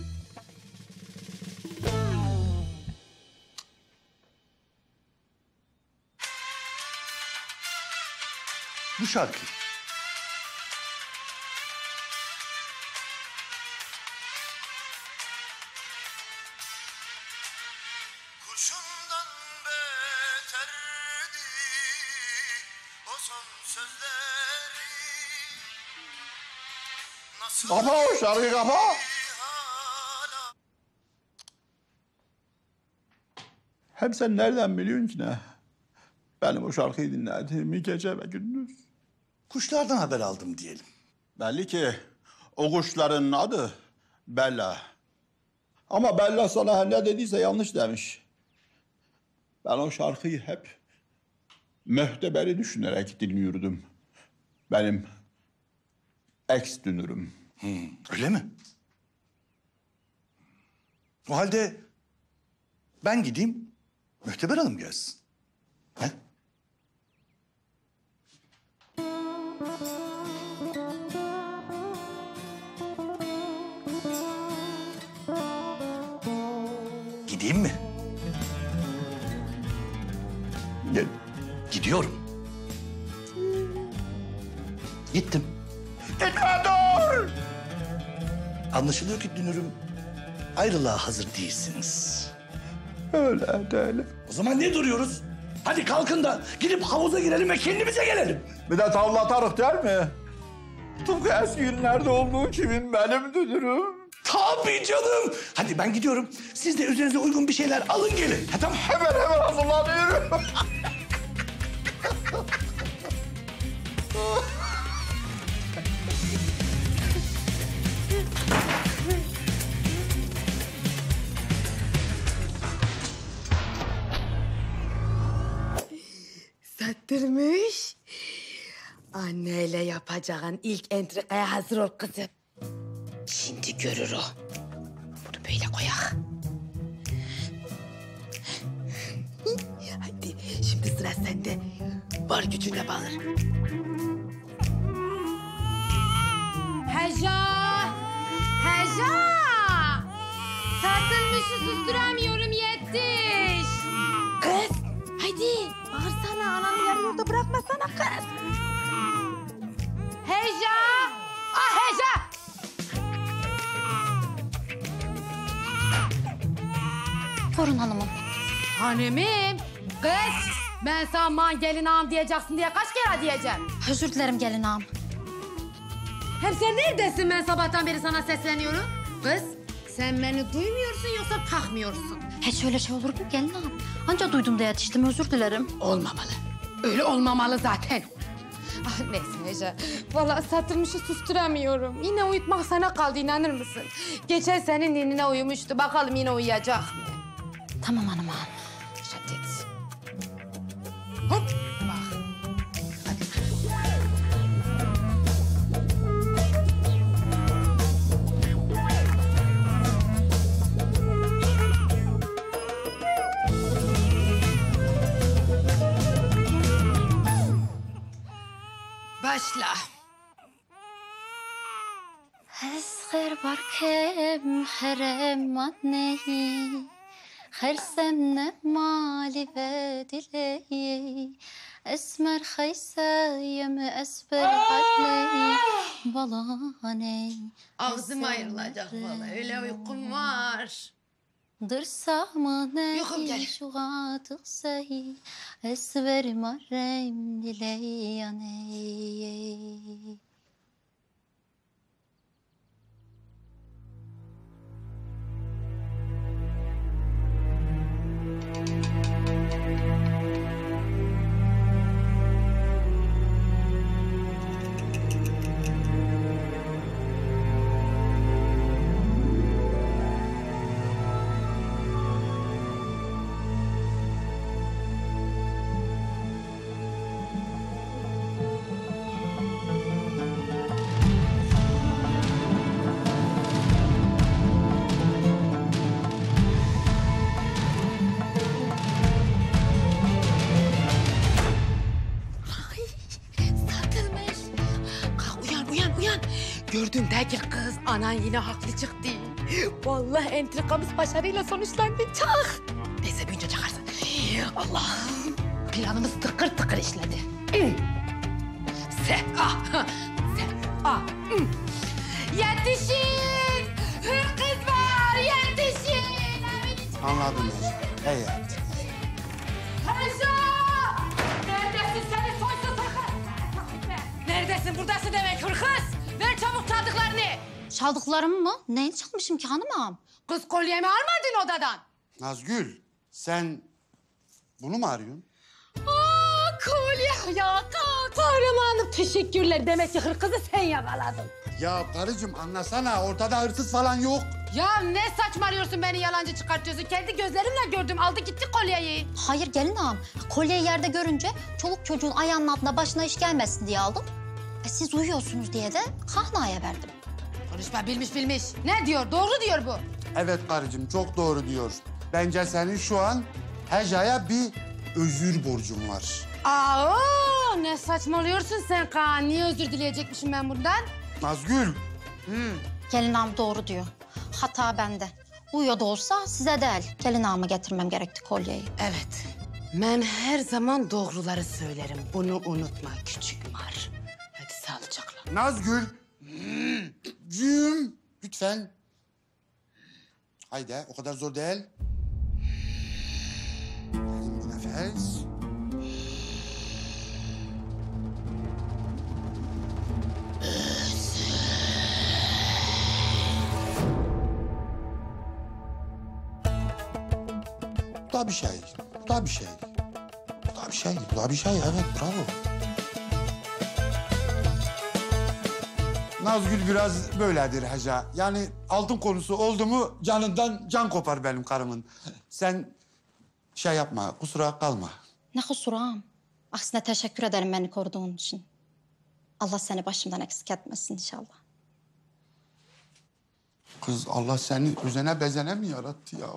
Bu şarkı. Kurşundan beterdi o son sözleri. Nasıl Kapa o şarkıyı kapa. Hem sen nereden biliyorsun ki ne? Benim o şarkıyı dinlediğimi gece ve gündüz. Kuşlardan haber aldım diyelim. Belli ki o kuşların adı Bella. Ama Bella sana ne dediyse yanlış demiş. Ben o şarkıyı hep Möhteberi düşünerek dinliyordum. Benim ex dünürüm. Hmm, öyle mi? O halde ben gideyim, Möhteber Hanım gelsin. He? Gideyim mi? Gel. Gidiyorum. Gittim. Gitme dur! Anlaşılıyor ki dünürüm ayrılığa hazır değilsiniz. Öyle değilim. O zaman ne duruyoruz? Hadi kalkın da gidip havuza girelim ve kendimize gelelim. Bir de tavla atarık der mi? Tıpkı eski günlerde olduğu gibi benim dünürüm. Tabii canım. Hadi ben gidiyorum. Siz de üzerinize uygun bir şeyler alın gelin. Ha, tamam. Hemen hemen hazırlanıyorum. Sattırmış. Anneyle yapacağın ilk entrikaya hazır ol kızım. Şimdi görür o. Bunu böyle koyak. Hadi şimdi sıra sende. Var gücünle bağır. Heja! Heja! Satılmışı susturamıyorum yetiş. Kız haydi bağırsana ananı yarı yolda bırakmasana kız. Heja! Ah Heja! Buyurun hanımım. Hanımım. Kız ben sana man gelin ağam diyeceksin diye kaç kere diyeceğim. Özür dilerim gelin ağam. Hem sen neredesin ben sabahtan beri sana sesleniyorum? Kız sen beni duymuyorsun yoksa takmıyorsun. Hiç öyle şey olur mu gelin ağam? Anca duydum diye yetiştim özür dilerim. Olmamalı. Öyle olmamalı zaten. Ah neyse Heja. Vallahi satılmışı susturamıyorum. Yine uyutmak sana kaldı inanır mısın? Geçen senin ninine uyumuştu. Bakalım yine uyuyacak mı? Tamam hanım ağam. Hadi. Hop bak. Başla. Esger barkem herem anneyi خرسمنا مالي بدلي اسمر خيسايم اسفل علي بلاني Ağzım ayrılacak vallahi öyle uykum var. درسامنا Uykum gel. شو غاتغسي اسفر مريم دلياني Gördüm değil ki kız, anan yine haklı çıktı. Vallahi entrikamız başarıyla sonuçlandı. Çak! Neyse büyünce çakarsın. Allah'ım, planımız tıkır tıkır işledi. Se, ah, se, ah. Yetişin! Hırkız var, yetişin! Anladım Heja. Hey ya. Heja! Neredesin seni soysuz hırkız? Neredesin, buradasın demek hırkız? Ver çabuk çaldıklarını. Çaldıklarımı mı? Neyi çalmışım ki hanım ağam? Kız kolyemi almadın odadan. Nazgül, sen bunu mu arıyorsun? Aa, kolye ya. Kahramanım teşekkürler. Demek ki hırkızı sen yakaladın. Ya karıcığım anlasana, ortada hırsız falan yok. Ya ne saçmalıyorsun, beni yalancı çıkartıyorsun. Kendi gözlerimle gördüm, aldı gitti kolyeyi. Hayır gelin ağam. Kolyeyi yerde görünce çoluk çocuğun ayağının altına başına iş gelmesin diye aldım. E, siz uyuyorsunuz diye de Kahna'ya verdim. Konuşma bilmiş bilmiş. Ne diyor? Doğru diyor bu. Evet karıcığım, çok doğru diyor. Bence senin şu an Heja'ya bir özür borcun var. Aa, ne saçmalıyorsun sen Kaan? Niye özür dileyecekmişim ben bundan? Nazgül. Hmm. Gelin ağam doğru diyor. Hata bende. Uyuyor da olsa size değil. Gelin ağamı getirmem gerekti kolyeyi. Evet. Ben her zaman doğruları söylerim. Bunu unutma küçük mar. Hadi sağlıcakla. Nazgül. Cüm. Lütfen. Haydi, o kadar zor değil. Derin bir nefes. Bu da bir şey. Bu da bir şey. Bu da bir şey. Bu da bir şey. Evet, bravo. Nazgül biraz böyledir Heja. Yani altın konusu oldu mu canından can kopar benim karımın. Sen şey yapma, kusura kalma. Ne kusuru ağam? Aksine teşekkür ederim beni koruduğun için. Allah seni başımdan eksik etmesin inşallah. Kız Allah seni özene bezene mi yarattı ya?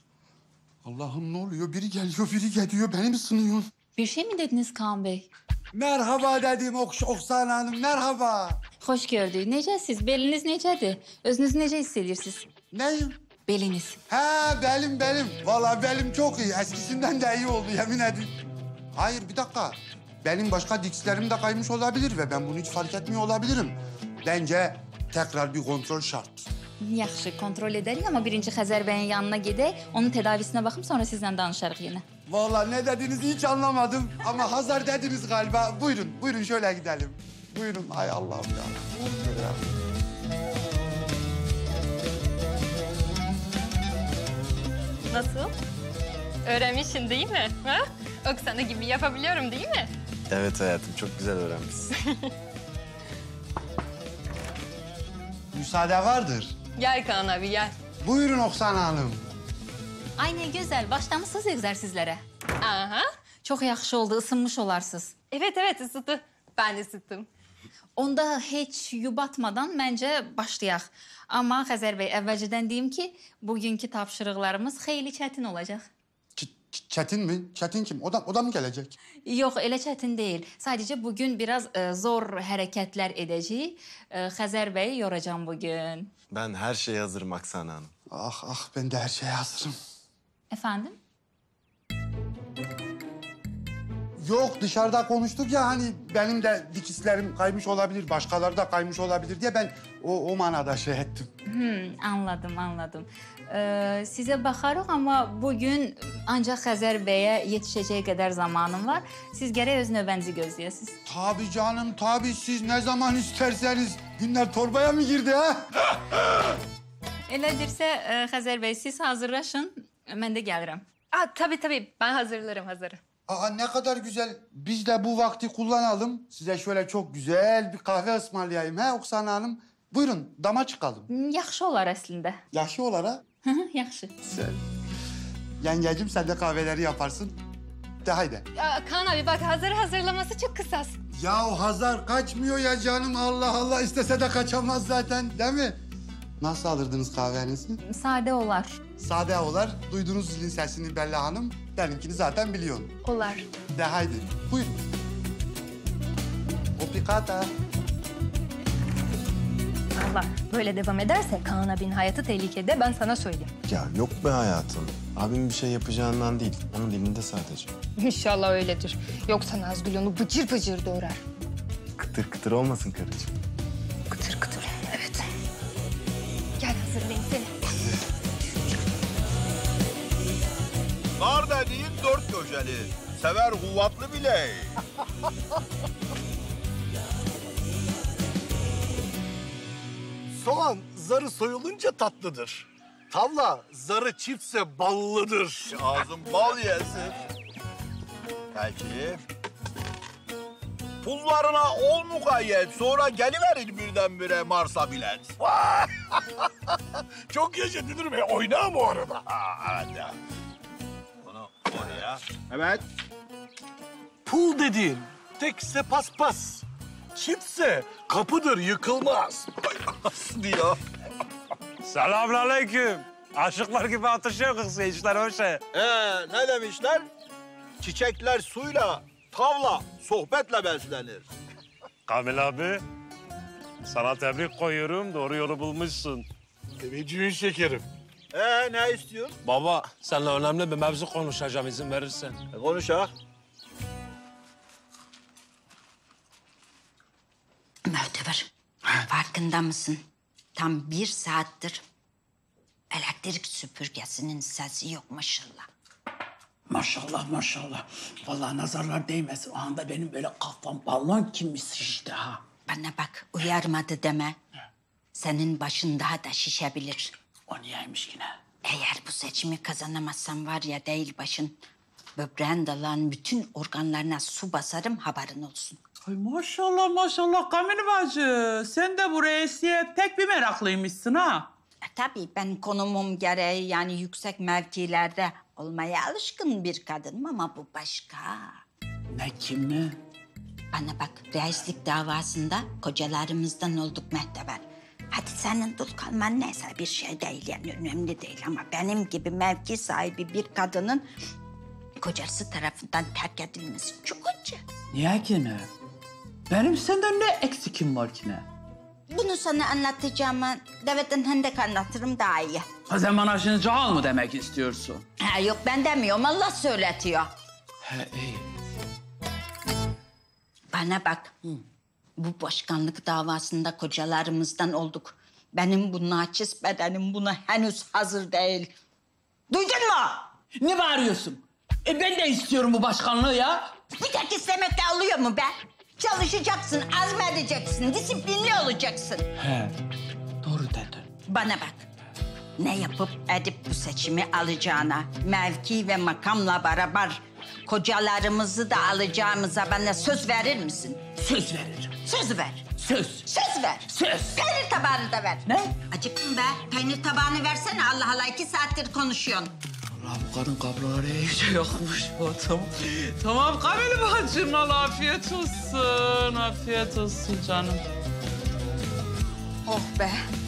Allah'ım ne oluyor? Biri geliyor, biri gidiyor. Beni mi sınıyorsun? Bir şey mi dediniz Kaan Bey? Merhaba dedim Ok Oksana Hanım, merhaba. Xoş gördük. Necəsiz? Beliniz necədir? Özünüzü necə hiss edirsiniz? Neyim? Beliniz. Ha belim belim. Vallahi belim çok iyi. Eskisinden de iyi oldu yemin ederim. Hayır bir dakika. Benim başka dikslerim de kaymış olabilir ve ben bunu hiç fark etmiyor olabilirim. Bence tekrar bir kontrol şart. Yaxşı, kontrol edərik, amma birinci Xəzər bəyin yanına gedək, onun tədavisinə baxım, sonra sizlə danışarıq yenə. Vallahi ne dediğinizi hiç anlamadım ama Hazar dediniz galiba. Buyurun, buyurun şöyle gidelim. Buyurun. Ay Allah'ım ya. Nasıl? Öğrenmişsin değil mi? Ha? Oksana gibi yapabiliyorum değil mi? Evet hayatım, çok güzel öğrenmişsin. Müsaade vardır. Gel Kaan abi gel. Buyurun Oksana Hanım. Ay nə gözəl, başlamışsınız egzersizlərə. Aha. Çox yaxşı oldu, ısınmış olarsınız. Evet evet ısıtı. Ben ısıttım. Onda heç yubatmadan məncə başlayaq. Amma Xəzər bəy, əvvəlcədən deyim ki, bugünkü tapşırıqlarımız xeyli çətin olacaq. Çetin mi? Çetin kim? O da, o da mı gelecek? Yox, elə çətin deyil. Sadəcə bugün biraz e, zor hərəkətlər edəcəyik. E, Xəzər bəyi yoracağım bugün. Ben her şeye hazırım Oksana Hanım. Ah ah ben de her şeye hazırım. Efendim? Yok dışarıda konuştuk ya hani benim de dikişlerim kaymış olabilir, başkaları da kaymış olabilir diye ben o, o manada şey ettim. Hmm, anladım, anladım. Ee, size bakarıq ama bugün ancaq Xəzər bəyə yetişəcəyi qədər zamanım var. Siz gərək öz növbənizi gözləyəsiniz. Tabii canım, tabii siz ne zaman isterseniz. Günler torbaya mı girdi ha? Elədirsə, e, Xəzər bəy, siz hazırlaşın, mən də gəlirəm. Aa, tabii tabii ben hazırlarım hazırım. Aa ne kadar güzel. Biz de bu vakti kullanalım. Size şöyle çok güzel bir kahve ısmarlayayım ha Oksana Hanım. Buyurun dama çıkalım. Yaxşı olar əslində. Yaxşı olar ha? Hı hı, yaxşı. Güzel. Yengecim sen de kahveleri yaparsın. De haydi. Aa, Kaan abi bak hazır hazırlaması çok kısas. Ya Hazar kaçmıyor ya canım. Allah Allah istese de kaçamaz zaten değil mi? Nasıl alırdınız kahvenizi? Sade olar. Sade olar. Duydunuz zilin sesini Bella Hanım. Benimkini zaten biliyorsun. Olar. De haydi. Buyurun. O pikata. Allah böyle devam ederse Kaan abinin hayatı tehlikede ben sana söyleyeyim. Ya yok be hayatım. Abim bir şey yapacağından değil. Onun dilinde sadece. İnşallah öyledir. Yoksa Nazgül onu bıcır bıcır doğrar. Kıtır kıtır olmasın karıcığım. Kıtır kıtır evet. Gel hazırlayayım seni. Nar dediğin dört köşeli. Sever kuvvetli bile. Soğan zarı soyulunca tatlıdır. Tavla zarı çiftse ballıdır. Ağzın bal yesin. Peki. Pullarına ol mukayyet. Sonra geliverin birdenbire Mars'a bilet. Çok yaşa Dünür Bey. Oyna mı orada? Aa, evet ya. Bunu oraya. Evet. Pul dediğin tekse paspas. Çiftse kapıdır yıkılmaz. Diyor. Selamünaleyküm. Aşıklar gibi atışıyor kızı işler hoş şey. Ee, ne demişler? Çiçekler suyla, tavla sohbetle beslenir. Kamil abi, sana tebrik koyuyorum. Doğru yolu bulmuşsun. Teveccühün şekerim. Ee, ne istiyorsun? Baba, seninle önemli bir mevzu konuşacağım izin verirsen. E, konuş ha. Möhteber, farkında mısın? Tam bir saattir elektrik süpürgesinin sesi yok maşallah. Maşallah maşallah. Vallahi nazarlar değmesin. O anda benim böyle kafam balon kimi şişti ha. Bana bak uyarmadı deme. Senin başın daha da şişebilir. O niyeymiş yine? Eğer bu seçimi kazanamazsan var ya değil başın. Böbreğin dalan bütün organlarına su basarım haberin olsun. Ay maşallah maşallah Kamil bacı. Sen de bu reisiyet pek bir meraklıymışsın ha. E, tabii ben konumum gereği yani yüksek mevkilerde olmaya alışkın bir kadınım ama bu başka. Ne kim ne? Bana bak reislik davasında kocalarımızdan olduk Mehteber. Hadi senin dul kalman neyse bir şey değil yani önemli değil ama benim gibi mevki sahibi bir kadının kocası tarafından terk edilmesi çok acı. Niye ki ne? Benim senden ne eksikim var ki ne? Bunu sana anlatacağıma devletten hendek anlatırım daha iyi. Ha sen bana şimdi cahal mı demek istiyorsun? Ha, yok ben demiyorum, Allah söyletiyor. He iyi. Bana bak, bu başkanlık davasında kocalarımızdan olduk. Benim bu naçiz bedenim buna henüz hazır değil. Duydun mu? Ne bağırıyorsun? E ben de istiyorum bu başkanlığı ya. Bir tek istemekle oluyor mu be? Çalışacaksın, azmedeceksin, disiplinli olacaksın. He, doğru dedin. Bana bak, ne yapıp edip bu seçimi alacağına, mevki ve makamla beraber kocalarımızı da alacağımıza bana söz verir misin? Söz veririm. Söz ver. Söz. Söz ver. Söz. Peynir tabağını da ver. Ne? Acıktım be. Peynir tabağını versene. Allah Allah iki saattir konuşuyorsun. Allah bu kadın kabloları iyice yakmış bu tamam. Tamam Kamil bacım al afiyet olsun. Afiyet olsun canım. Oh be.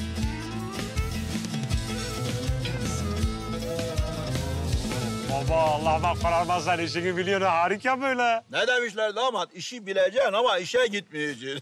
Baba Allah bak kararmazsan işini biliyorsun harika böyle. Ne demişler damat? İşi bileceksin ama işe gitmeyeceksin.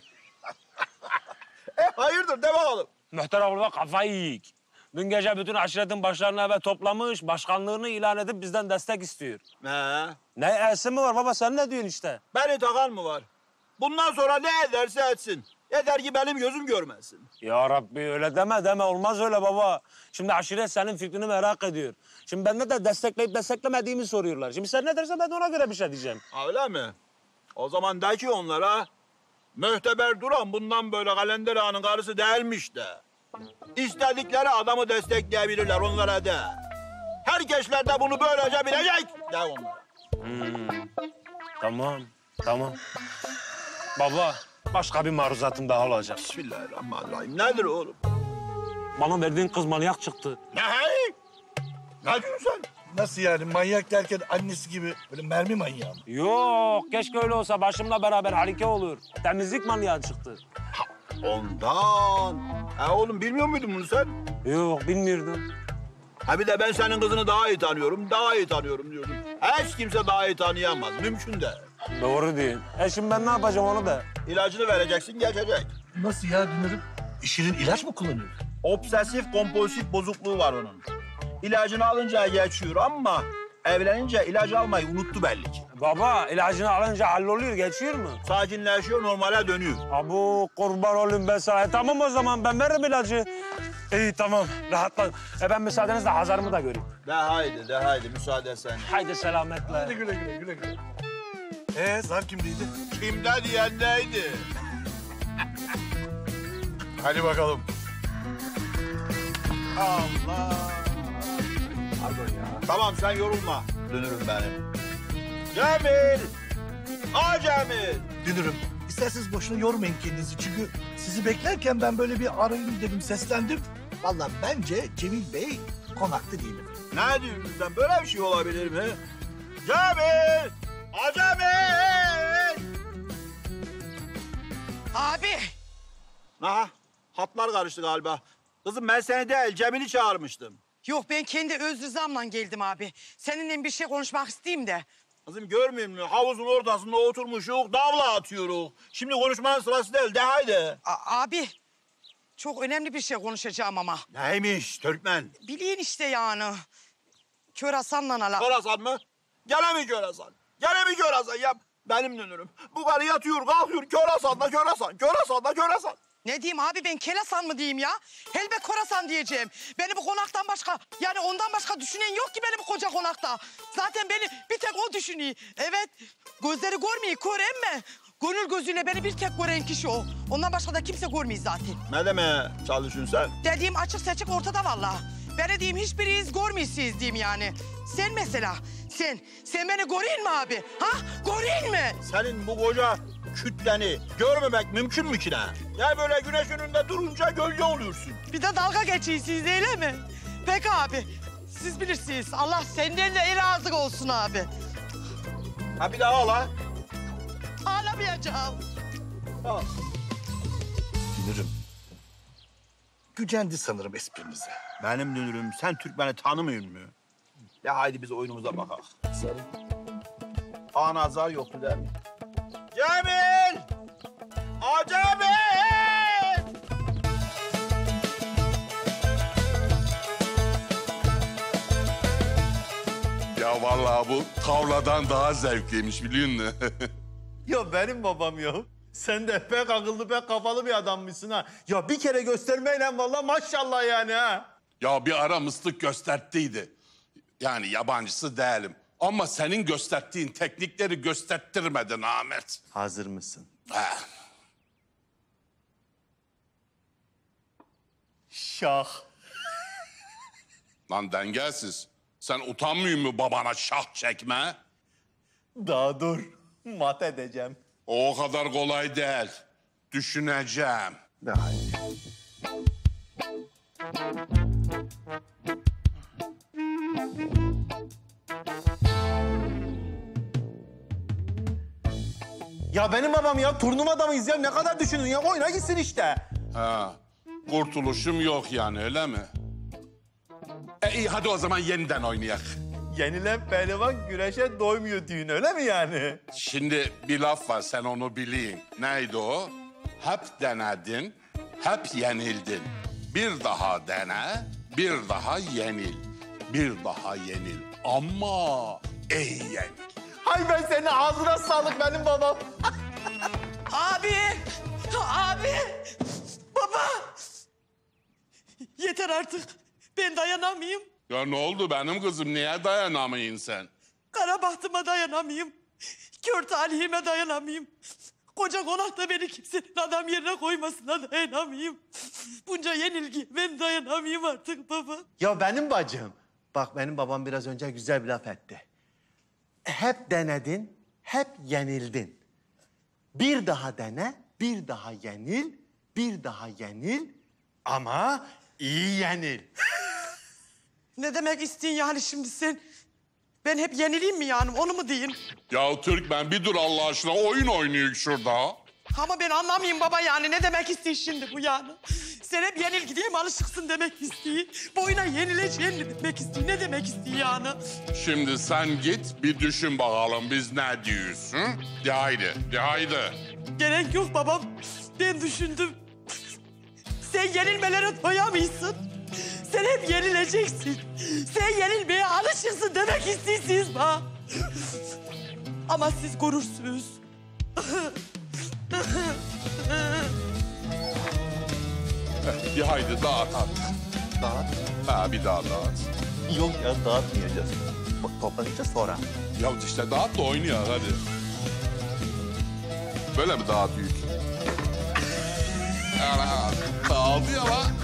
e hayırdır de bakalım. Muhterem burada kafayı yiyik. Dün gece bütün aşiretin başlarını eve toplamış, başkanlığını ilan edip bizden destek istiyor. Ne? Ne e'si mi var baba, sen ne diyorsun işte? Beni takan mı var? Bundan sonra ne ederse etsin. Yeter ki benim gözüm görmesin. Ya Rabbi öyle deme deme, olmaz öyle baba. Şimdi aşiret senin fikrini merak ediyor. Şimdi bende de destekleyip desteklemediğimi soruyorlar. Şimdi sen ne dersen ben de ona göre bir şey diyeceğim. Öyle mi? O zaman de ki onlara... Mühteber Duran bundan böyle Kalender Ağa'nın karısı değilmiş de. İstedikleri adamı destekleyebilirler onlara de. Herkesler de bunu böylece bilecek de onlara. Hmm. Tamam, tamam. Baba, başka bir maruzatım daha olacak. Bismillahirrahmanirrahim. Nedir oğlum? Bana verdiğin kız manyak çıktı. Ne? Ne diyorsun sen? Nasıl yani? Manyak derken annesi gibi böyle mermi manyağı mı? Yok, keşke öyle olsa başımla beraber harika olur. Temizlik manyağı çıktı. Ondan. Ha oğlum bilmiyor muydun bunu sen? Yok, bilmiyordum. Ha bir de ben senin kızını daha iyi tanıyorum, daha iyi tanıyorum diyordum. Hiç kimse daha iyi tanıyamaz, mümkün de. Doğru diyorsun. E şimdi ben ne yapacağım onu da? İlacını vereceksin, geçecek. Nasıl ya Dünür'üm? İşinin ilaç mı kullanıyor? Obsesif kompulsif bozukluğu var onun. İlacını alınca geçiyor ama evlenince ilacı almayı unuttu belli ki. Baba, ilacını alınca halloluyor, geçiyor mu? Sakinleşiyor, normale dönüyor. Abu kurban olayım ben sana. E, tamam o zaman ben veririm ilacı. İyi tamam, rahatla. E ben müsaadenizle Hazar'ımı da göreyim. De haydi, de haydi, müsaade sen. Haydi selametle. Hadi güle güle, güle güle. Ee, zar kimdeydi? Kimde diyen neydi? Hadi bakalım. Allah! Pardon ya. Tamam sen yorulma. Dönürüm benim. Cemil! Aa Cemil! Dünür'üm, isterseniz boşuna yormayın kendinizi. Çünkü sizi beklerken ben böyle bir arayayım dedim, seslendim. Vallahi bence Cemil Bey konakta değil. Ne diyorsun sen? Böyle bir şey olabilir mi? Cemil! Aa Cemil! Abi! Aha, hatlar karıştı galiba. Kızım ben seni değil, Cemil'i çağırmıştım. Yok ben kendi öz rızamla geldim abi. Seninle bir şey konuşmak isteyeyim de. Kızım görmüyor musun? Havuzun ortasında oturmuşuk, davla atıyoruz. Şimdi konuşmanın sırası değil, de haydi. A- abi, çok önemli bir şey konuşacağım ama. Neymiş Türkmen? Bilin işte yani. Kör Hasan'la ala. Kör Hasan mı? Gene mi Kör Hasan? Gene mi Kör Hasan ya? Benim dönürüm. Bu karı yatıyor, kalkıyor. Kör Hasan'la Kör Hasan, Kör Hasan'la Kör Hasan. Ne diyeyim abi ben Kelasan mı diyeyim ya? Helbet Korasan diyeceğim. Beni bu konaktan başka yani ondan başka düşünen yok ki beni bu koca konakta. Zaten beni bir tek o düşünüyor. Evet gözleri görmüyor kör emme. Gönül gözüyle beni bir tek gören kişi o. Ondan başka da kimse görmüyor zaten. Ne demeye çalışıyorsun sen? Dediğim açık seçik ortada vallahi. Ben de diyeyim hiçbiriniz görmüyorsunuz diyeyim yani. Sen mesela sen, sen beni görün mü abi? Ha görün mü? Senin bu koca kütleni görmemek mümkün mü ki ne? Ya böyle güneş önünde durunca gölge oluyorsun. Bir de dalga geçiyorsunuz öyle mi? Peki abi. Siz bilirsiniz. Allah senden de el razı olsun abi. Ha bir daha ağla. Ağlamayacağım. Al. Dünür'üm, gücendi sanırım esprimize. Benim dönürüm, sen Türkmen'i tanımıyor musun? Ya haydi biz oyunumuza bakalım. Sarı. Anazar yoktu değil mi? Cemil! Aa Cemil! Ya vallahi bu tavladan daha zevkliymiş biliyor musun? Ya benim babam ya. Sen de pek akıllı, pek kafalı bir adammışsın ha. Ya bir kere göstermeyle vallahi maşallah yani ha. Ya bir ara mıslık gösterttiydi. Yani yabancısı değilim. Ama senin gösterdiğin teknikleri gösterttirmedin Ahmet. Hazır mısın? Ha. Şah. Lan dengesiz. Sen utanmıyor musun babana şah çekme? Daha dur. Mat edeceğim. O kadar kolay değil. Düşüneceğim. Daha iyi. Ya benim babam ya turnuvada mıyız ya? Ne kadar düşünün ya? Oyna gitsin işte. Ha. Kurtuluşum yok yani öyle mi? E iyi hadi o zaman yeniden oynayak. Yenilen pehlivan güreşe doymuyor düğün öyle mi yani? Şimdi bir laf var sen onu bileyim. Neydi o? Hep denedin, hep yenildin. Bir daha dene, bir daha yenil. Bir daha yenil ama iyi yenil. Hay ben senin ağzına sağlık benim babam. Abi! Abi! Baba! Yeter artık. Ben dayanamayayım. Ya ne oldu benim kızım? Niye dayanamayın sen? Kara bahtıma dayanamayayım. Kör talihime dayanamayayım. Koca konakta beni kimsenin adam yerine koymasına dayanamayayım. Bunca yenilgi ben dayanamayayım artık baba. Ya benim bacım. Bak benim babam biraz önce güzel bir laf etti. Hep denedin, hep yenildin. Bir daha dene, bir daha yenil, bir daha yenil ama iyi yenil. Ne demek istiyorsun yani şimdi sen? Ben hep yenileyim mi yani onu mu diyeyim? Ya Türk ben bir dur Allah aşkına oyun oynuyor şurada. Ama ben anlamayayım baba yani ne demek istiyorsun şimdi bu yani? Sen hep yenilgi diye mi alışıksın demek istiyor? Bu oyuna yenileceğin mi demek istiyor? Ne demek istiyor yani? Şimdi sen git bir düşün bakalım biz ne diyoruz? Hı? De haydi, de haydi. Gerek yok babam. Ben düşündüm. Sen yenilmelere doyamıyorsun. Sen hep yenileceksin. Sen yenilmeye alışıksın demek istiyorsunuz bana. Ama siz görürsünüz. Eh, bir haydi dağıt at. Dağıt? Ha bir daha dağıt. Yok ya dağıtmayacağız. Bak toplanacağız sonra. Ya işte dağıt da oynuyor hadi. Böyle mi dağıtıyor? Ana, dağıldı ya lan.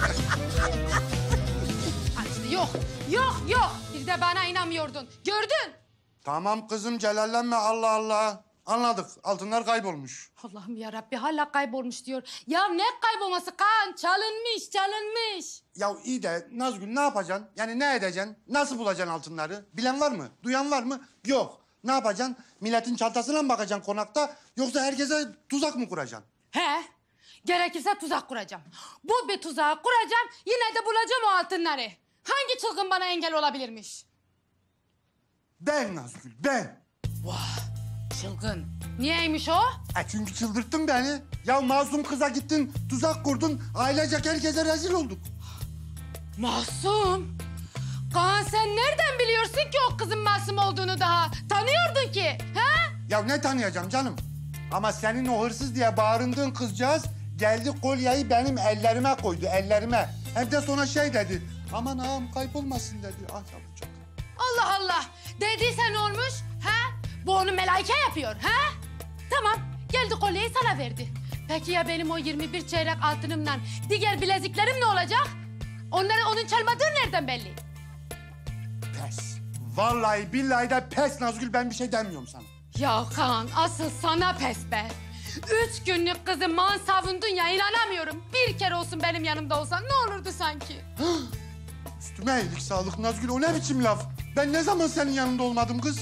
Yok, yok, yok. Bir de bana inanmıyordun. Gördün. Tamam kızım celallenme Allah Allah. Anladık altınlar kaybolmuş. Allah'ım yarabbi hala kaybolmuş diyor. Ya ne kaybolması Kaan? Çalınmış, çalınmış. Ya iyi de Nazgül ne yapacaksın? Yani ne edeceksin? Nasıl bulacaksın altınları? Bilen var mı? Duyan var mı? Yok. Ne yapacaksın? Milletin çantasına mı bakacaksın konakta? Yoksa herkese tuzak mı kuracaksın? He, gerekirse tuzak kuracağım. Bu bir tuzağı kuracağım, yine de bulacağım o altınları. Hangi çılgın bana engel olabilirmiş? Ben Nazgül, ben. Vah, çılgın. Niyeymiş o? E çünkü çıldırttın beni. Ya masum kıza gittin, tuzak kurdun. Ailecek herkese rezil olduk. Masum? Kaan sen nereden biliyorsun ki o kızın masum olduğunu daha? Tanıyordun ki, ha? Ya ne tanıyacağım canım? Ama senin o hırsız diye bağırındığın kızcağız geldi kolyeyi benim ellerime koydu, ellerime. Hem de sonra şey dedi. Aman ağam kaybolmasın dedi. Ah yavrucak. Allah Allah. Dediyse ne olmuş? Ha? Bu onu melaike yapıyor, ha? Tamam, geldi kolyeyi sana verdi. Peki ya benim o yirmi bir çeyrek altınımla diğer bileziklerim ne olacak? Onları onun çalmadığı nereden belli? Pes. Vallahi billahi de pes Nazgül ben bir şey demiyorum sana. Ya Kaan asıl sana pes be. Üç günlük kızı man savundun ya inanamıyorum. Bir kere olsun benim yanımda olsan ne olurdu sanki? Üstüme iyilik sağlık Nazgül o ne biçim laf? Ben ne zaman senin yanında olmadım kız?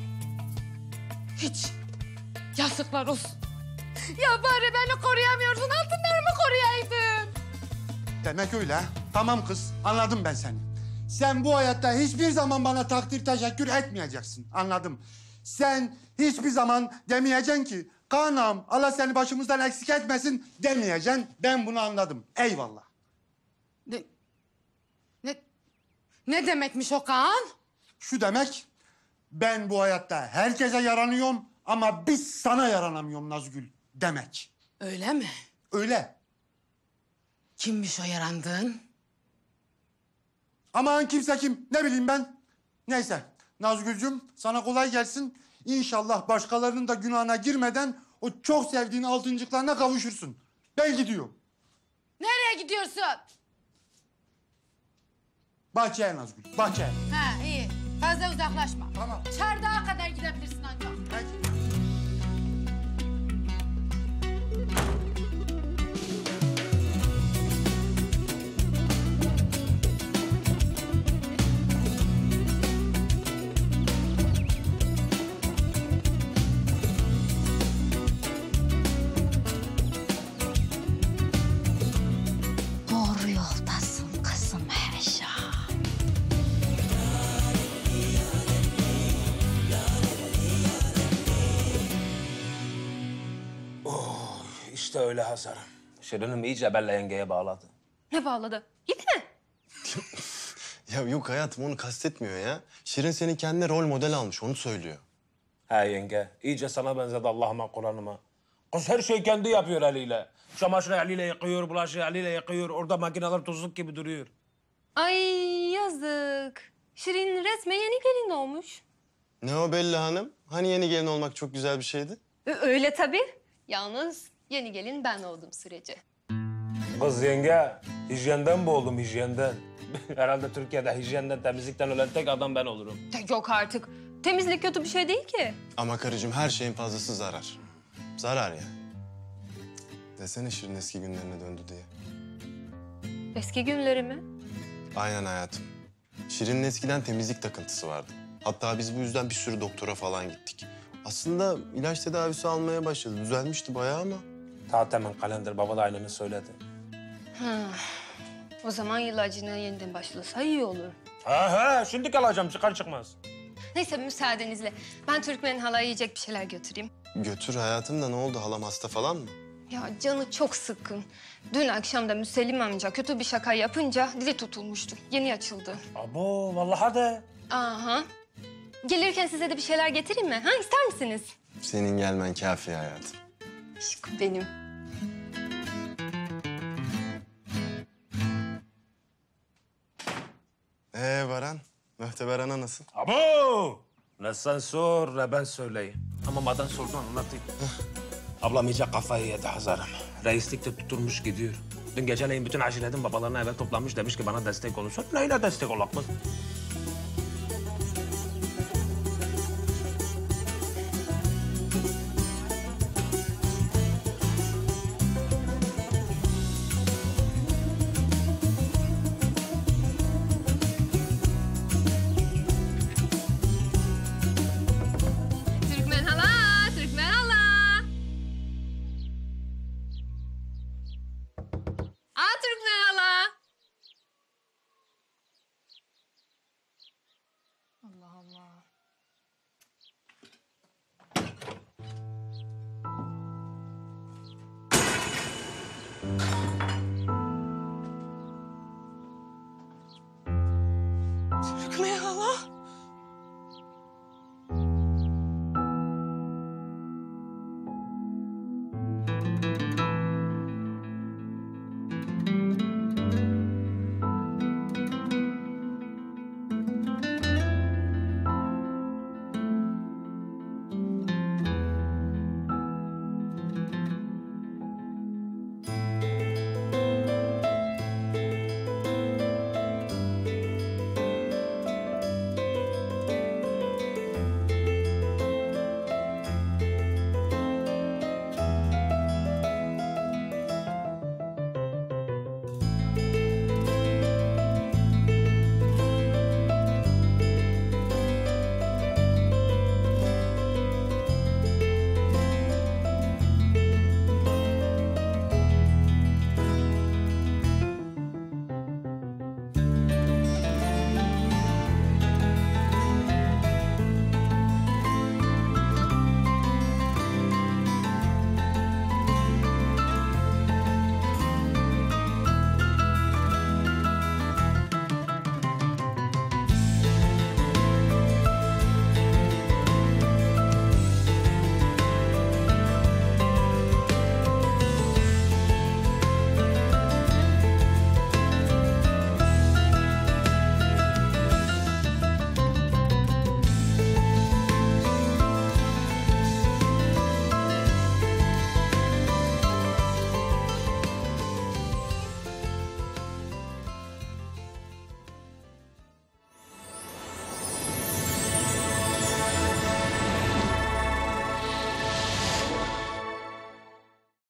Hiç. Yazıklar olsun. Ya bari beni koruyamıyorsun altınlarımı koruyaydın. Demek öyle ha. Tamam kız anladım ben seni. Sen bu hayatta hiçbir zaman bana takdir teşekkür etmeyeceksin. Anladım. Sen hiçbir zaman demeyeceksin ki Kaan'ım Allah seni başımızdan eksik etmesin demeyeceksin. Ben bunu anladım. Eyvallah. Ne, ne, ne demekmiş o Kaan? Şu demek, ben bu hayatta herkese yaranıyorum ama biz sana yaranamıyorum Nazgül demek. Öyle mi? Öyle. Kimmiş o yarandığın? Aman kimse kim, ne bileyim ben. Neyse, Nazgül'cüm sana kolay gelsin. İnşallah başkalarının da günahına girmeden o çok sevdiğin altıncıklarına kavuşursun. Ben gidiyorum. Nereye gidiyorsun? Bahçeye Nazgül, bahçeye. Ha iyi. Fazla uzaklaşma. Tamam. Çardağa kadar gidebilirsin ancak. Peki. Doğru yoldasın kızım Heşa. İşte öyle Hazar'ım. Şirinim iyice Bella yengeye bağladı. Ne bağladı? Yedi mi? Ya yok hayatım onu kastetmiyor ya. Şirin senin kendine rol model almış onu söylüyor. He yenge, iyice sana benzedi Allah'ıma Kur'an'ıma. Kız her şeyi kendi yapıyor eliyle. Çamaşırı eliyle yıkıyor, bulaşığı eliyle yıkıyor. Orada makineler tuzluk gibi duruyor. Ay yazık. Şirin resmen yeni gelin olmuş. Ne o Bella Hanım? Hani yeni gelin olmak çok güzel bir şeydi? Ö- Öyle tabii. Yalnız yeni gelin ben oldum sürece. Kız yenge, hijyenden boğuldum hijyenden. Herhalde Türkiye'de hijyenden, temizlikten ölen tek adam ben olurum. Yok artık. Temizlik kötü bir şey değil ki. Ama karıcığım her şeyin fazlası zarar. Zarar ya. Desene Şirin eski günlerine döndü diye. Eski günleri mi? Aynen hayatım. Şirin'in eskiden temizlik takıntısı vardı. Hatta biz bu yüzden bir sürü doktora falan gittik. Aslında ilaç tedavisi almaya başladı. Düzelmişti bayağı ama. Tatemin kalender baba da aynını söyledi. Ha. O zaman ilacına yeniden başlasa iyi olur. Ha ha, şimdi alacağım çıkar çıkmaz. Neyse müsaadenizle ben Türkmen halaya yiyecek bir şeyler götüreyim. Götür hayatım da ne oldu? Halam hasta falan mı? Ya canı çok sıkkın. Dün akşam da Müsellim amca kötü bir şaka yapınca dili tutulmuştu. Yeni açıldı. Abo vallahi de. Aha. Gelirken size de bir şeyler getireyim mi? Ha ister misiniz? Senin gelmen kafi hayatım. Aşkım benim. Ee Baran, Möhteber ana nasıl? Abo! Ne sen sor ne ben söyleyeyim. Ama madan sordun anlatayım. Ablam iyice kafayı yedi Hazar'ım. Reislikte tutturmuş gidiyor. Dün geceleyin bütün aşiretin babalarını eve toplamış demiş ki bana destek olun. Sen neyle destek olak kız?